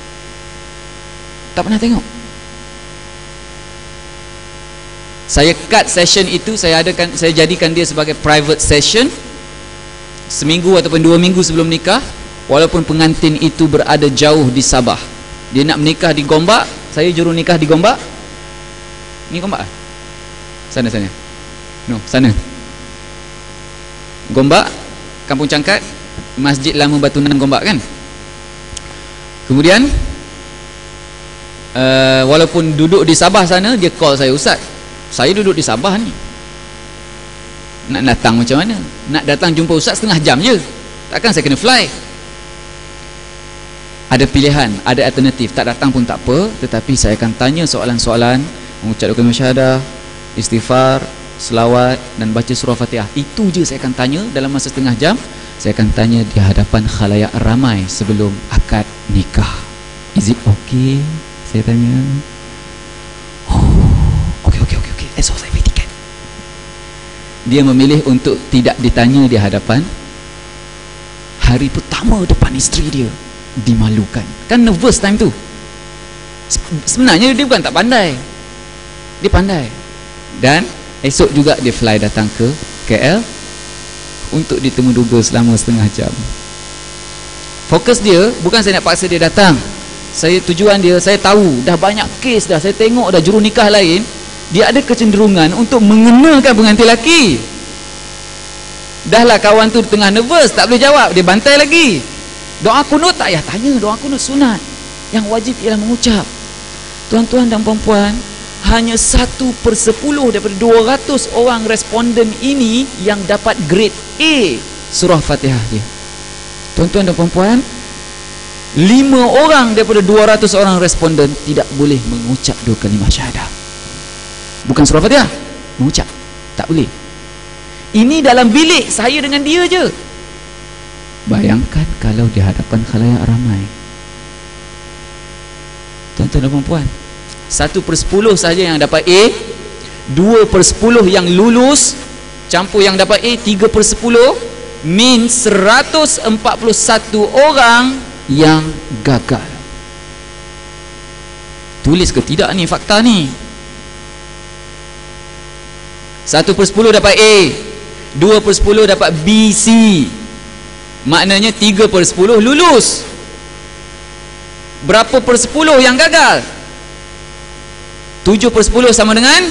tak pernah tengok. Saya cut session itu, saya jadikan dia sebagai private session, seminggu ataupun 2 minggu sebelum nikah. Walaupun pengantin itu berada jauh di Sabah, dia nak menikah di Gombak, saya juru nikah di Gombak. Ni Gombak lah? Sana no, sana Gombak, Kampung Cangkat, Masjid Lama Batunan Gombak kan. Kemudian walaupun duduk di Sabah sana, dia call saya, Ustaz, saya duduk di Sabah ni, nak datang macam mana? Nak datang jumpa Ustaz setengah jam je, takkan saya kena fly? Ada pilihan, ada alternatif. Tak datang pun tak apa, tetapi saya akan tanya soalan-soalan, mengucap kalimah syahadah, istighfar, selawat dan baca surah Fatihah. Itu je saya akan tanya dalam masa setengah jam. Saya akan tanya di hadapan khalayak ramai sebelum akad nikah. Is it okay? Saya tanya. Oh, okay. Esok saya beli tiket. Dia memilih untuk tidak ditanya di hadapan. Hari pertama depan isteri dia, dimalukan. Kan nervous time tu. Sebenarnya dia bukan tak pandai, dia pandai. Dan esok juga dia fly datang ke KL untuk ditemu duga selama setengah jam. Fokus dia bukan saya nak paksa dia datang. Tujuan dia, saya tahu dah banyak kes dah, saya tengok dah juru nikah lain, dia ada kecenderungan untuk mengenakan pengantin lelaki. Dah lah kawan tu tengah nervous, tak boleh jawab, dia bantai lagi. Doa kunut tak payah tanya, doa kunut sunat. Yang wajib ialah mengucap. Tuan-tuan dan puan-puan, hanya 1/10 daripada 200 orang responden ini yang dapat grade A surah Fatihah dia. Tuan-tuan dan puan-puan, 5 orang daripada 200 orang responden tidak boleh mengucap 2 kalimah syahadah. Bukan surah Fatihah, mengucap, tak boleh. Ini dalam bilik saya dengan dia je. Bayangkan kalau di hadapan khalayak ramai. Tuan-tuan dan puan-puan, 1/10 saja yang dapat A, 2/10 yang lulus, campur yang dapat A, 3/10, means 141 orang yang gagal. Tulis ke tidak ni fakta ni? 1/10 dapat A, 2/10 dapat B, C, maknanya 3/10 lulus. Berapa per 10 yang gagal? 7/10 sama dengan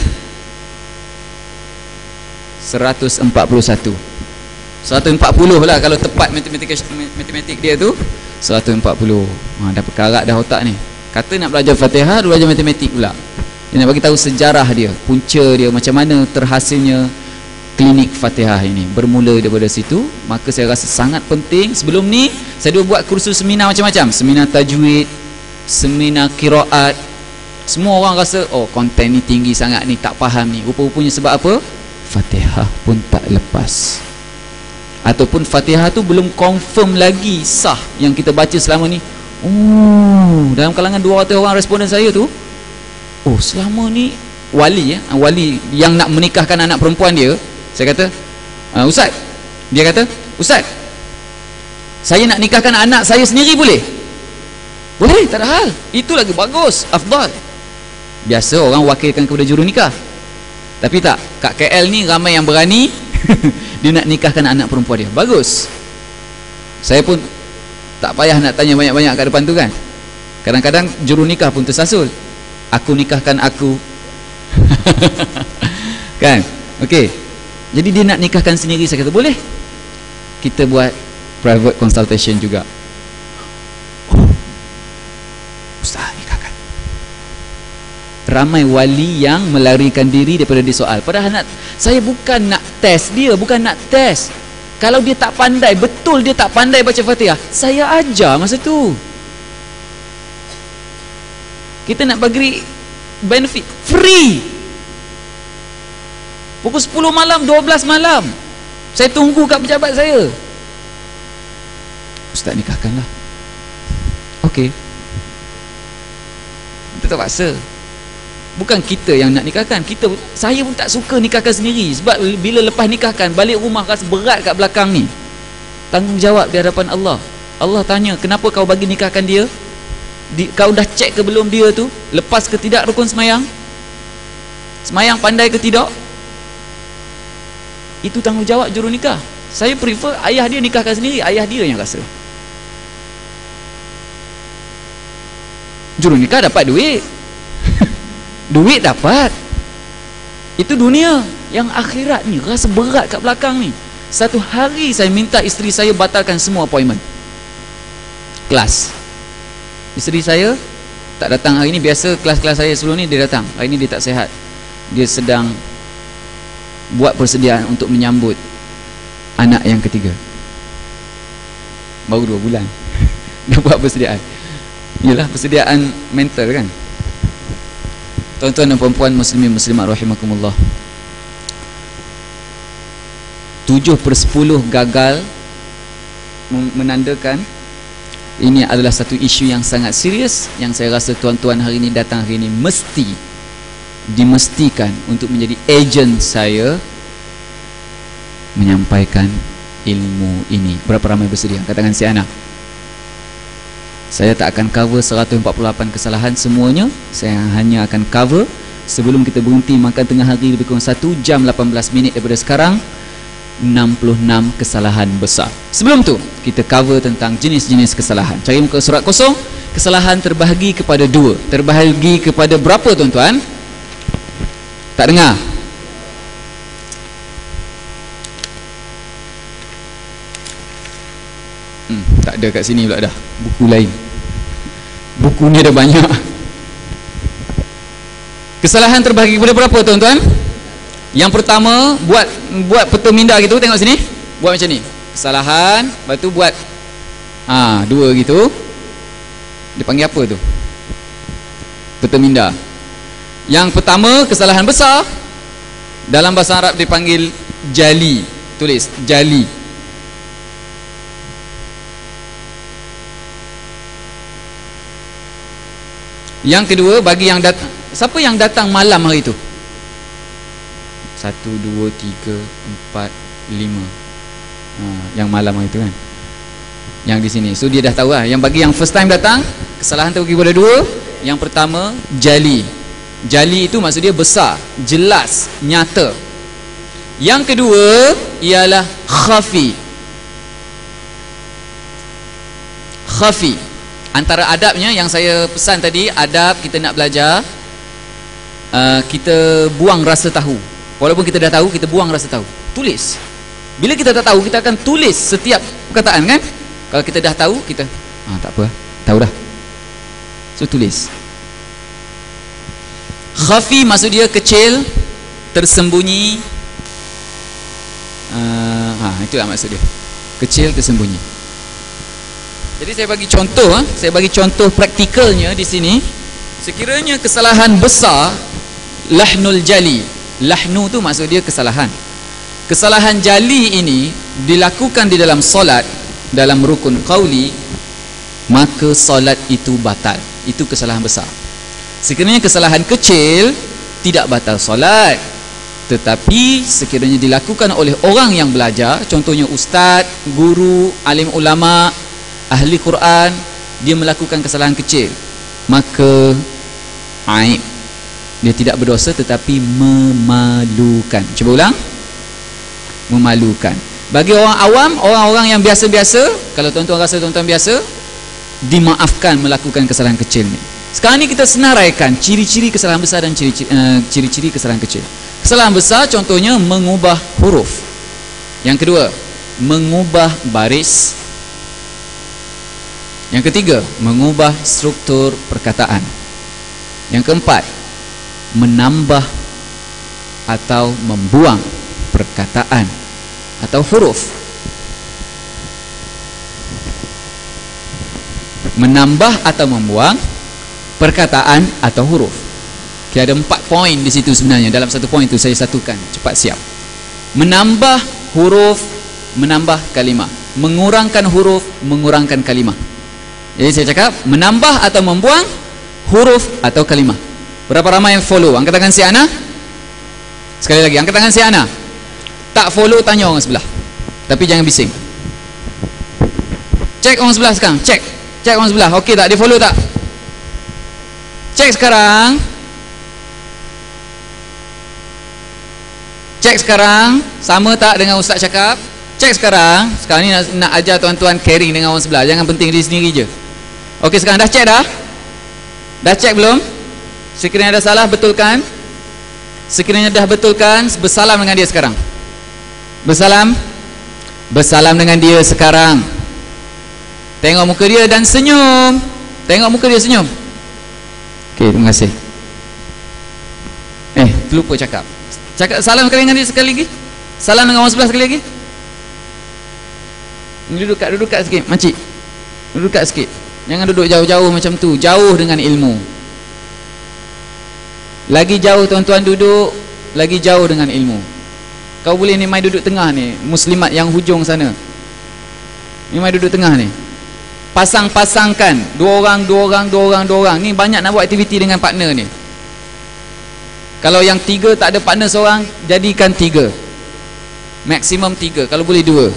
141. 140 lah kalau tepat matematik dia tu. 140. Dah perkarat dah otak ni. Kata nak belajar Fatihah, belajar matematik pula. Dia nak bagi tahu sejarah dia, punca dia, macam mana terhasilnya klinik Fatihah ini. Bermula daripada situ. Maka saya rasa sangat penting. Sebelum ni saya dah buat kursus seminar macam-macam, seminar tajwid, seminar qiraat. Semua orang rasa, oh konten ni tinggi sangat ni, tak faham ni. Rupa-rupanya sebab apa? Fatihah pun tak lepas, ataupun Fatihah tu belum confirm lagi sah yang kita baca selama ni. Oh, dalam kalangan 200 orang responden saya tu, oh selama ni wali wali yang nak menikahkan anak perempuan dia, saya kata, Ustaz, dia kata, Ustaz, saya nak nikahkan anak saya sendiri boleh? Boleh, tak ada hal. Itu lagi bagus, afdal. Biasa orang wakilkan kepada juru nikah. Tapi tak, kat KL ni ramai yang berani dia nak nikahkan anak perempuan dia. Bagus. Saya pun tak payah nak tanya banyak-banyak kat depan tu kan. Kadang-kadang juru nikah pun tersasul, aku nikahkan aku. Kan? Okey. Jadi dia nak nikahkan sendiri. Saya kata boleh. Kita buat private consultation juga. ramai wali yang melarikan diri daripada disoal. Padahal saya bukan nak test dia, bukan nak test. Kalau dia tak pandai, betul dia tak pandai baca Fatihah, saya ajar masa tu. Kita nak bagi benefit free. Pukul 10 malam, 12 malam, saya tunggu kat pejabat saya. Ustaz, nikahkanlah. Okey, kita terpaksa. Bukan kita yang nak nikahkan. Saya pun tak suka nikahkan sendiri. Sebab bila lepas nikahkan, balik rumah rasa berat kat belakang ni. Tanggungjawab di hadapan Allah. Allah tanya, kenapa kau bagi nikahkan dia? Kau dah cek ke belum dia tu? Lepas ke tidak rukun semayang? Semayang pandai ke tidak? Itu tanggungjawab juru nikah. Saya prefer ayah dia nikahkan sendiri. Ayah dia yang rasa. Juru nikah dapat duit. Duit dapat. Itu dunia. Yang akhirat ni rasa berat kat belakang ni. Satu hari saya minta isteri saya batalkan semua appointment kelas. Isteri saya tak datang hari ni. Biasa kelas-kelas saya sebelum ni dia datang. Hari ni dia tak sihat. Dia sedang buat persediaan untuk menyambut anak yang ketiga. Baru 2 bulan dia buat persediaan. Yalah, persediaan mental kan. Tuan-tuan dan puan-puan muslimin muslimat rahimakumullah, 7/10 gagal menandakan ini adalah satu isu yang sangat serius, yang saya rasa tuan-tuan hari ini datang hari ini mesti dimestikan untuk menjadi ejen saya menyampaikan ilmu ini. Berapa ramai bersedia? Katakan si anak. Saya tak akan cover 148 kesalahan semuanya. Saya hanya akan cover, sebelum kita berhenti makan tengah hari lebih kurang 1 jam 18 minit daripada sekarang, 66 kesalahan besar. Sebelum tu kita cover tentang jenis-jenis kesalahan. Cari muka surat kosong. Kesalahan terbahagi kepada 2. Terbahagi kepada berapa tuan-tuan? Tak dengar? Tak ada kat sini pula dah. Buku lain. Buku ni ada banyak. Kesalahan terbahagi kepada berapa tuan-tuan? Yang pertama, buat peta minda gitu. Tengok sini. Buat macam ni. Kesalahan, lepas tu buat 2 gitu. Dia panggil apa tu? Peta minda. Yang pertama, kesalahan besar. Dalam bahasa Arab dipanggil jali. Tulis jali. Yang kedua, bagi yang datang, siapa yang datang malam hari tu? 1, 2, 3, 4, 5. Yang malam hari tu kan, yang di sini. So dia dah tahu lah. Yang bagi yang first time datang, kesalahan terbagi kepada 2. Yang pertama, jali. Jali itu maksud dia besar, jelas, nyata. Yang kedua ialah khafi. Khafi. Antara adabnya yang saya pesan tadi, adab kita nak belajar, kita buang rasa tahu. Walaupun kita dah tahu, kita buang rasa tahu. Tulis. Bila kita tak tahu, kita akan tulis setiap perkataan kan. Kalau kita dah tahu, kita tak apa, tahu dah. So tulis. Khafi maksud dia kecil, tersembunyi. Itulah maksud dia. Kecil, tersembunyi. Jadi saya bagi contoh praktikalnya di sini. Sekiranya kesalahan besar, lahnul jali. Lahnu tu maksud dia kesalahan. Kesalahan jali ini dilakukan di dalam solat, dalam rukun qauli, maka solat itu batal. Itu kesalahan besar. Sekiranya kesalahan kecil, tidak batal solat. Tetapi sekiranya dilakukan oleh orang yang belajar, contohnya ustaz, guru, alim ulama, ahli Quran, dia melakukan kesalahan kecil, maka aib. Dia tidak berdosa tetapi memalukan. Cuba ulang. Memalukan. Bagi orang awam, orang-orang yang biasa-biasa, kalau tuan-tuan rasa tuan-tuan biasa, dimaafkan melakukan kesalahan kecil ni. Sekarang ni kita senaraikan ciri-ciri kesalahan besar dan ciri-ciri kesalahan kecil. Kesalahan besar contohnya mengubah huruf. Yang kedua, mengubah baris. Yang ketiga, mengubah struktur perkataan. Yang keempat, menambah atau membuang perkataan atau huruf. Menambah atau membuang perkataan atau huruf. Okay, ada 4 poin di situ sebenarnya. Dalam satu poin itu saya satukan. Cepat siap. Menambah huruf, menambah kalimah. Mengurangkan huruf, mengurangkan kalimah. Jadi saya cakap menambah atau membuang huruf atau kalimah. Berapa ramai yang follow? Angkat tangan si Ana. Sekali lagi, angkat tangan si Ana. Tak follow, tanya orang sebelah. Tapi jangan bising. Cek orang sebelah sekarang. Cek orang sebelah. Okey tak? Dia follow tak? Cek sekarang. Cek sekarang. Sama tak dengan ustaz cakap? Cek sekarang. Sekarang ni nak ajar tuan-tuan caring dengan orang sebelah. Jangan penting diri sendiri je. Okey, sekarang dah cek dah? Dah cek belum? Sekiranya ada salah, betulkan. Sekiranya dah betulkan, bersalam dengan dia sekarang. Bersalam dengan dia sekarang. Tengok muka dia dan senyum. Tengok muka dia senyum. Okey, terima kasih. Terlupa cakap. Salam dengan dia sekali lagi. Salam dengan orang sebelah sekali lagi. Duduk kat sikit, makcik. Duduk kat sikit. Jangan duduk jauh-jauh macam tu. Jauh dengan ilmu. Lagi jauh tuan-tuan duduk, lagi jauh dengan ilmu. Kau boleh ni mai duduk tengah ni, muslimat yang hujung sana. Ni mai duduk tengah ni. Pasang-pasangkan, dua orang. Ni banyak nak buat aktiviti dengan partner ni. Kalau yang 3 tak ada partner seorang, jadikan 3. Maksimum 3, kalau boleh 2.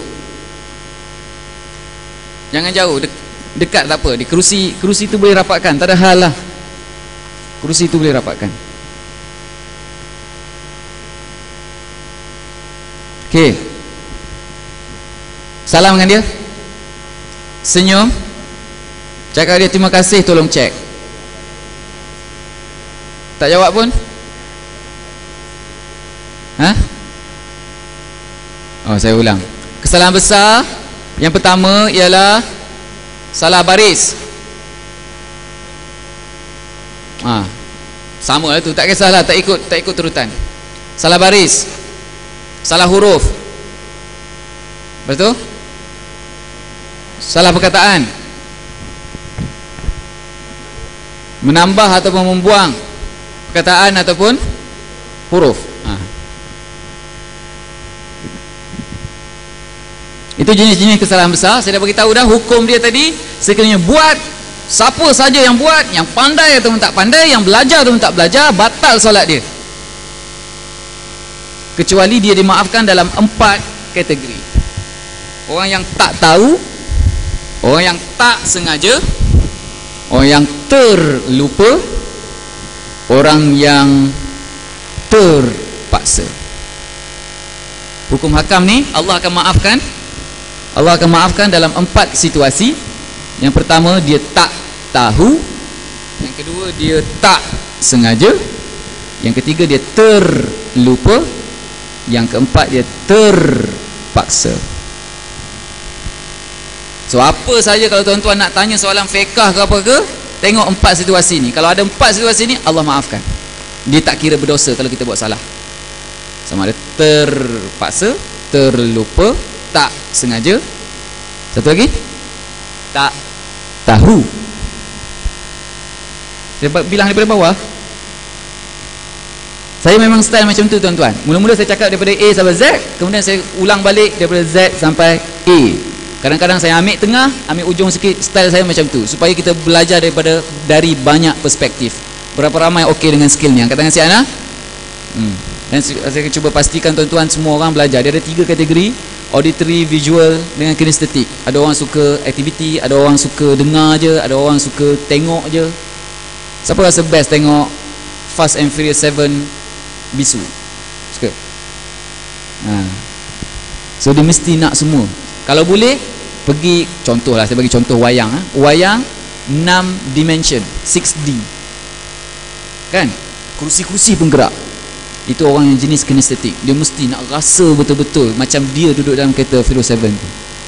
Jangan jauh, dekat tak apa. Di kerusi tu boleh rapatkan, tak ada hal lah. Kerusi tu boleh rapatkan. Okey. Salam dengan dia. Senyum. Cakap dia terima kasih, tolong cek. Tak jawab pun? Saya ulang. Kesalahan besar yang pertama ialah salah baris. Sama lah tu, tak kisahlah, tak ikut turutan. Salah baris, salah huruf, betul? Salah perkataan, menambah ataupun membuang perkataan ataupun huruf. Itu jenis-jenis kesalahan besar. Saya dah bagi tahu dah hukum dia tadi. Sekiranya buat, siapa saja yang buat, yang pandai ataupun tak pandai, yang belajar ataupun tak belajar, batal solat dia. Kecuali dia dimaafkan dalam 4 kategori. Orang yang tak tahu, orang yang tak sengaja, orang yang terlupa, orang yang terpaksa. Hukum hakam ni Allah akan maafkan. Allah akan maafkan dalam 4 situasi. Yang pertama, dia tak tahu. Yang kedua, dia tak sengaja. Yang ketiga, dia terlupa. Yang keempat, dia terpaksa. So apa saja kalau tuan-tuan nak tanya soalan fiqah ke apa ke, tengok 4 situasi ni. Kalau ada 4 situasi ni, Allah maafkan. Dia tak kira berdosa kalau kita buat salah. Sama ada terpaksa, terlupa, tak sengaja. Satu lagi, tak tahu. Saya bilang daripada bawah. Saya memang style macam tu tuan-tuan. Mula-mula saya cakap daripada A sampai Z, kemudian saya ulang balik daripada Z sampai A. Kadang-kadang saya ambil tengah, ambil ujung sikit. Style saya macam tu, supaya kita belajar dari banyak perspektif. Berapa ramai okey dengan skill ni? Angkat tangan si Ana. Dan saya cuba pastikan tuan-tuan semua orang belajar. Dia ada 3 kategori: auditory, visual dengan kinestetik. Ada orang suka aktiviti, ada orang suka dengar je, ada orang suka tengok je. Siapa rasa best tengok Fast and Furious 7 bisu? Suka? So dia mesti nak semua. Kalau boleh pergi, contohlah saya bagi contoh wayang. Wayang 6 dimension, 6D kan, kerusi-kerusi pun gerak. Itu orang yang jenis kinestetik. Dia mesti nak rasa betul-betul macam dia duduk dalam kereta Furious 7 tu.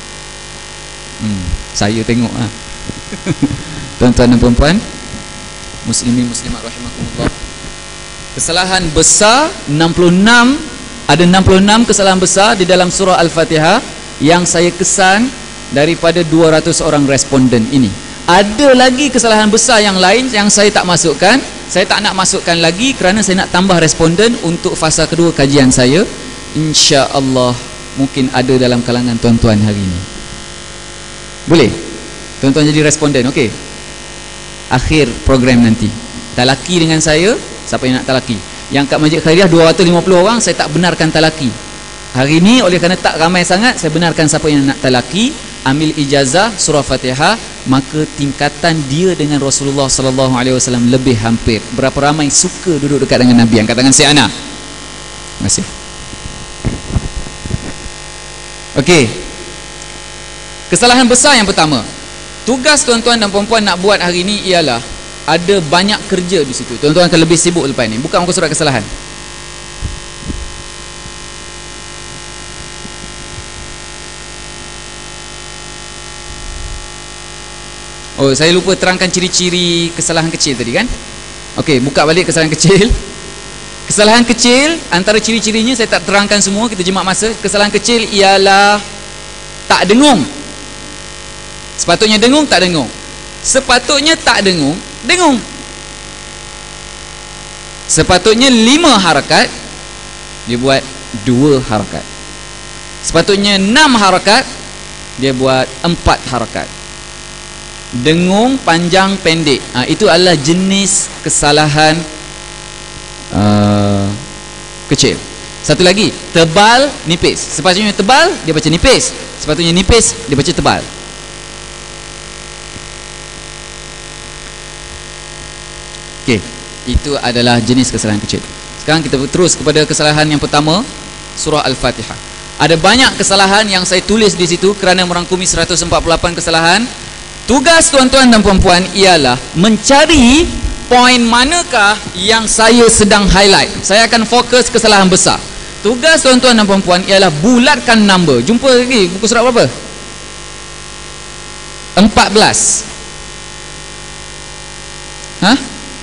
Saya tengok Tuan-tuan dan puan-puan, muslimin muslimat rahimakumullah, Kesalahan besar 66, ada 66 kesalahan besar di dalam surah Al-Fatihah yang saya kesan daripada 200 orang responden ini. Ada lagi kesalahan besar yang lain yang saya tak masukkan. Saya tak nak masukkan lagi kerana saya nak tambah responden untuk fasa kedua kajian saya. InsyaAllah mungkin ada dalam kalangan tuan-tuan hari ini. Boleh? Tuan-tuan jadi responden, okey? Akhir program nanti. Talaki dengan saya, siapa yang nak talaki? Yang kat Masjid Khairiah 250 orang, saya tak benarkan talaki. Hari ini oleh kerana tak ramai sangat, saya benarkan siapa yang nak talaki, ambil ijazah surah Fatihah, maka tingkatan dia dengan Rasulullah sallallahu alaihi wasallam lebih hampir. Berapa ramai suka duduk dekat dengan Nabi? Angkat tangan si Ana. Terima kasih. Okey. Kesalahan besar yang pertama. Tugas tuan-tuan dan puan-puan nak buat hari ini ialah ada banyak kerja di situ. Tuan-tuan akan lebih sibuk lepas ni. Bukan muka surat kesalahan. Oh, saya lupa terangkan ciri-ciri kesalahan kecil tadi kan? Okey, buka balik kesalahan kecil. Kesalahan kecil, antara ciri-cirinya saya tak terangkan semua, kita jemat masa. Kesalahan kecil ialah tak dengung. Sepatutnya dengung, tak dengung. Sepatutnya tak dengung, dengung. Sepatutnya 5 harakat, dia buat 2 harakat. Sepatutnya 6 harakat, dia buat 4 harakat. Dengung, panjang, pendek. Itu adalah jenis kesalahan kecil. Satu lagi, tebal, nipis. Sepatutnya tebal, dia baca nipis. Sepatutnya nipis, dia baca tebal. Okey, itu adalah jenis kesalahan kecil. Sekarang kita terus kepada kesalahan yang pertama, surah Al-Fatihah. Ada banyak kesalahan yang saya tulis di situ kerana merangkumi 148 kesalahan. Tugas tuan-tuan dan puan-puan ialah mencari poin manakah yang saya sedang highlight. Saya akan fokus kesalahan besar. Tugas tuan-tuan dan puan-puan ialah bulatkan number. Jumpa lagi buku surat berapa? 14. Hah?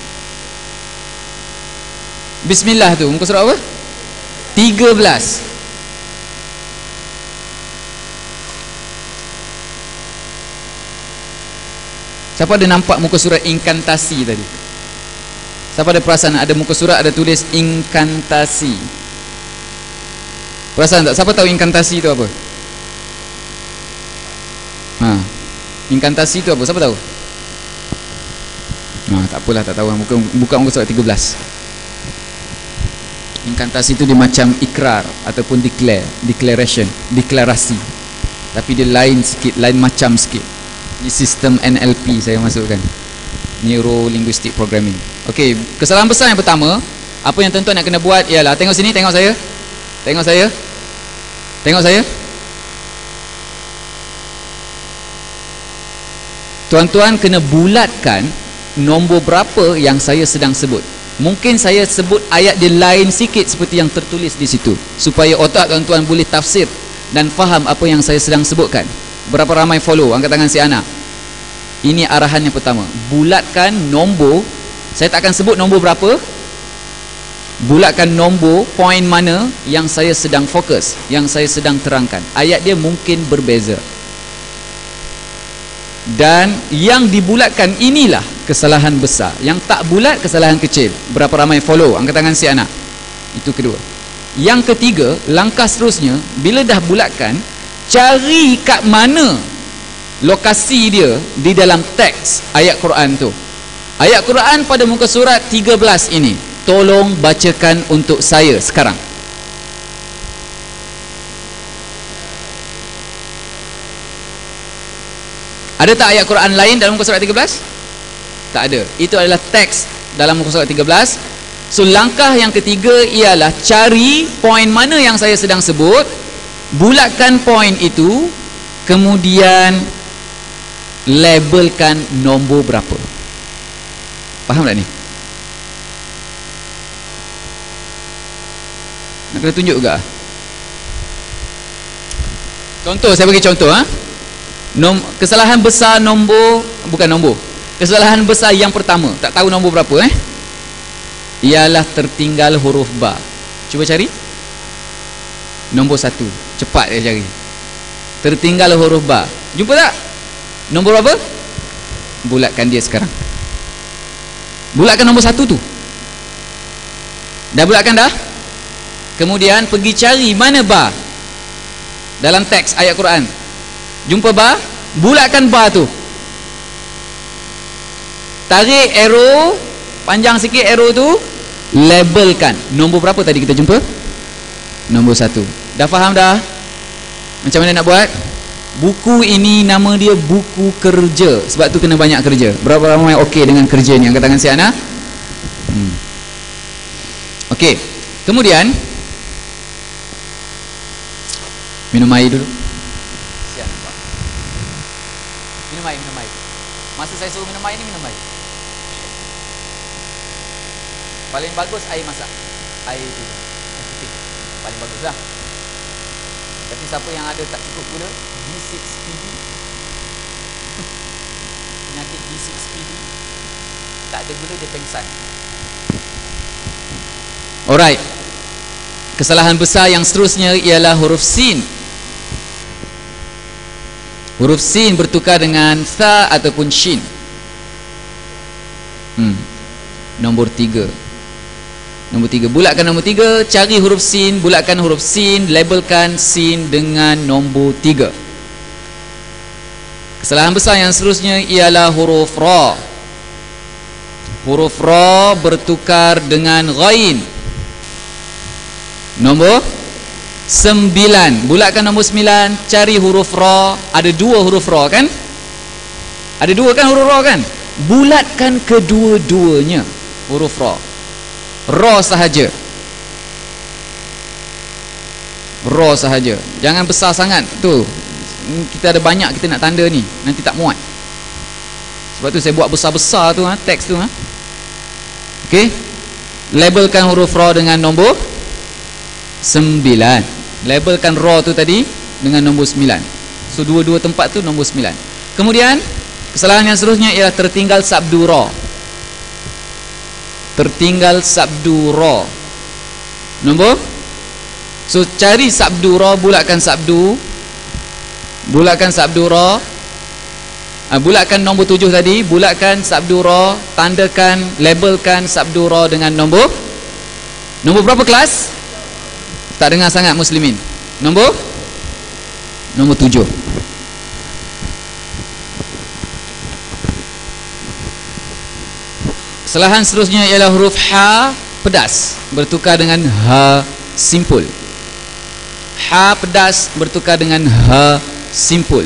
Bismillah tu muka surat apa? 13. Siapa ada nampak muka surat inkantasi tadi? Siapa ada perasan ada muka surat ada tulis inkantasi? Perasan tak? Siapa tahu inkantasi itu apa? Inkantasi itu apa? Siapa tahu? Tak apalah, tak tahu. Buka muka surat 13. Inkantasi itu dia macam ikrar ataupun declaration, deklarasi. Tapi dia lain sikit, lain macam sikit. Di sistem NLP saya masukkan, Neuro Linguistic Programming. Okey, kesalahan besar yang pertama, apa yang tuan-tuan nak kena buat ialah, tengok sini, tengok saya. Tengok saya. Tengok saya. Tuan-tuan kena bulatkan nombor berapa yang saya sedang sebut. Mungkin saya sebut ayat dia lain sikit seperti yang tertulis di situ, supaya otak tuan-tuan boleh tafsir dan faham apa yang saya sedang sebutkan. Berapa ramai follow? Angkat tangan si Ana. Ini arahan yang pertama. Bulatkan nombor. Saya tak akan sebut nombor berapa. Bulatkan nombor, poin mana yang saya sedang fokus, yang saya sedang terangkan. Ayat dia mungkin berbeza. Dan yang dibulatkan inilah kesalahan besar. Yang tak bulat, kesalahan kecil. Berapa ramai follow? Angkat tangan si Ana. Itu kedua. Yang ketiga, langkah seterusnya, bila dah bulatkan, cari kat mana lokasi dia di dalam teks ayat Quran tu. Ayat Quran pada muka surat 13 ini, tolong bacakan untuk saya sekarang. Ada tak ayat Quran lain dalam muka surat 13? Tak ada. Itu adalah teks dalam muka surat 13. So langkah yang ketiga ialah cari poin mana yang saya sedang sebut, bulatkan poin itu, kemudian labelkan nombor berapa. Faham tak ni? Nak kena tunjuk juga. Contoh, saya bagi contoh. Kesalahan besar nombor, bukan nombor, kesalahan besar yang pertama, tak tahu nombor berapa. ialah tertinggal huruf ba. Cuba cari. Nombor 1. Cepat dia cari. Tertinggal huruf ba. Jumpa tak? Nombor apa? Bulatkan dia sekarang. Bulatkan nombor 1 tu. Dah bulatkan dah? Kemudian pergi cari mana ba dalam teks ayat Quran. Jumpa ba? Bulatkan ba tu. Tarik arrow, panjang sikit arrow tu, labelkan. Nombor berapa tadi kita jumpa? Nombor 1. Dah faham dah? Macam mana nak buat? Buku ini nama dia buku kerja. Sebab tu kena banyak kerja. Berapa ramai okey dengan kerja ni? Angkat tangan si Ana. Okey. Kemudian minum air dulu. Si Ana buat. Minum air. Masa saya suruh minum air ni, minum air. Paling bagus air masak. Air tu. Air putih. Paling bagus lah. Tapi siapa yang ada tak cukup gula, G6PD. Penyakit G6PD. Tak ada gula, dia pengsan. Alright. Kesalahan besar yang seterusnya ialah huruf sin. Huruf sin bertukar dengan tha ataupun shin. Nombor 3. Nombor 3, bulatkan nombor 3, cari huruf sin, bulatkan huruf sin, labelkan sin dengan nombor 3. Kesalahan besar yang seterusnya ialah huruf ra. Huruf ra bertukar dengan ghain. Nombor 9, bulatkan nombor 9, cari huruf ra. Ada 2 huruf ra kan? Ada 2 kan huruf ra kan? Bulatkan kedua-duanya huruf ra. Ra sahaja. Ra sahaja. Jangan besar sangat tu. Kita ada banyak kita nak tanda ni, nanti tak muat. Sebab tu saya buat besar-besar tu teks tu Okey. Labelkan huruf ra dengan nombor 9. Labelkan ra tu tadi dengan nombor 9. So dua-dua tempat tu nombor 9. Kemudian kesalahan yang seterusnya ialah tertinggal sabdu ra. Tertinggal sabdu ra. Nombor. So cari sabdu ra, bulatkan sabdu. Bulatkan sabdu ra. Bulatkan nombor 7 tadi, bulatkan sabdu ra, tandakan, labelkan sabdu ra dengan nombor. Nombor berapa kelas? Tak dengar sangat muslimin. Nombor 7. Kesalahan seterusnya ialah huruf ha pedas bertukar dengan ha simpul. Ha pedas bertukar dengan ha simpul.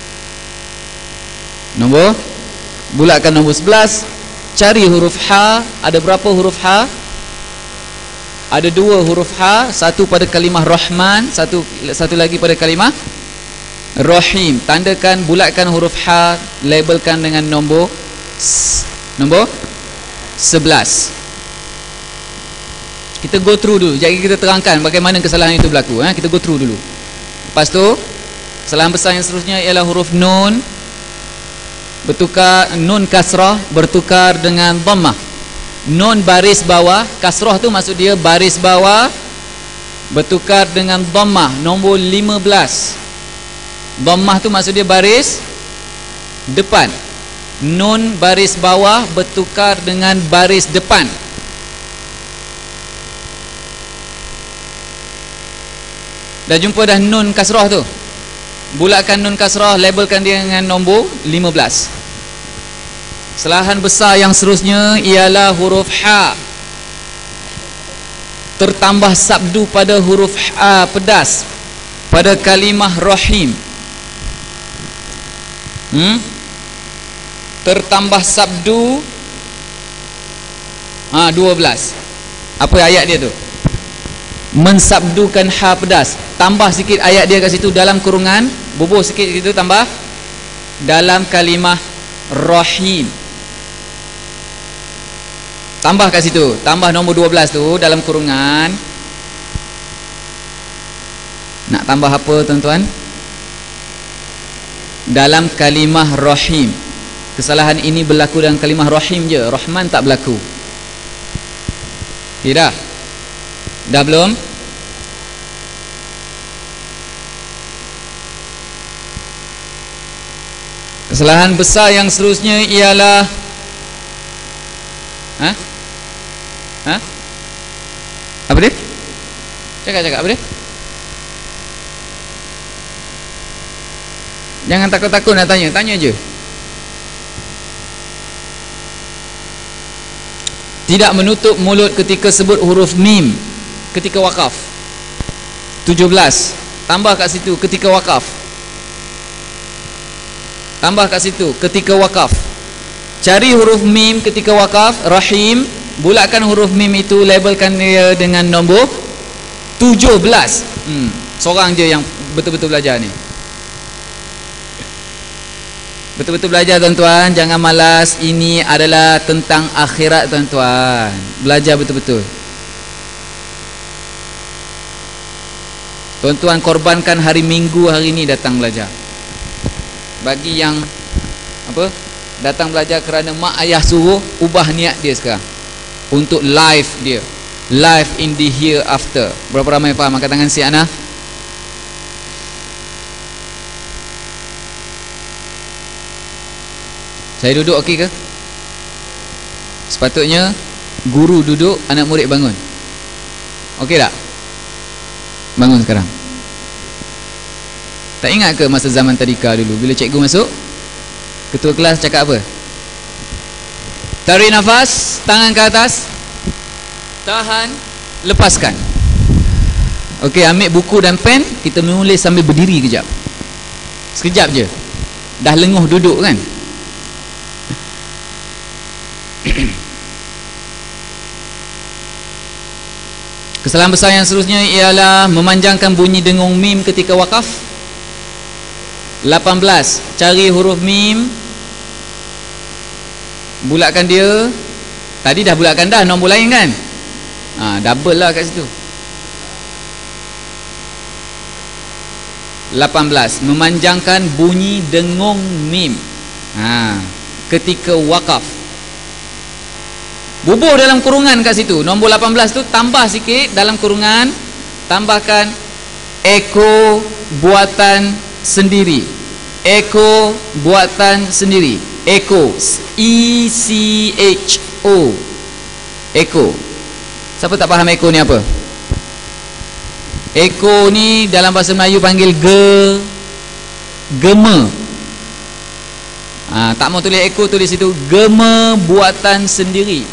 Nombor, bulatkan nombor 11, cari huruf ha. Ada berapa huruf ha? Ada 2 huruf ha, satu pada kalimah Rahman, satu lagi pada kalimah Rahim. Tandakan, bulatkan huruf ha, labelkan dengan nombor 11. Kita go through dulu. Jadi kita terangkan bagaimana kesalahan itu berlaku. Kita go through dulu. Lepas tu, kesalahan besar yang seterusnya ialah huruf nun. Bertukar, nun kasrah bertukar dengan dhammah. Nun baris bawah, kasrah tu maksud dia baris bawah, bertukar dengan dhammah. Nombor 15. Dhammah tu maksud dia baris depan. Nun baris bawah bertukar dengan baris depan. Dah jumpa dah nun kasrah tu. Bulatkan nun kasrah, labelkan dia dengan nombor 15. Kesalahan besar yang seterusnya ialah huruf ha. Tertambah sabdu pada huruf ha pedas pada kalimah Rahim. Tertambah sabdu 12. Apa ayat dia tu? Mensabdukan ha pedas. Tambah sikit ayat dia kat situ dalam kurungan, bubuh sikit gitu, tambah dalam kalimah Rahim. Tambah kat situ, tambah nombor 12 tu dalam kurungan. Nak tambah apa tuan-tuan? Dalam kalimah Rahim. Kesalahan ini berlaku dalam kalimah Rahim je, Rahman tak berlaku. Okay, dah? Dah belum? Kesalahan besar yang seterusnya ialah apa dia? Cakap apa dia? Jangan takut-takut nak tanya, tanya je. Tidak menutup mulut ketika sebut huruf mim ketika wakaf. 17. Tambah kat situ ketika wakaf. Tambah kat situ ketika wakaf. Cari huruf mim ketika wakaf. Rahim. Bulatkan huruf mim itu, labelkan dia dengan nombor 17. Seorang je yang betul-betul belajar ni. Betul-betul belajar tuan-tuan, jangan malas. Ini adalah tentang akhirat tuan-tuan. Belajar betul-betul. Tuan-tuan korbankan hari Minggu hari ni datang belajar. Bagi yang apa? Datang belajar kerana mak ayah suruh, ubah niat dia sekarang. Untuk life dia. Life in the hereafter. Berapa ramai faham? Angkat tangan si Ana. Saya duduk okey ke? Sepatutnya guru duduk, anak murid bangun. Okey tak? Bangun sekarang. Tak ingat ke masa zaman tadika dulu, bila cikgu masuk, ketua kelas cakap apa? Tarik nafas, tangan ke atas, tahan, lepaskan. Okey, ambil buku dan pen, kita menulis sambil berdiri kejap. Sekejap je. Dah lenguh duduk kan? Kesalahan besar yang seterusnya ialah memanjangkan bunyi dengung mim ketika wakaf. 18. Cari huruf mim, bulatkan dia. Tadi dah bulatkan dah, nombor lain kan? Double lah kat situ. 18. Memanjangkan bunyi dengung mim ketika wakaf. Bubuh dalam kurungan kat situ. Nombor 18 tu tambah sikit dalam kurungan, tambahkan eko buatan sendiri. Eko buatan sendiri. Eko, E-C-H-O. Eko. Siapa tak faham eko ni apa? Eko ni dalam bahasa Melayu panggil gema. Tak mau tulis eko, tulis situ gema buatan sendiri.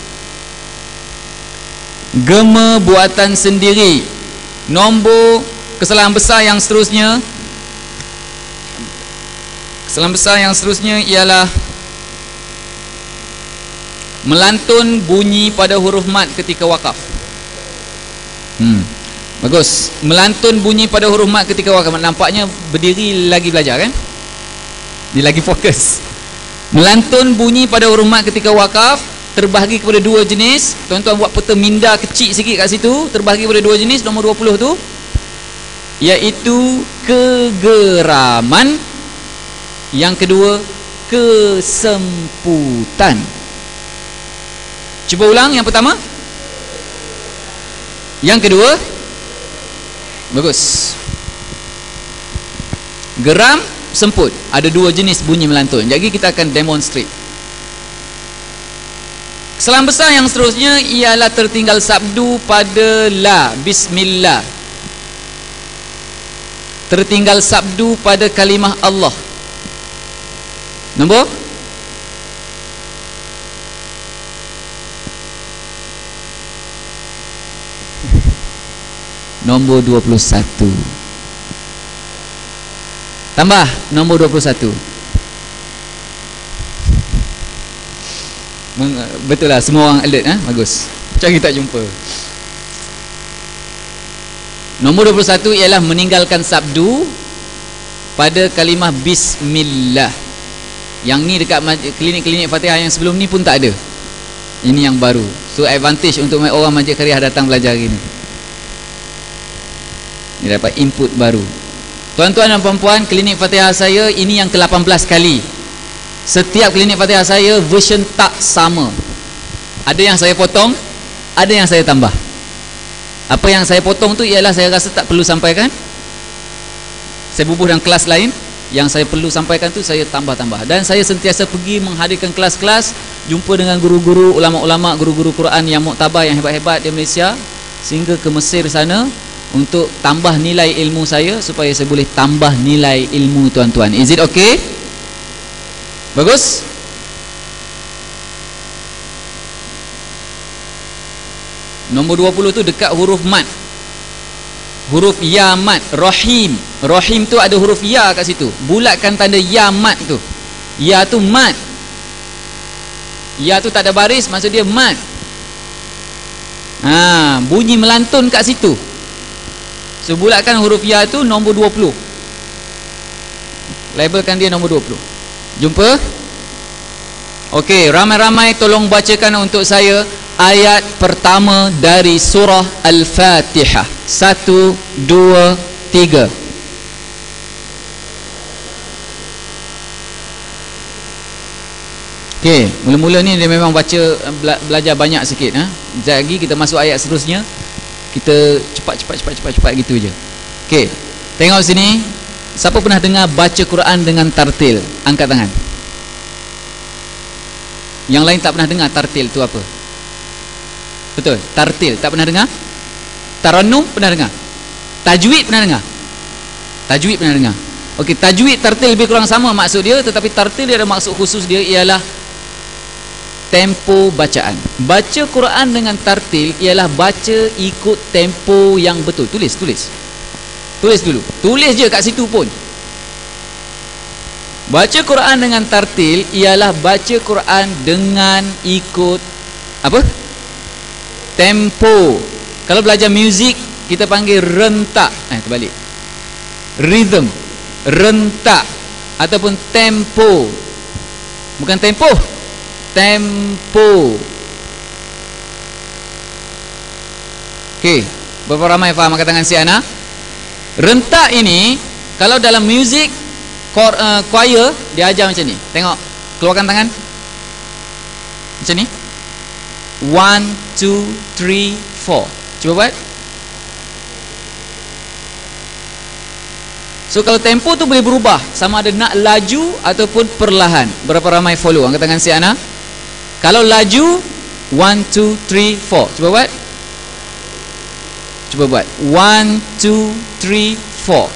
Gema buatan sendiri. Nombor kesalahan besar yang seterusnya, ialah melantun bunyi pada huruf mat ketika wakaf. Bagus. Melantun bunyi pada huruf mat ketika wakaf. Nampaknya berdiri lagi belajar kan? Dia lagi fokus. Melantun bunyi pada huruf mat ketika wakaf terbahagi kepada dua jenis. Tuan-tuan buat peta minda kecil sikit kat situ. Terbahagi kepada dua jenis. Nombor 20 tu, iaitu kegeraman. Yang kedua, kesemputan. Cuba ulang yang pertama. Yang kedua, bagus. Geram, semput. Ada dua jenis bunyi melantun. Jadi kita akan demonstrate. Kesalahan besar yang seterusnya ialah tertinggal sabdu pada la, bismillah. Tertinggal sabdu pada kalimah Allah. Nombor nombor 21. Tambah nombor 21. Betul lah, semua orang alert bagus. Cari tak jumpa. Nombor 21 ialah meninggalkan sabdu pada kalimah bismillah. Yang ni dekat klinik-klinik Fatihah yang sebelum ni pun tak ada. Ini yang baru. So advantage untuk orang Masjid Qariah datang belajar hari ni. Ni dapat input baru. Tuan-tuan dan puan-puan, klinik Fatihah saya ini yang ke-18 kali. Setiap klinik Fatihah saya version tak sama. Ada yang saya potong, ada yang saya tambah. Apa yang saya potong tu ialah saya rasa tak perlu sampaikan, saya bubuh dalam kelas lain. Yang saya perlu sampaikan tu saya tambah-tambah. Dan saya sentiasa pergi menghadirkan kelas-kelas, jumpa dengan guru-guru, ulama-ulama, guru-guru Quran yang muktabar, yang hebat-hebat di Malaysia, sehingga ke Mesir sana untuk tambah nilai ilmu saya, supaya saya boleh tambah nilai ilmu tuan-tuan. Is it okay? Bagus? Nombor 20 tu dekat huruf mat. Huruf ya mat, rahim. Rahim tu ada huruf ya kat situ. Bulatkan tanda ya mat tu. Ya tu mat. Ya tu tak ada baris, maksud dia mat. Bunyi melantun kat situ. So bulatkan huruf ya tu nombor 20. Labelkan dia nombor 20. Jumpa? Okey, ramai-ramai tolong bacakan untuk saya ayat pertama dari surah Al-Fatihah. 1, 2, 3. Okey, mula-mula ni dia memang baca, belajar banyak sikit. Sekejap lagi kita masuk ayat seterusnya, kita cepat gitu je. Okey, tengok sini. Siapa pernah dengar baca Quran dengan tartil? Angkat tangan. Yang lain tak pernah dengar tartil tu apa? Betul, tartil tak pernah dengar? Tarannum pernah dengar? Tajwid pernah dengar? Tajwid pernah dengar? Okey, tajwid, tartil lebih kurang sama maksud dia, tetapi tartil dia ada maksud khusus dia, ialah tempo bacaan. Baca Quran dengan tartil ialah baca ikut tempo yang betul. Tulis dulu. Tulis je kat situ pun. Baca Quran dengan tartil ialah baca Quran dengan ikut apa? Tempo. Kalau belajar muzik kita panggil rentak. Terbalik. Rhythm, rentak ataupun tempo. Bukan tempo. Tempo. Okey, berapa ramai faham angkat tangan si Ana? Rentak ini kalau dalam muzik choir dia ajar macam ni. Tengok, keluarkan tangan. Macam ni. 1, 2, 3, 4. Cuba buat. So kalau tempo tu boleh berubah, sama ada nak laju ataupun perlahan. Berapa ramai follow? Angkat tangan si Ana. Kalau laju 1, 2, 3, 4. Cuba buat. 1, 2, 3, 4.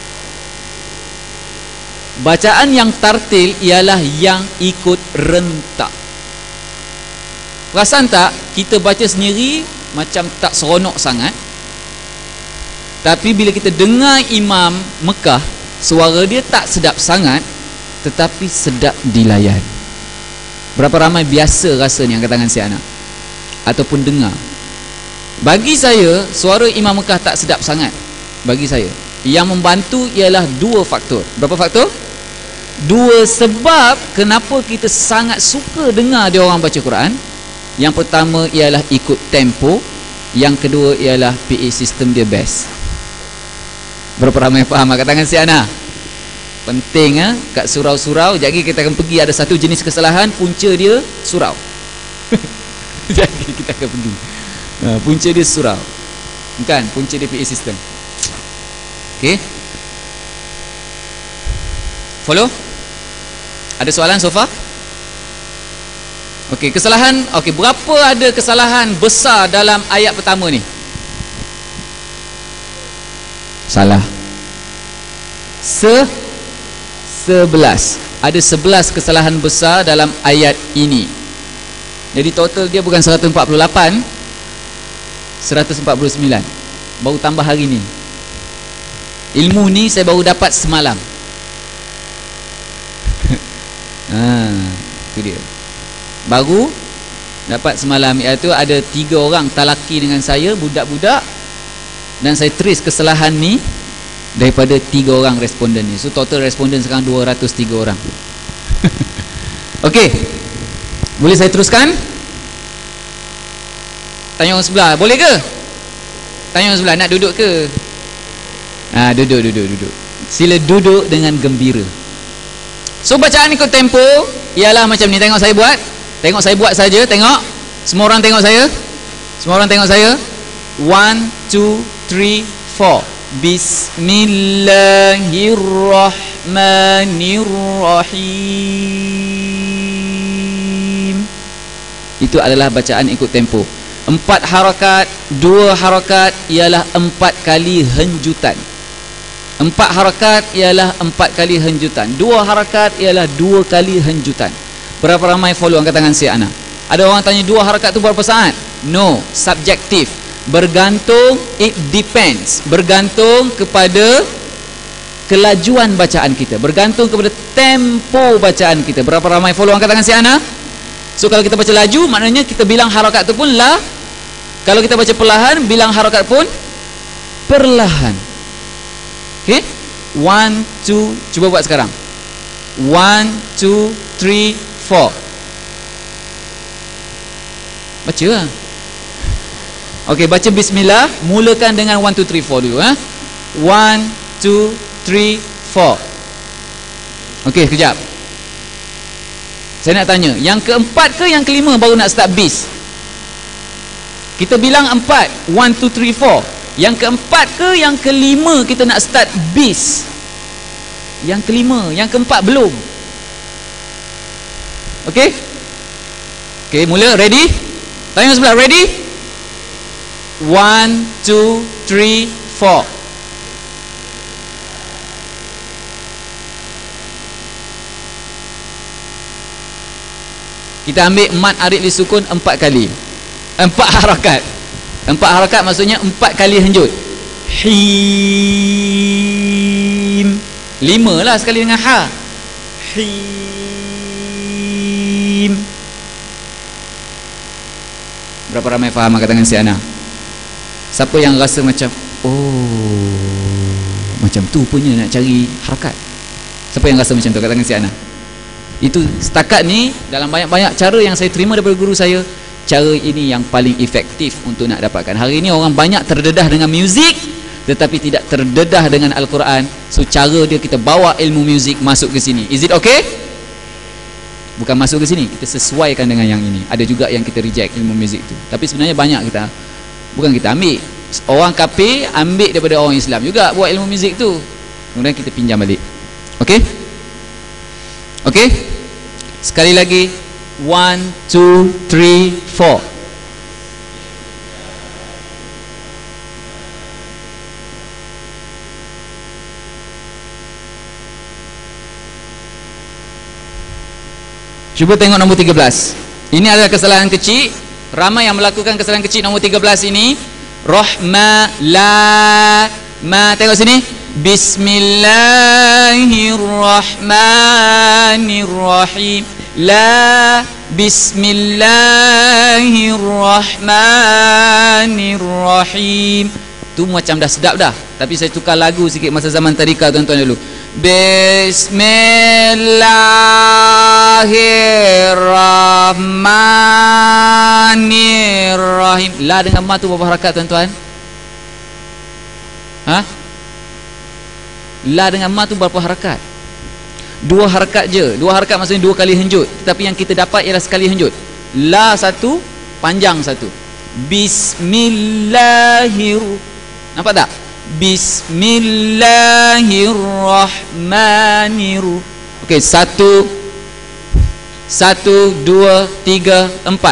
Bacaan yang tartil ialah yang ikut rentak. Perasan tak, kita baca sendiri macam tak seronok sangat, tapi bila kita dengar imam Mekah, suara dia tak sedap sangat, tetapi sedap dilayan. Berapa ramai biasa rasa ni angkat tangan si anak ataupun dengar? Bagi saya, suara imam Mekah tak sedap sangat. Bagi saya, yang membantu ialah dua faktor. Berapa faktor? Dua sebab kenapa kita sangat suka dengar dia orang baca Quran. Yang pertama ialah ikut tempo, yang kedua ialah PA sistem dia best. Berapa ramai faham? Angkat tangan si Ana. Penting kat surau-surau. Jadi kita akan pergi, ada satu jenis kesalahan, punca dia surau. Jadi kita akan pergi, punca dia surau, bukan punca dia PA sistem. Okey, follow? Ada soalan so far? Okey, kesalahan. Okey, berapa ada kesalahan besar dalam ayat pertama ni? Salah. 11. Ada 11 kesalahan besar dalam ayat ini. Jadi total dia bukan 148, 149. Baru tambah hari ni. Ilmu ni saya baru dapat semalam. Itu dia. Baru dapat semalam. Iaitu ada 3 orang talaki dengan saya, budak-budak, dan saya trace kesalahan ni daripada 3 orang responden ni. So total responden sekarang 203 orang. Okey, boleh saya teruskan? Tanya orang sebelah, boleh ke? Tanya orang sebelah, nak duduk ke? Duduk. Sila duduk dengan gembira. So bacaan ikut tempo ialah macam ni. Tengok saya buat. Tengok saya buat saja. Tengok. Semua orang tengok saya. Semua orang tengok saya. 1, 2, 3, 4. Bismillahirrahmanirrahim. Itu adalah bacaan ikut tempo. 4 harakat, 2 harakat ialah 4 kali henjutan. 4 harakat ialah 4 kali henjutan. 2 harakat ialah 2 kali henjutan. Berapa ramai follow angkat tangan si Ana? Ada orang tanya 2 harakat tu berapa saat? No, subjektif. Bergantung, it depends. Bergantung kepada kelajuan bacaan kita. Bergantung kepada tempo bacaan kita. Berapa ramai follow angkat tangan si Ana? So kalau kita baca laju, maknanya kita bilang harakat tu pun la. Kalau kita baca perlahan, bilang harakat pun perlahan. Okay, 1, 2, cuba buat sekarang. 1, 2, 3, 4. Baca lah. Okay, baca bismillah. Mulakan dengan 1, 2, 3, 4 dulu. 1, 2, 3, 4. Okay, kejap. Saya nak tanya, yang keempat ke yang kelima baru nak start bis? Kita bilang 4, 1, 2, 3, 4. Yang keempat ke yang kelima kita nak start bis? Yang kelima, yang keempat belum. Okay? Okay, mula, ready? Tanya sebelah, ready? 1, 2, 3, 4. Kita ambil mat arid li sukun 4 kali. 4 harakat. 4 harakat maksudnya 4 kali henjut. Him. 5 lah sekali dengan ha. Him. Berapa ramai faham angkat tangan si Ana? Siapa yang rasa macam, oh, macam tu punya nak cari harakat? Siapa yang rasa macam tu? Angkat tangan si Ana. Itu setakat ni dalam banyak-banyak cara yang saya terima daripada guru saya, cara ini yang paling efektif untuk nak dapatkan. Hari ini orang banyak terdedah dengan muzik tetapi tidak terdedah dengan Al-Quran. So cara dia kita bawa ilmu muzik masuk ke sini. Is it okay? Bukan masuk ke sini, kita sesuaikan dengan yang ini. Ada juga yang kita reject ilmu muzik tu. Tapi sebenarnya banyak kita, bukan kita ambil. Orang kafir ambil daripada orang Islam juga buat ilmu muzik tu. Kemudian kita pinjam balik. Okay? Okay? Sekali lagi. 1, 2, 3, 4. Cuba tengok nombor 13. Ini adalah kesalahan kecil. Ramai yang melakukan kesalahan kecil nombor 13 ini. Rahma la ma. Tengok sini. Bismillahirrahmanirrahim. La Bismillahirrahmanirrahim. Tu macam dah sedap dah. Tapi saya tukar lagu sikit masa zaman tadika tuan-tuan dulu. Bismillahirrahmanirrahim. La dengan ma tu berapa harakat tuan-tuan? Ha? La dengan ma tu berapa harakat? 2 harakat je. 2 harakat maksudnya 2 kali henjut. Tetapi yang kita dapat ialah sekali henjut. La satu, panjang satu. Bismillahirrahmanirrahim. Nampak tak? Bismillahirrahmanirrahim. Okey, 1 2 3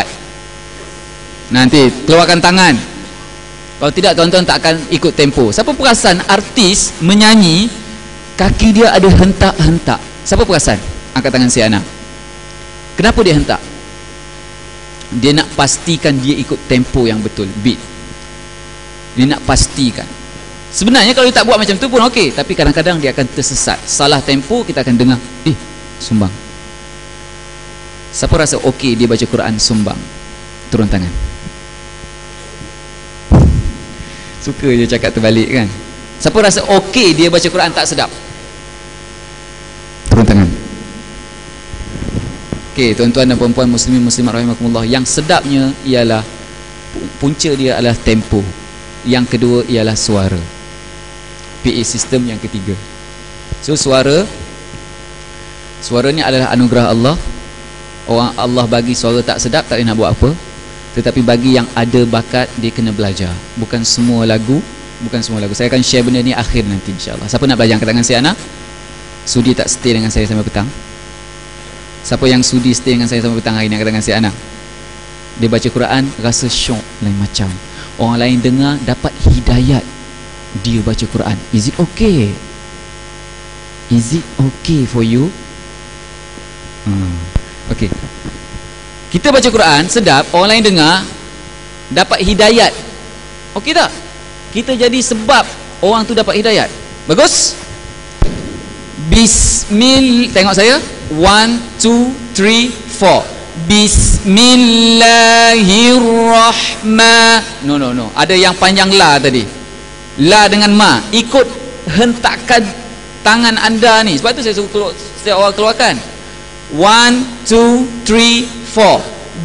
4. Nanti keluarkan tangan. Kalau tidak tuan-tuan tak akan ikut tempo. Siapa perasan artis menyanyi kaki dia ada hentak-hentak? Siapa perasan? Angkat tangan si Ana. Kenapa dia hentak? Dia nak pastikan dia ikut tempo yang betul, beat. Dia nak pastikan. Sebenarnya kalau dia tak buat macam tu pun okey, tapi kadang-kadang dia akan tersesat. Salah tempo, kita akan dengar, sumbang. Siapa rasa okey dia baca Quran sumbang? Turun tangan. Suka je cakap terbalik kan. Siapa rasa okey dia baca Quran tak sedap? Turun tangan. Okey, tuan-tuan dan puan-puan muslimin muslimat rahimakumullah, yang sedapnya ialah punca dia adalah tempo. Yang kedua ialah suara. PA system yang ketiga. So suara ni adalah anugerah Allah. Orang Allah bagi suara tak sedap, tak boleh nak buat apa. Tetapi bagi yang ada bakat, dia kena belajar. Bukan semua lagu. Saya akan share benda ni akhir nanti insyaAllah. Siapa nak belajar angkat tangan si anak? Sudi tak stay dengan saya sampai petang? Siapa yang sudi stay dengan saya sampai petang hari ni angkat tangan si anak? Dia baca Quran rasa syok lain macam. Orang lain dengar dapat hidayat. Dia baca Quran. Is it okay? Is it okay for you? Okay. Kita baca Quran sedap, orang lain dengar dapat hidayat. Okey tak? Kita jadi sebab orang tu dapat hidayat. Bagus? Bismillah. Tengok saya. 1, 2, 3, 4. Bismillahirrahmanirrahim. No. Ada yang panjang la tadi. La dengan ma. Ikut hentakan tangan anda ni. Sebab tu saya suruh setiap orang keluarkan. 1, 2, 3, 4.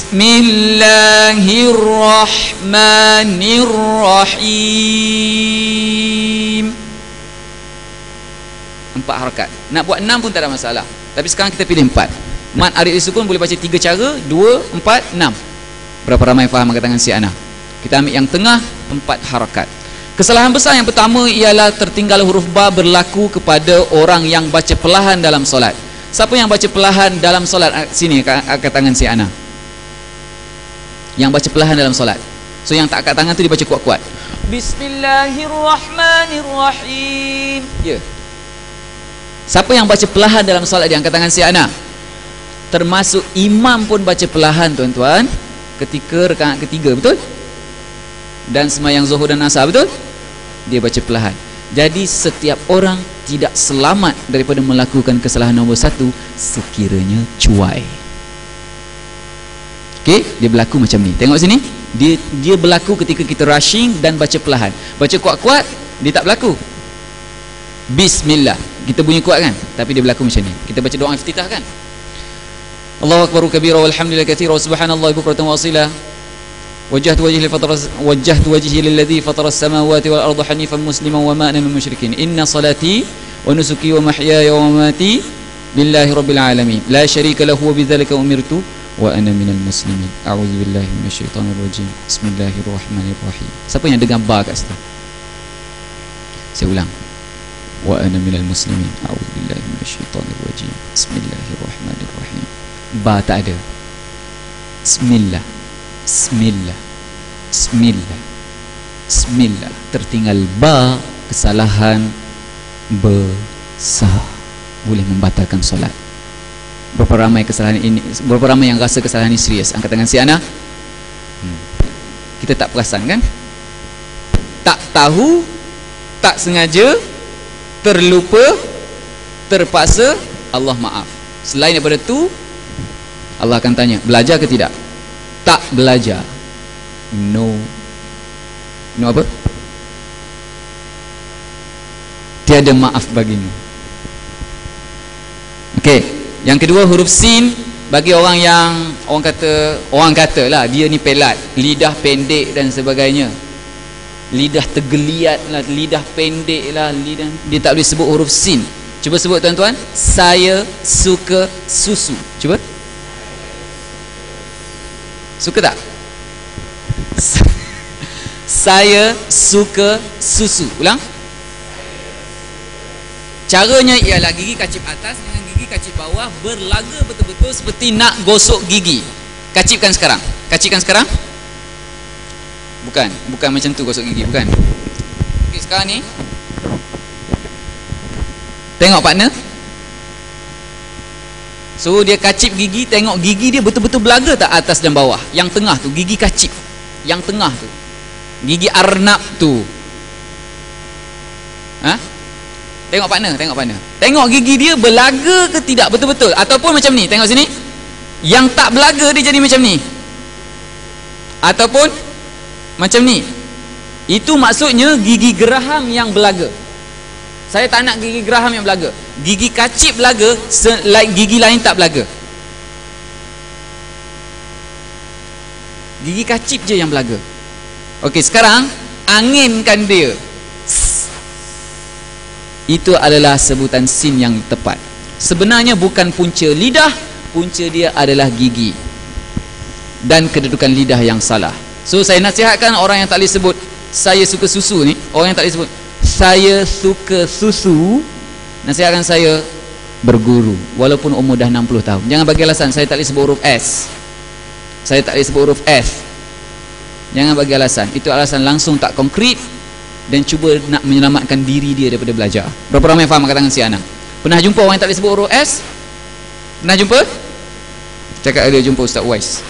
Bismillahirrahmanirrahim. 4 harakat. Nak buat 6 pun tak ada masalah. Tapi sekarang kita pilih 4. Mad arid sukun boleh baca 3 cara, 2, 4, 6. Berapa ramai faham angkat tangan si ana? Kita ambil yang tengah, 4 harakat. Kesalahan besar yang pertama ialah tertinggal huruf ba berlaku kepada orang yang baca perlahan dalam solat. Siapa yang baca perlahan dalam solat? Sini angkat tangan si ana. Yang baca perlahan dalam solat. So yang tak angkat tangan tu dia baca kuat-kuat. Bismillahirrahmanirrahim. Ya. Siapa yang baca perlahan dalam solat dia angkat tangan si ana. Termasuk imam pun baca perlahan tuan-tuan ketika rakaat ketiga, betul? Dan sembahyang zuhur dan asar, betul? Dia baca perlahan. Jadi setiap orang tidak selamat daripada melakukan kesalahan nombor 1 sekiranya cuai. Okey, dia berlaku macam ni. Tengok sini. Dia berlaku ketika kita rushing dan baca perlahan. Baca kuat-kuat, dia tak berlaku. Bismillah. Kita bunyi kuat kan? Tapi dia berlaku macam ni. Kita baca doa iftitah kan? Allahu akbar kabira walhamdulillah katsira wa subhanallahi bukratan wa asila. Wajjahtu wajhi lilladzi fatara as-samawati wal arda hanifan musliman wa ma ana minal musyrikin. Inna salati wa nusuki wa mahyaya wa mamati lillahi rabbil alamin. La syarika lahu wa bidzalika umirtu wa ana minal muslimin. A'udzu billahi minasyaitonir rajim. Bismillahirrahmanirrahim. Siapa yang dengar ba kat situ? Saya ulang. Wa ana minal muslimin. A'udzu billahi minasyaitonir rajim. Bismillahirrahmanirrahim. Ba tak ada. Bismillah. Bismillah. Bismillah. Bismillah. Tertinggal ba, kesalahan besar, boleh membatalkan solat. Berapa ramai kesalahan ini? Berapa ramai yang rasa kesalahan ini serius? Angkat tangan si ana. Kita tak perasan kan? Tak tahu, tak sengaja, terlupa, terpaksa, Allah maaf. Selain daripada tu, Allah akan tanya, belajar ke tidak? Tak belajar. No apa? Tiada maaf bagimu. Okey, yang kedua huruf sin. Bagi orang yang orang kata lah dia ni pelat, lidah pendek dan sebagainya, lidah tergeliat lah, lidah pendek lah, dia tak boleh sebut huruf sin. Cuba sebut tuan-tuan. Saya suka susu. Cuba. Suka tak? Saya suka susu. Ulang. Caranya ialah gigi kacip atas dengan gigi kacip bawah berlaga betul-betul seperti nak gosok gigi. Kacipkan sekarang. Kacipkan sekarang. Bukan macam tu gosok gigi, bukan. Okey, sekarang ni tengok partner. So dia kacip gigi, tengok gigi dia betul-betul belaga tak atas dan bawah. Yang tengah tu gigi kacip. Yang tengah tu gigi arnab tu. Tengok partner. Tengok gigi dia belaga ke tidak betul-betul, ataupun macam ni. Tengok sini. Yang tak belaga dia jadi macam ni. Ataupun macam ni. Itu maksudnya gigi geraham yang belaga. Saya tak nak gigi geraham yang belaga. Gigi kacip belaga, gigi lain tak belaga. Gigi kacip je yang belaga. Okey, sekarang anginkan dia. Itu adalah sebutan sin yang tepat. Sebenarnya bukan punca lidah, punca dia adalah gigi. dan kedudukan lidah yang salah. So saya nasihatkan orang yang tak boleh sebut saya suka susu ni, orang yang tak boleh sebut saya suka susu, nasihatkan saya berguru walaupun umur dah 60 tahun. Jangan bagi alasan saya tak boleh sebut huruf S, saya tak boleh sebut huruf F. Jangan bagi alasan, itu alasan langsung tak konkret dan cuba nak menyelamatkan diri dia daripada belajar. Berapa ramai faham katakan si anak? Pernah jumpa orang yang tak boleh sebut huruf S? Pernah jumpa? Cakap dia jumpa Ustaz Wais.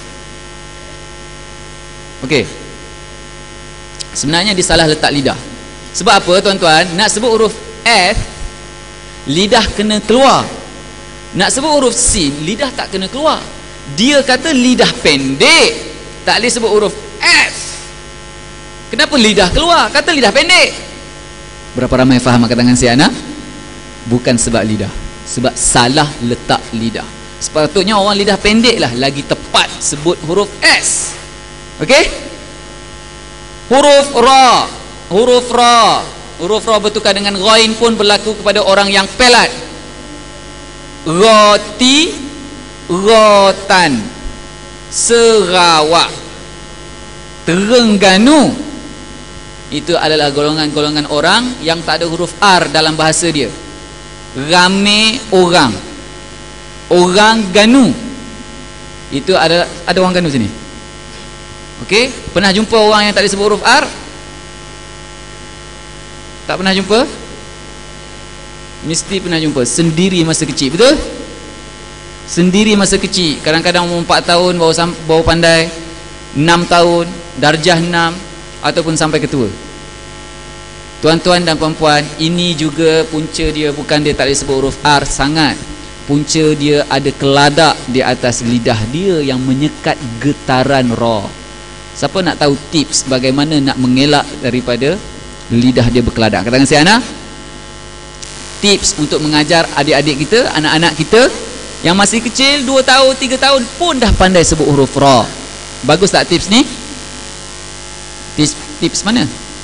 Okey, sebenarnya dia salah letak lidah. Sebab apa tuan-tuan? Nak sebut huruf F, lidah kena keluar. Nak sebut huruf sin, lidah tak kena keluar. Dia kata lidah pendek, tak boleh sebut huruf F. Kenapa lidah keluar? Kata lidah pendek. Berapa ramai faham katakan si anak? Bukan sebab lidah, sebab salah letak lidah. Sepatutnya orang lidah pendek lah lagi tepat sebut huruf S. Okey? Huruf ra, huruf ra, huruf ra bertukar dengan ghain pun berlaku kepada orang yang pelat. Roti, rotan, Sarawak, Terengganu. Itu adalah golongan-golongan orang yang tak ada huruf R dalam bahasa dia. Ramai orang, orang Ganu. Itu ada orang Ganu sini. Okey, pernah jumpa orang yang tak ada sebut huruf R? Tak pernah jumpa? Mesti pernah jumpa sendiri masa kecil, betul? Sendiri masa kecil, kadang-kadang umur 4 tahun baru pandai, 6 tahun, darjah 6 ataupun sampai ketua. Tuan-tuan dan puan-puan, ini juga punca dia, bukan dia tak boleh sebut huruf R sangat. Punca dia ada keladak di atas lidah dia yang menyekat getaran ra. Siapa nak tahu tips bagaimana nak mengelak daripada lidah dia berkeladak? Katakan saya Ana, tips untuk mengajar adik-adik kita, anak-anak kita yang masih kecil, 2 tahun, 3 tahun pun dah pandai sebut huruf ra. Bagus tak tips ni? Tips mana?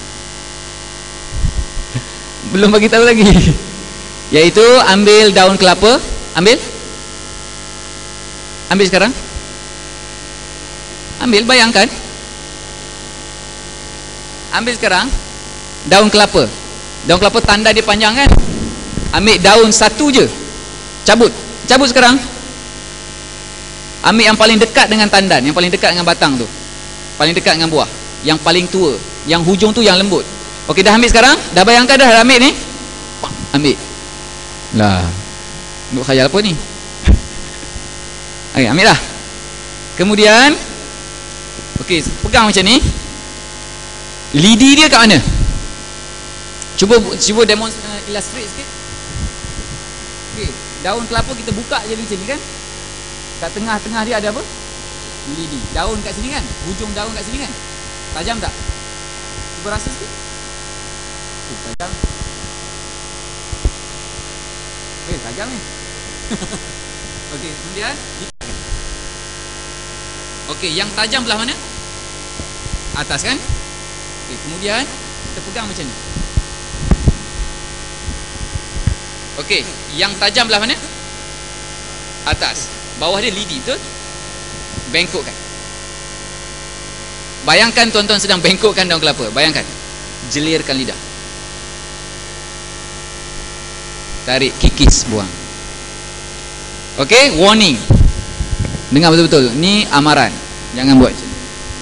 Belum bagi tahu lagi. Iaitu ambil daun kelapa, ambil sekarang. Ambil, bayangkan. Ambil sekarang daun kelapa. Daun kelapa tanda dia panjang kan? Ambil daun satu je, cabut sekarang. Ambil yang paling dekat dengan tandan, yang paling dekat dengan batang tu, paling dekat dengan buah, yang paling tua, yang hujung tu yang lembut. Okey, dah ambil sekarang? Dah bayangkan dah ambil ni? Ambil lah. Nak khayal apa ni? Okey, ambil lah. Kemudian okey, pegang macam ni. Lidi dia kat mana? Cuba illustrate sikit. Okey, daun kelapa kita buka je macam ni kan? Kat tengah-tengah dia ada apa? Lidi. Daun kat sini kan? Hujung daun kat sini kan? Tajam tak? Cuba rasa sikit. Tajam. Tajam ni. Okey, kemudian okey, yang tajam belah mana? Atas kan? Okey, kemudian kita pegang macam ni. Okey, yang tajam belah mana? Atas. Bawah dia lidi, betul? Bengkokkan. Bayangkan tuan-tuan sedang bengkokkan daun kelapa. Bayangkan. Jelirkan lidah. Tarik, kikis, buang. Okey, warning. Dengar betul-betul. Ni amaran. Jangan buat macam ni.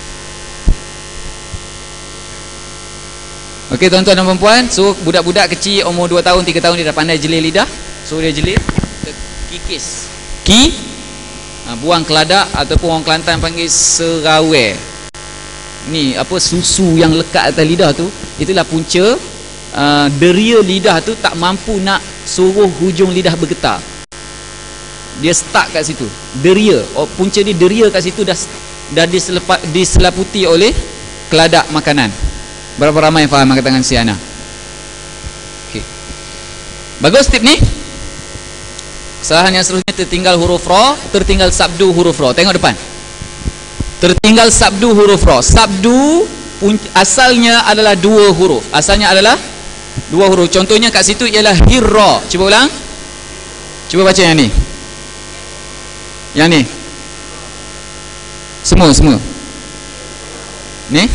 Okey tuan-tuan dan puan-puan, so budak-budak kecil umur 2 tahun, 3 tahun dia dah pandai jelir lidah. So dia jelir, kikis. Buang keladak ataupun orang Kelantan panggil serawai. Ni apa, susu yang lekat atas lidah tu, itulah punca deria lidah tu tak mampu nak suruh hujung lidah bergetar. Dia stuck kat situ. Deria, punca dia deria kat situ dah diselaputi oleh keladak makanan. Berapa ramai yang faham angkat tangan si Ana? Okey. Bagus tip ni. Kesalahan yang seterusnya, tertinggal huruf ra, tertinggal sabdu huruf ra. Tengok depan. Tertinggal sabdu huruf ra. Sabdu asalnya adalah 2 huruf. Asalnya adalah 2 huruf. Contohnya kat situ ialah hirra. Cuba ulang. Cuba baca yang ni. Yang ni. Semua. Ni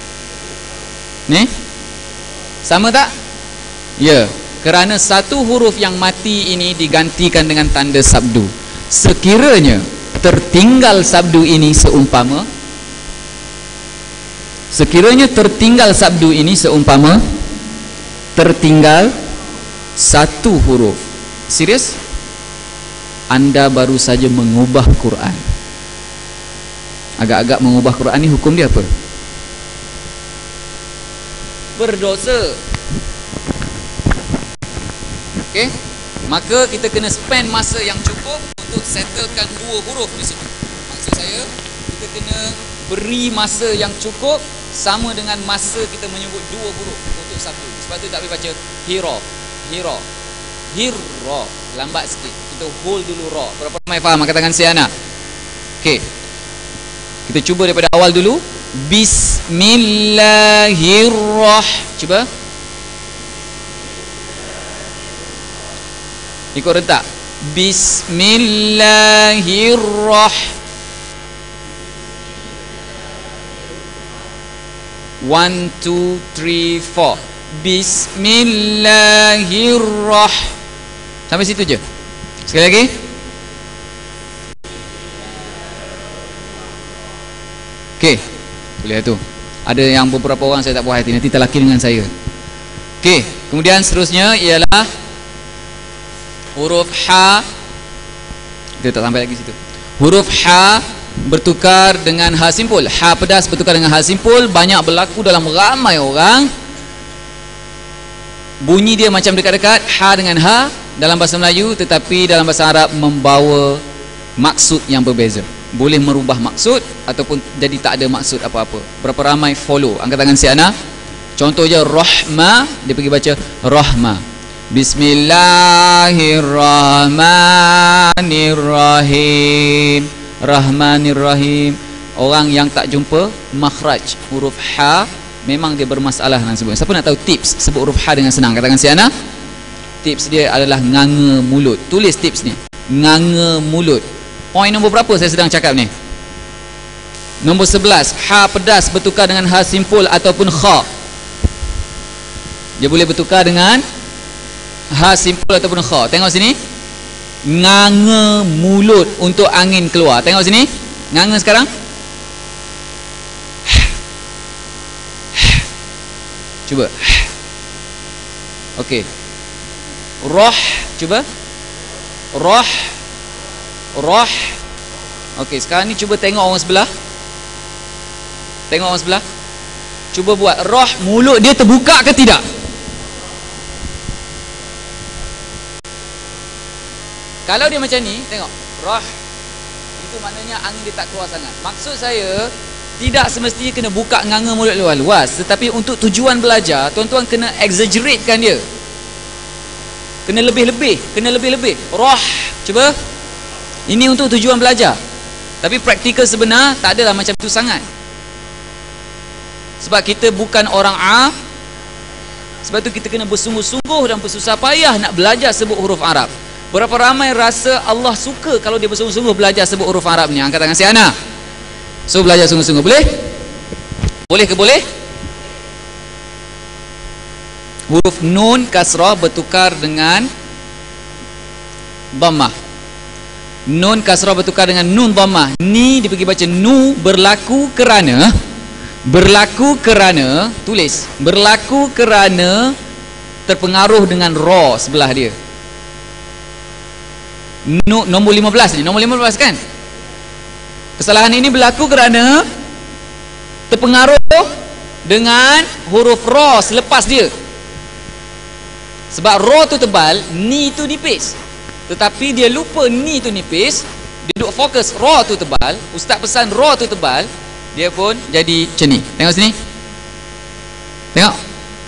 sama tak? Ya, kerana satu huruf yang mati ini digantikan dengan tanda sabdu. Sekiranya tertinggal sabdu ini seumpama tertinggal satu huruf. Serius? Anda baru saja mengubah Quran. Agak-agak mengubah Quran ni hukum dia apa? Berdosa. Okey? Maka kita kena spend masa yang cukup untuk settlekan dua huruf di situ. Maksud saya, kita kena beri masa yang cukup sama dengan masa kita menyebut dua huruf untuk satu. Sebab tu tak boleh baca hira. Lambat sikit. Kita hold dulu ra. Berapa ramai faham angkat tangan si anak? Okey. Kita cuba daripada awal dulu. Bismillahirrahmanirrahim. Cuba. Ikut rentak. Bismillahirrahmanirrahim. 1, 2, 3, 4. Bismillahirrahmanirrahim. Sampai situ je. Sekali lagi. Okey. Boleh tu. Ada yang beberapa orang saya tak puas hati, nanti terlaki dengan saya. Okey, kemudian seterusnya ialah huruf ha. Kita tak sampai lagi situ. Huruf ha bertukar dengan ha simpul. Ha pedas bertukar dengan ha simpul. Banyak berlaku dalam ramai orang. Bunyi dia macam dekat-dekat ha dengan ha dalam bahasa Melayu, tetapi dalam bahasa Arab membawa maksud yang berbeza. Boleh merubah maksud ataupun jadi tak ada maksud apa-apa. Berapa ramai follow? Angkat tangan si Ana. Contoh je rahma, dia pergi baca rahma. Bismillahirrahmanirrahim. Rahmanirrahim. Orang yang tak jumpa makhraj huruf ha, memang dia bermasalah dengan sebut. Siapa nak tahu tips sebut huruf ha dengan senang? Katakan si Ana. Tips dia adalah nganga mulut. Tulis tips ni. Nganga mulut. Poin nombor berapa saya sedang cakap ni? Nombor 11. Ha pedas bertukar dengan ha simpul ataupun kha. Dia boleh bertukar dengan ha simpul ataupun kha. Tengok sini. Nganga mulut untuk angin keluar. Tengok sini. Nganga sekarang. Cuba. Okey. Roh. Cuba. Roh. Roh. Okey, sekarang ni cuba tengok orang sebelah. Tengok orang sebelah. Cuba buat roh, mulut dia terbuka ke tidak? Kalau dia macam ni, tengok. Roh. Itu maknanya angin dia tak keluar sangat. Maksud saya, tidak semestinya kena buka nganga mulut luas-luas, tetapi untuk tujuan belajar, tuan-tuan kena exaggeratekan dia. Kena lebih-lebih, kena lebih-lebih. Roh. Cuba. Ini untuk tujuan belajar. Tapi praktikal sebenar tak adalah macam itu sangat. Sebab kita bukan orang Arab. Sebab tu kita kena bersungguh-sungguh dan bersusah payah nak belajar sebut huruf Arab. Berapa ramai rasa Allah suka kalau dia bersungguh-sungguh belajar sebut huruf Arab ni? Angkat tangan si Ana. So belajar sungguh-sungguh. Boleh? Boleh ke boleh? Huruf nun kasrah bertukar dengan dhammah. Nun kasrah bertukar dengan nun dhammah. Ni dia pergi baca nu berlaku kerana tulis berlaku kerana terpengaruh dengan ra sebelah dia. Nu nombor 15 ni, nombor 15 kan? Kesalahan ini berlaku kerana terpengaruh dengan huruf ra selepas dia. Sebab ra tu tebal, ni tu nipis. Tetapi dia lupa ni tu nipis. Dia duk fokus ra tu tebal. Ustaz pesan ra tu tebal. Dia pun jadi macam ni. Tengok sini. Tengok.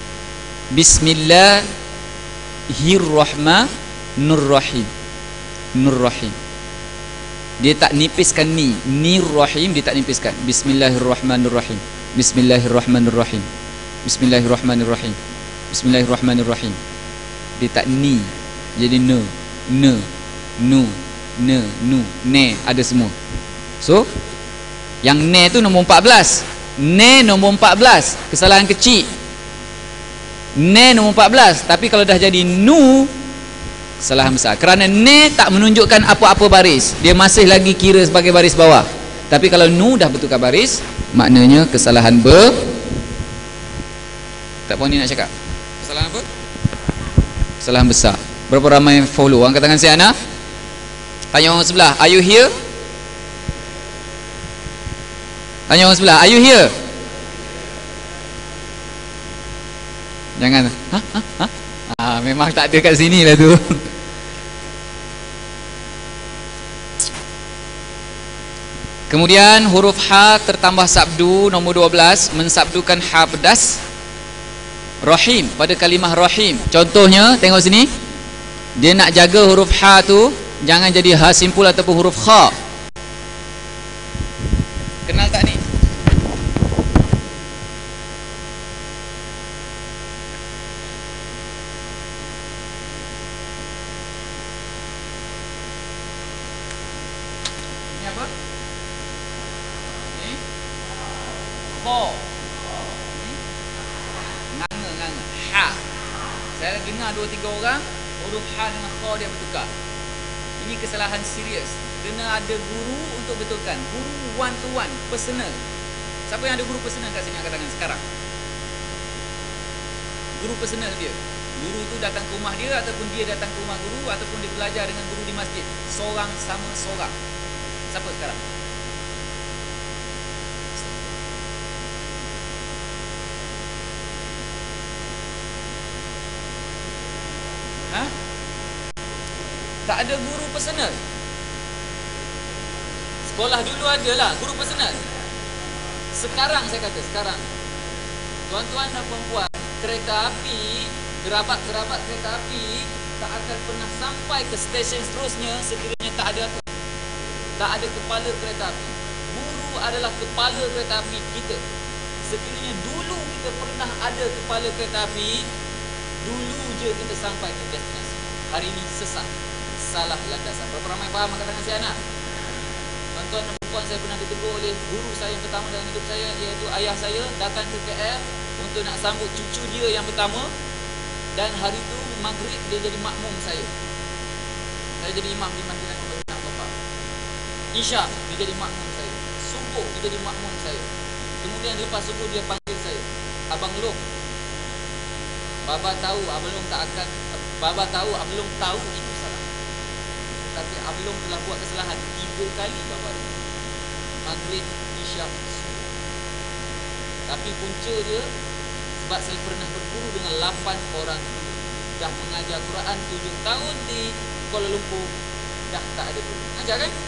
Bismillahirrahmanirrahim. Nurrahim. Dia tak nipiskan ni. Nirrahim dia tak nipiskan. Bismillahirrahmanirrahim. Bismillahirrahmanirrahim. Bismillahirrahmanirrahim. Bismillahirrahmanirrahim. Dia tak ni. Jadi ne. Ne, nu, ne, nu, ne, ada semua. So Yang ne tu nombor 14. Ne nombor 14, kesalahan kecil. Ne nombor 14, tapi kalau dah jadi nu, kesalahan besar. Kerana ne tak menunjukkan apa-apa baris, dia masih lagi kira sebagai baris bawah. Tapi kalau nu dah betulkan baris, maknanya kesalahan tak puan ni nak cakap kesalahan apa? Kesalahan besar. Berapa ramai follow? Angkat tangan saya Ana. Tanya orang sebelah, are you here? Tanya orang sebelah, are you here? Jangan memang tak ada kat sini lah tu. Kemudian huruf ha tertambah sabdu nombor 12, mensabdukan ha pedas rahim pada kalimah rahim. Contohnya tengok sini, dia nak jaga huruf ha tu jangan jadi ha simpul ataupun huruf kha. Kenal tak ni? Ini apa? Ini kha. Nganga. Ha. Saya dengar 2-3 orang huruf ha dengan kha dia bertukar. Ini kesalahan serius. Kena ada guru untuk betulkan. Guru one to one, personal. Siapa yang ada guru personal kat sini angkat tangan sekarang? Guru personal dia. Guru tu datang ke rumah dia ataupun dia datang ke rumah guru ataupun dia belajar dengan guru di masjid. Seorang sama seorang. Siapa sekarang? Tak ada guru personal. Sekolah dulu adalah guru personal. Sekarang saya kata, sekarang tuan-tuan dan puan-puan, kereta api, kerabat-kerabat kereta api tak akan pernah sampai ke stesen seterusnya sekiranya tak ada kepala kereta api. Guru adalah kepala kereta api kita. Sekiranya dulu kita pernah ada kepala kereta api, dulu je kita sampai ke destinasi. Hari ini sesat, salah landasan. Berapa ramai faham angkat tangan saya anak? Tuan-tuan dan puan, saya pernah ditegur oleh guru saya yang pertama dalam hidup saya, iaitu ayah saya datang ke KL untuk nak sambut cucu dia yang pertama. Dan hari itu maghrib dia jadi makmum saya. Saya jadi imam di masjid yang memberi nama Bapak. Isyak dia jadi makmum saya. Subuh dia jadi makmum saya. Kemudian lepas subuh dia panggil saya, Abang Long, Baba tahu Abang tak akan, Baba tahu Abang tahu itu salah. Tapi Abang telah buat kesalahan 3 kali Baba dia. Maghrib, Isyak, subuh. Tapi punca dia sebab saya pernah berguru dengan 8 orang guru. Dah mengajar Quran 7 tahun di Kuala Lumpur, dah tak ada guru. Ajar kan?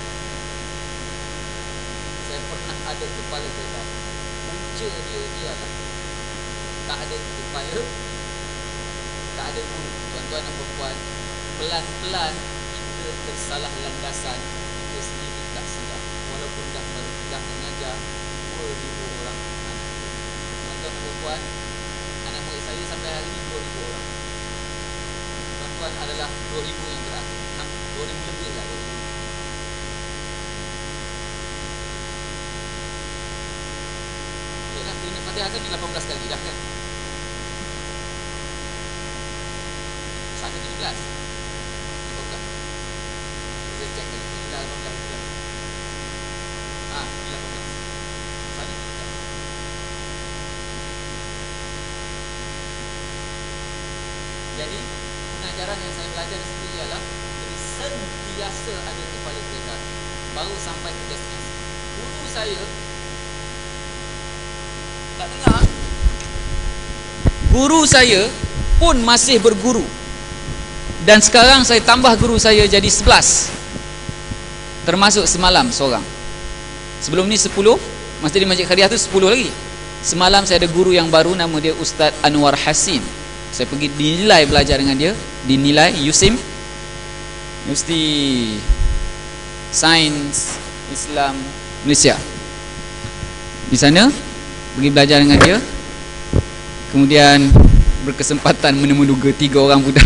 Saya pernah ada kepala kereta. Punca dia ialah tak ada kepala, tak ada guru. Tuan-tuan dan puan-puan, pelan-pelan kita tersalah landasan, kita sendiri tak sedar. Walaupun dah mengajar 2,000 orang anak. Tuan-tuan dan puan, anak murid saya sampai hari ini 2,000 orang. Tuan-tuan adalah 2,000 yang terakhir. 2,000 lebih lah. 2,000. Okay lah, Bina Fatihah kan 18 kali dah kan? Sana 17. Bukan. Saya cek kali. Ini dah 18 juga. Ini 18. Sana 17. Jadi pengajaran yang saya belajar di situ ialah sentiasa ada kepala kereta baru sampai ke destinasi. Guru saya tak dengar. Guru saya pun masih berguru. Dan sekarang saya tambah guru saya jadi 11. Termasuk semalam seorang. Sebelum ni 10, masa di Masjid Khadiah tu 10 lagi. Semalam saya ada guru yang baru, nama dia Ustaz Anwar Hasin. Saya pergi dinilai belajar dengan dia, dinilai USIM, Universiti Sains Islam Malaysia. Di sana pergi belajar dengan dia. Kemudian berkesempatan menemuduga 3 orang budak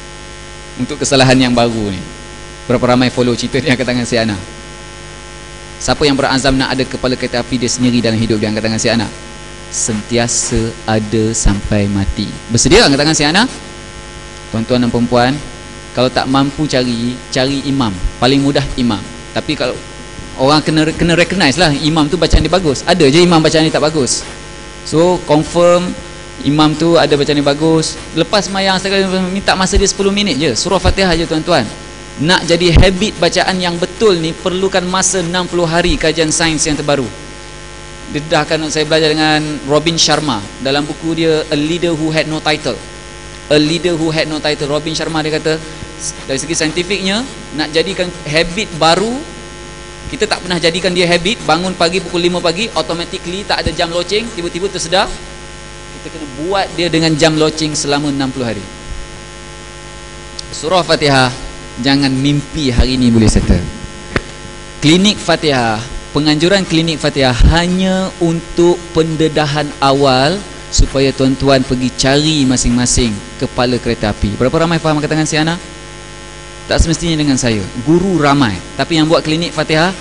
untuk kesalahan yang baru ni. Berapa ramai follow cerita ni angkat tangan si Ana. Siapa yang berazam nak ada kepala kereta api dia sendiri dalam hidup dia, angkat tangan si anak. Sentiasa ada sampai mati. Bersedia angkat tangan si anak? Tuan-tuan dan perempuan, kalau tak mampu cari imam. Paling mudah imam. Tapi kalau orang kena recognize lah imam tu bacaan dia bagus. Ada je imam bacaan dia tak bagus. So confirm imam tu ada bacaan dia bagus. Lepas sembahyang sekali minta masa dia 10 minit je. Surah Fatihah je tuan-tuan. Nak jadi habit bacaan yang betul ni perlukan masa 60 hari kajian sains yang terbaru. Dedahkan saya belajar dengan Robin Sharma dalam buku dia A Leader Who Had No Title. A Leader Who Had No Title. Robin Sharma dia kata dari segi saintifiknya, nak jadikan habit baru, kita tak pernah jadikan dia habit. Bangun pagi pukul 5 pagi automatically tak ada jam loceng, tiba-tiba tersedar. Kita kena buat dia dengan jam loceng selama 60 hari. Surah Fatihah, jangan mimpi hari ni boleh settle. Klinik Fatihah, penganjuran klinik Fatihah hanya untuk pendedahan awal supaya tuan-tuan pergi cari masing-masing kepala kereta api. Berapa ramai faham katakan si anak? Tak semestinya dengan saya. Guru ramai, tapi yang buat klinik Fatihah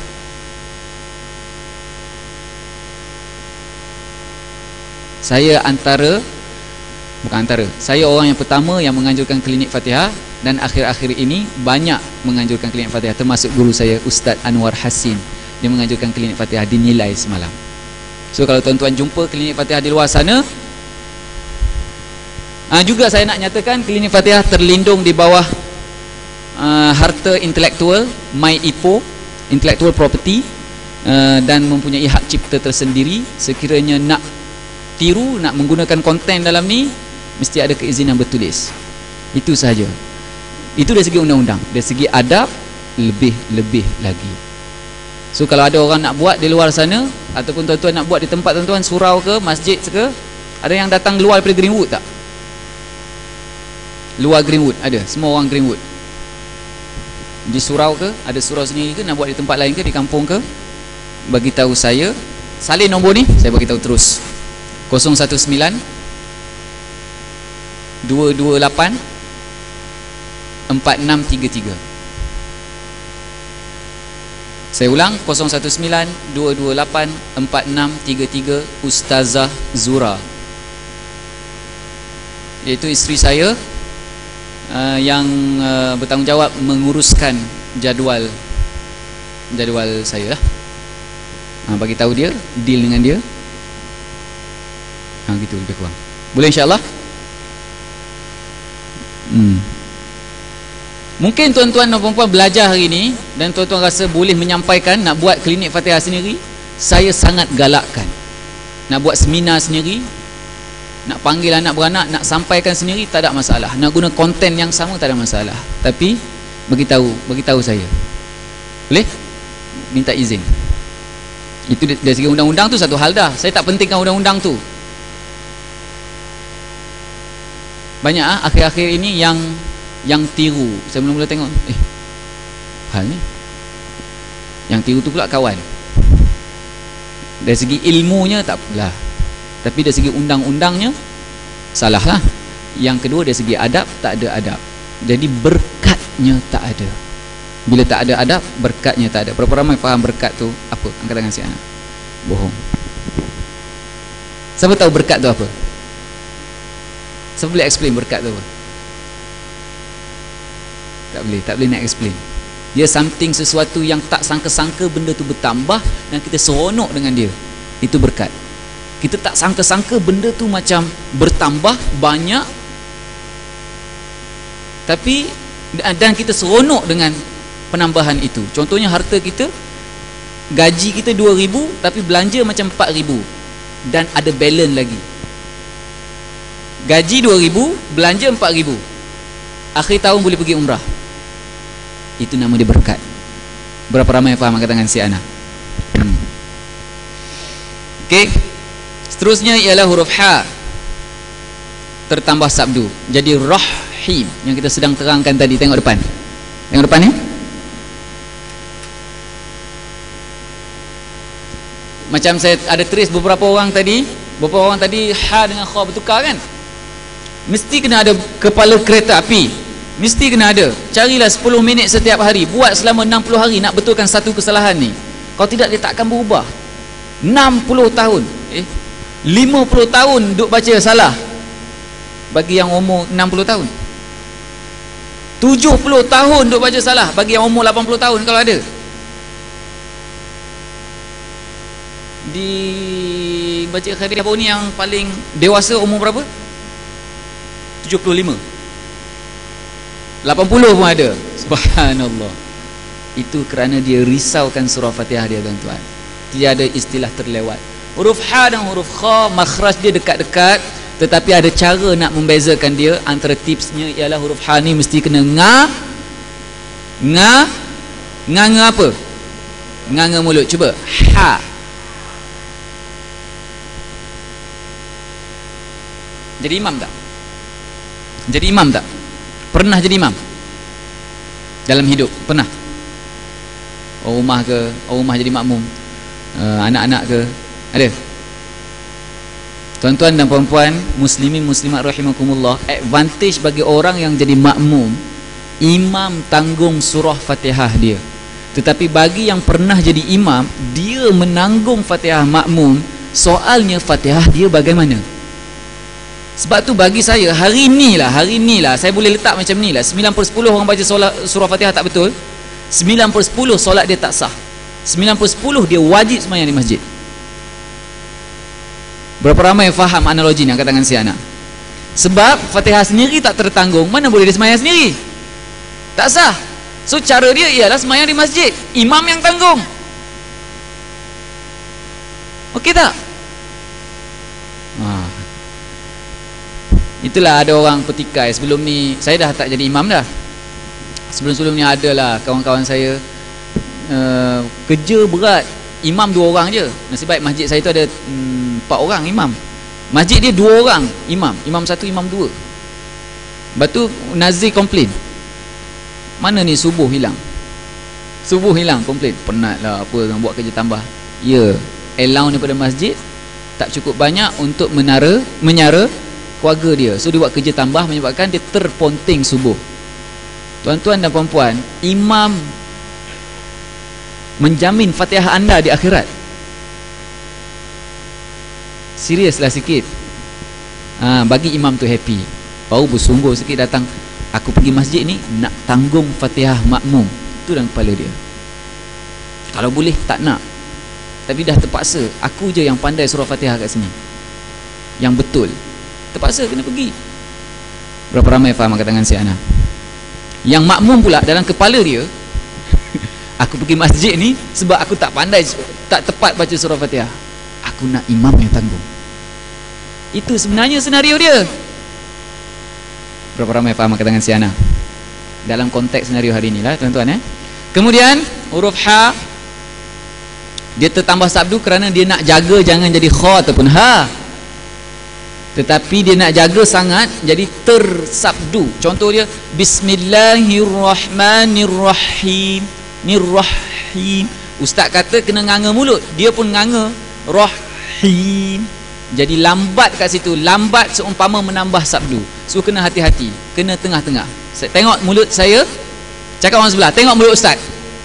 saya saya orang yang pertama yang menganjurkan klinik Fatihah, dan akhir-akhir ini banyak menganjurkan klinik Fatihah, termasuk guru saya Ustaz Anwar Hassin. Dia menganjurkan klinik Fatihah, dinilai semalam. So kalau tuan-tuan jumpa klinik Fatihah di luar sana, juga saya nak nyatakan klinik Fatihah terlindung di bawah harta intelektual, MyIPO, intellectual property, dan mempunyai hak cipta tersendiri. Sekiranya nak tiru, nak menggunakan konten dalam ni, mesti ada keizinan bertulis. Itu sahaja. Itu dari segi undang-undang. Dari segi adab, lebih lagi. So kalau ada orang nak buat di luar sana, ataupun tuan-tuan nak buat di tempat tuan-tuan, surau ke, masjid ke, ada yang datang luar daripada Greenwood tak? Luar Greenwood ada, semua orang Greenwood. Di surau ke, ada surau sendiri ke, nak buat di tempat lain ke, di kampung ke, bagi tahu saya. Salin nombor ni, saya bagi tahu terus. 019 228 4633. Saya ulang, 019 228 4633. Ustazah Zura, iaitu isteri saya, yang bertanggungjawab menguruskan jadual saya lah. Bagi tahu dia, deal dengan dia. Gitu lebih kurang. Boleh insya-Allah? Mungkin tuan-tuan dan puan-puan belajar hari ni dan tuan-tuan rasa boleh menyampaikan nak buat klinik Fatihah sendiri. Saya sangat galakkan. Nak buat seminar sendiri, nak panggil anak beranak, nak sampaikan sendiri, tak ada masalah. Nak guna konten yang sama, tak ada masalah. Tapi beritahu saya. Boleh? Minta izin. Itu dari segi undang-undang tu satu hal dah. Saya tak pentingkan undang-undang tu. Banyak akhir-akhir ini yang tiru. Saya mula-mula tengok, hal ni yang tiru tu pula kawan. Dari segi ilmunya tak apalah, tapi dari segi undang-undangnya salah lah. Yang kedua, dari segi adab, tak ada adab. Jadi berkatnya tak ada. Bila tak ada adab, berkatnya tak ada. Berapa ramai faham berkat tu apa? Angkat tangan si anak. Bohong. Siapa tahu berkat tu apa? Siapa boleh explain berkat tu apa? Tak boleh nak explain. Dia something, sesuatu yang tak sangka-sangka benda tu bertambah dan kita seronok dengan dia. Itu berkat. Kita tak sangka-sangka benda tu macam bertambah banyak, tapi dan kita seronok dengan penambahan itu. Contohnya harta kita, gaji kita 2,000 tapi belanja macam 4,000 dan ada balance lagi. Gaji 2,000, belanja 4,000. Akhir tahun boleh pergi umrah. Itu nama dia berkat. Berapa ramai yang faham angkat tangan si anak? Okey. Seterusnya ialah huruf ha, tertambah sabdu. Jadi rahim yang kita sedang terangkan tadi. Tengok depan. Tengok depan ni. Macam saya ada tulis beberapa orang tadi ha dengan kha bertukar kan? Mesti kena ada kepala kereta api. Mesti kena ada. Carilah 10 minit setiap hari. Buat selama 60 hari nak betulkan satu kesalahan ni. Kalau tidak dia tak akan berubah. 60 tahun 50 tahun duk baca salah bagi yang umur 60 tahun. 70 tahun duk baca salah bagi yang umur 80 tahun kalau ada. Di baca hadis baru ni yang paling dewasa umur berapa? 75. 80 pun ada. Subhanallah. Itu kerana dia risaukan surah Fatihah dia, tuan-tuan. Tiada istilah terlewat. Huruf ha dan huruf kha makhraj dia dekat-dekat, tetapi ada cara nak membezakan dia. Antara tipsnya ialah huruf ha ni mesti kena nga apa? Nga mulut. Cuba ha. Jadi imam tak? Jadi imam tak? Pernah jadi imam? Dalam hidup? Pernah? Rumah ke? Rumah jadi makmum? Anak-anak ke? Ada? Tuan-tuan dan puan-puan, muslimin muslimat rahimakumullah, advantage bagi orang yang jadi makmum, imam tanggung surah Fatihah dia. Tetapi bagi yang pernah jadi imam, dia menanggung Fatihah makmum. Soalnya Fatihah dia bagaimana? Sebab tu bagi saya hari ni lah saya boleh letak macam ni lah. 9/10 orang baca surah Fatihah tak betul, 9/10 solat dia tak sah, 9/10 dia wajib sembahyang di masjid. Berapa ramai yang faham analogi ni angkat tangan si anak? Sebab Fatihah sendiri tak tertanggung, mana boleh dia sembahyang sendiri? Tak sah. So cara dia ialah sembahyang di masjid, imam yang tanggung. Okey tak? Itulah ada orang petikai. Sebelum ni saya dah tak jadi imam dah. Sebelum-sebelum ni adalah kawan-kawan saya kerja berat, imam 2 orang je. Nasib baik masjid saya tu ada 4 orang imam. Masjid dia 2 orang imam, imam 1, imam 2. Lepas tu Nazir komplain, mana ni subuh hilang, komplain, penat lah apa nak buat kerja tambah. Ya, allowance daripada masjid tak cukup banyak untuk menyara keluarga dia. So dia buat kerja tambah menyebabkan dia terponting subuh. Tuan-tuan dan puan-puan, imam menjamin Fatihah anda di akhirat. Seriuslah sikit. Bagi imam tu happy, baru bersungguh sikit datang. Aku pergi masjid ni nak tanggung Fatihah makmum. Itu dalam kepala dia. Kalau boleh tak nak, tapi dah terpaksa. Aku je yang pandai surah Fatihah kat sini, yang betul. Terpaksa kena pergi. Berapa ramai faham angkat tangan si anak? Yang makmum pula dalam kepala dia, aku pergi masjid ni sebab aku tak pandai, tak tepat baca surah Fatihah. Aku nak imam yang tanggung. Itu sebenarnya senario dia. Berapa ramai faham angkat tangan si anak? Dalam konteks senario hari ni lah, tuan-tuan. Kemudian huruf ha dia tertambah sabdu kerana dia nak jaga jangan jadi kha ataupun ha. Tetapi dia nak jaga sangat jadi tersabdu. Contoh dia Bismillahirrahmanirrahim. Nirrahim. Ustaz kata kena nganga mulut, dia pun nganga rahim. Jadi lambat kat situ, lambat seumpama menambah sabdu. So kena hati-hati, kena tengah-tengah. Saya tengok mulut saya, cakap orang sebelah, tengok mulut ustaz.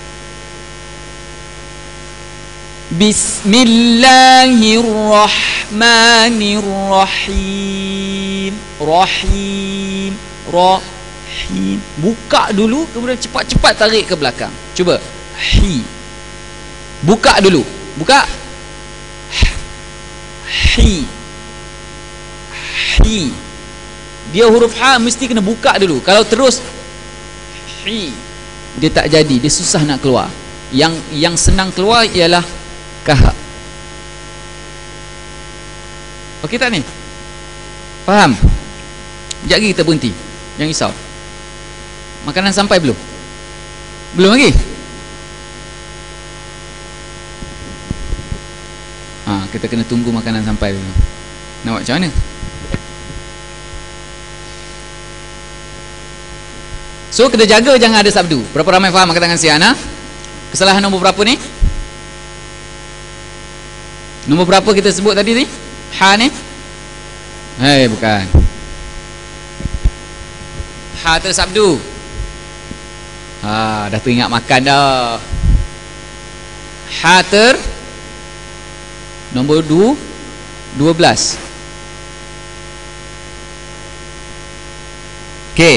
Bismillahirrahmanirrahim. Rahim. Rahim. Buka dulu, kemudian cepat-cepat tarik ke belakang. Cuba. Hi. Buka dulu. Buka. Hi. Hi. Dia huruf ha mesti kena buka dulu. Kalau terus hi, dia tak jadi, dia susah nak keluar. Yang senang keluar ialah kahak. Okey tak ni? Faham? Sekejap lagi kita berhenti. Jangan risau. Makanan sampai belum? Belum lagi? Kita kena tunggu makanan sampai dulu. Nak buat macam mana? So kena jaga jangan ada sabdu. Berapa ramai faham angkat tangan si Ana? Kesalahan nombor berapa ni? Nombor berapa kita sebut tadi ni? Ha ni? Bukan. Ha tersabdu. Dah teringat makan dah. Hater nombor 12. Okey.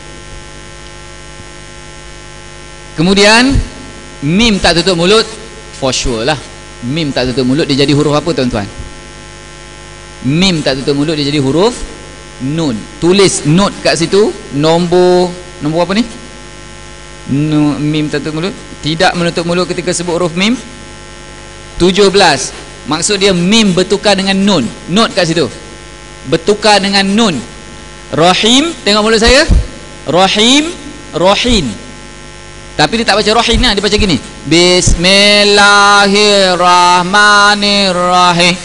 Kemudian mim tak tutup mulut, for sure lah. Mim tak tutup mulut, dia jadi huruf apa tuan-tuan? Mim tak tutup mulut, dia jadi huruf nun. Tulis note kat situ, nombor apa ni? Mim tak tutup mulut, tidak menutup mulut ketika sebut huruf mim. 17. Maksud dia mim bertukar dengan nun. Note kat situ, bertukar dengan nun. Rahim, tengok mulut saya. Rahim, rohin. Tapi dia tak baca rohin lah, dia baca gini. Bismillahirrahmanirrahim.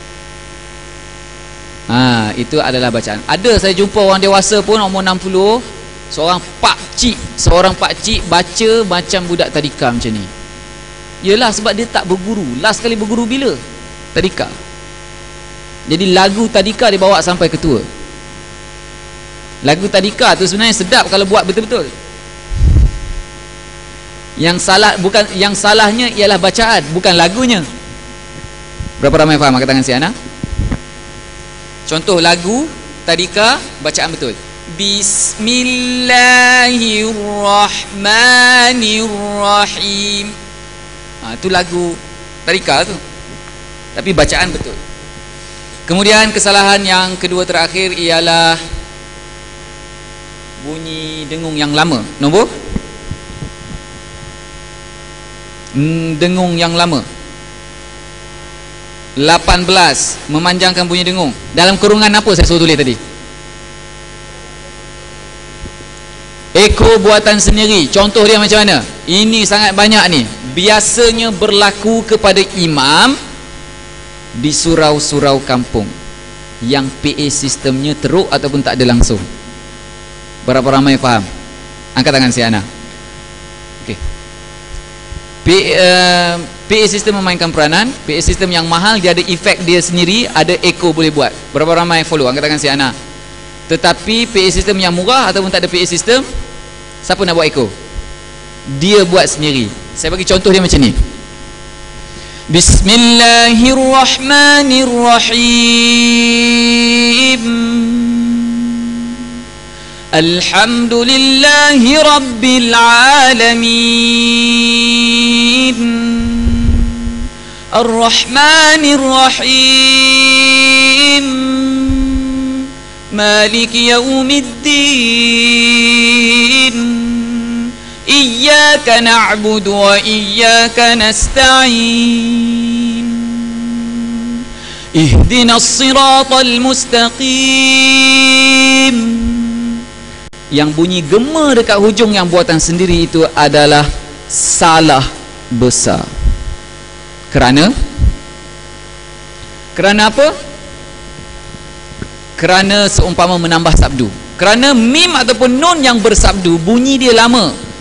Itu adalah bacaan. Ada saya jumpa orang dewasa pun umur 60, seorang pakcik baca macam budak tadika macam ni. Yalah, sebab dia tak berguru. Last kali berguru bila? Tadika. Jadi lagu tadika dia bawa sampai ketua. Lagu tadika tu sebenarnya sedap kalau buat betul-betul. Yang salahnya ialah bacaan, bukan lagunya. Berapa ramai faham? Angkat tangan si Ana. Contoh lagu tadika, bacaan betul. Bismillahirrahmanirrahim. Itu lagu tadika tu. Tapi bacaan betul. Kemudian kesalahan yang kedua terakhir ialah bunyi dengung yang lama. Nombor dengung yang lama 18. Memanjangkan bunyi dengung. Dalam kurungan apa saya suruh tulis tadi? Eko buatan sendiri. Contoh dia macam mana? Ini sangat banyak ni. Biasanya berlaku kepada imam di surau-surau kampung yang PA sistemnya teruk ataupun tak ada langsung. Berapa ramai faham? Angkat tangan si Ana. Okey. PA sistem memainkan peranan. PA sistem yang mahal, dia ada efek dia sendiri, ada echo boleh buat. Berapa ramai follow? Angkat tangan si Ana. Tetapi PA sistem yang murah ataupun tak ada PA sistem, siapa nak buat echo? Dia buat sendiri. Saya bagi contoh dia macam ni. Bismillahirrahmanirrahim. Alhamdulillahi Rabbil Alamin. Ar-Rahmanir Rahim. Maliki Yawmiddin. Iyyaka na'budu wa iyyaka nasta'in. Ihdinas siratal mustaqim. Yang bunyi gema dekat hujung yang buatan sendiri itu adalah salah besar. Kerana apa? Kerana seumpama menambah sabdu. Kerana mim ataupun nun yang bersabdu, bunyi dia lama.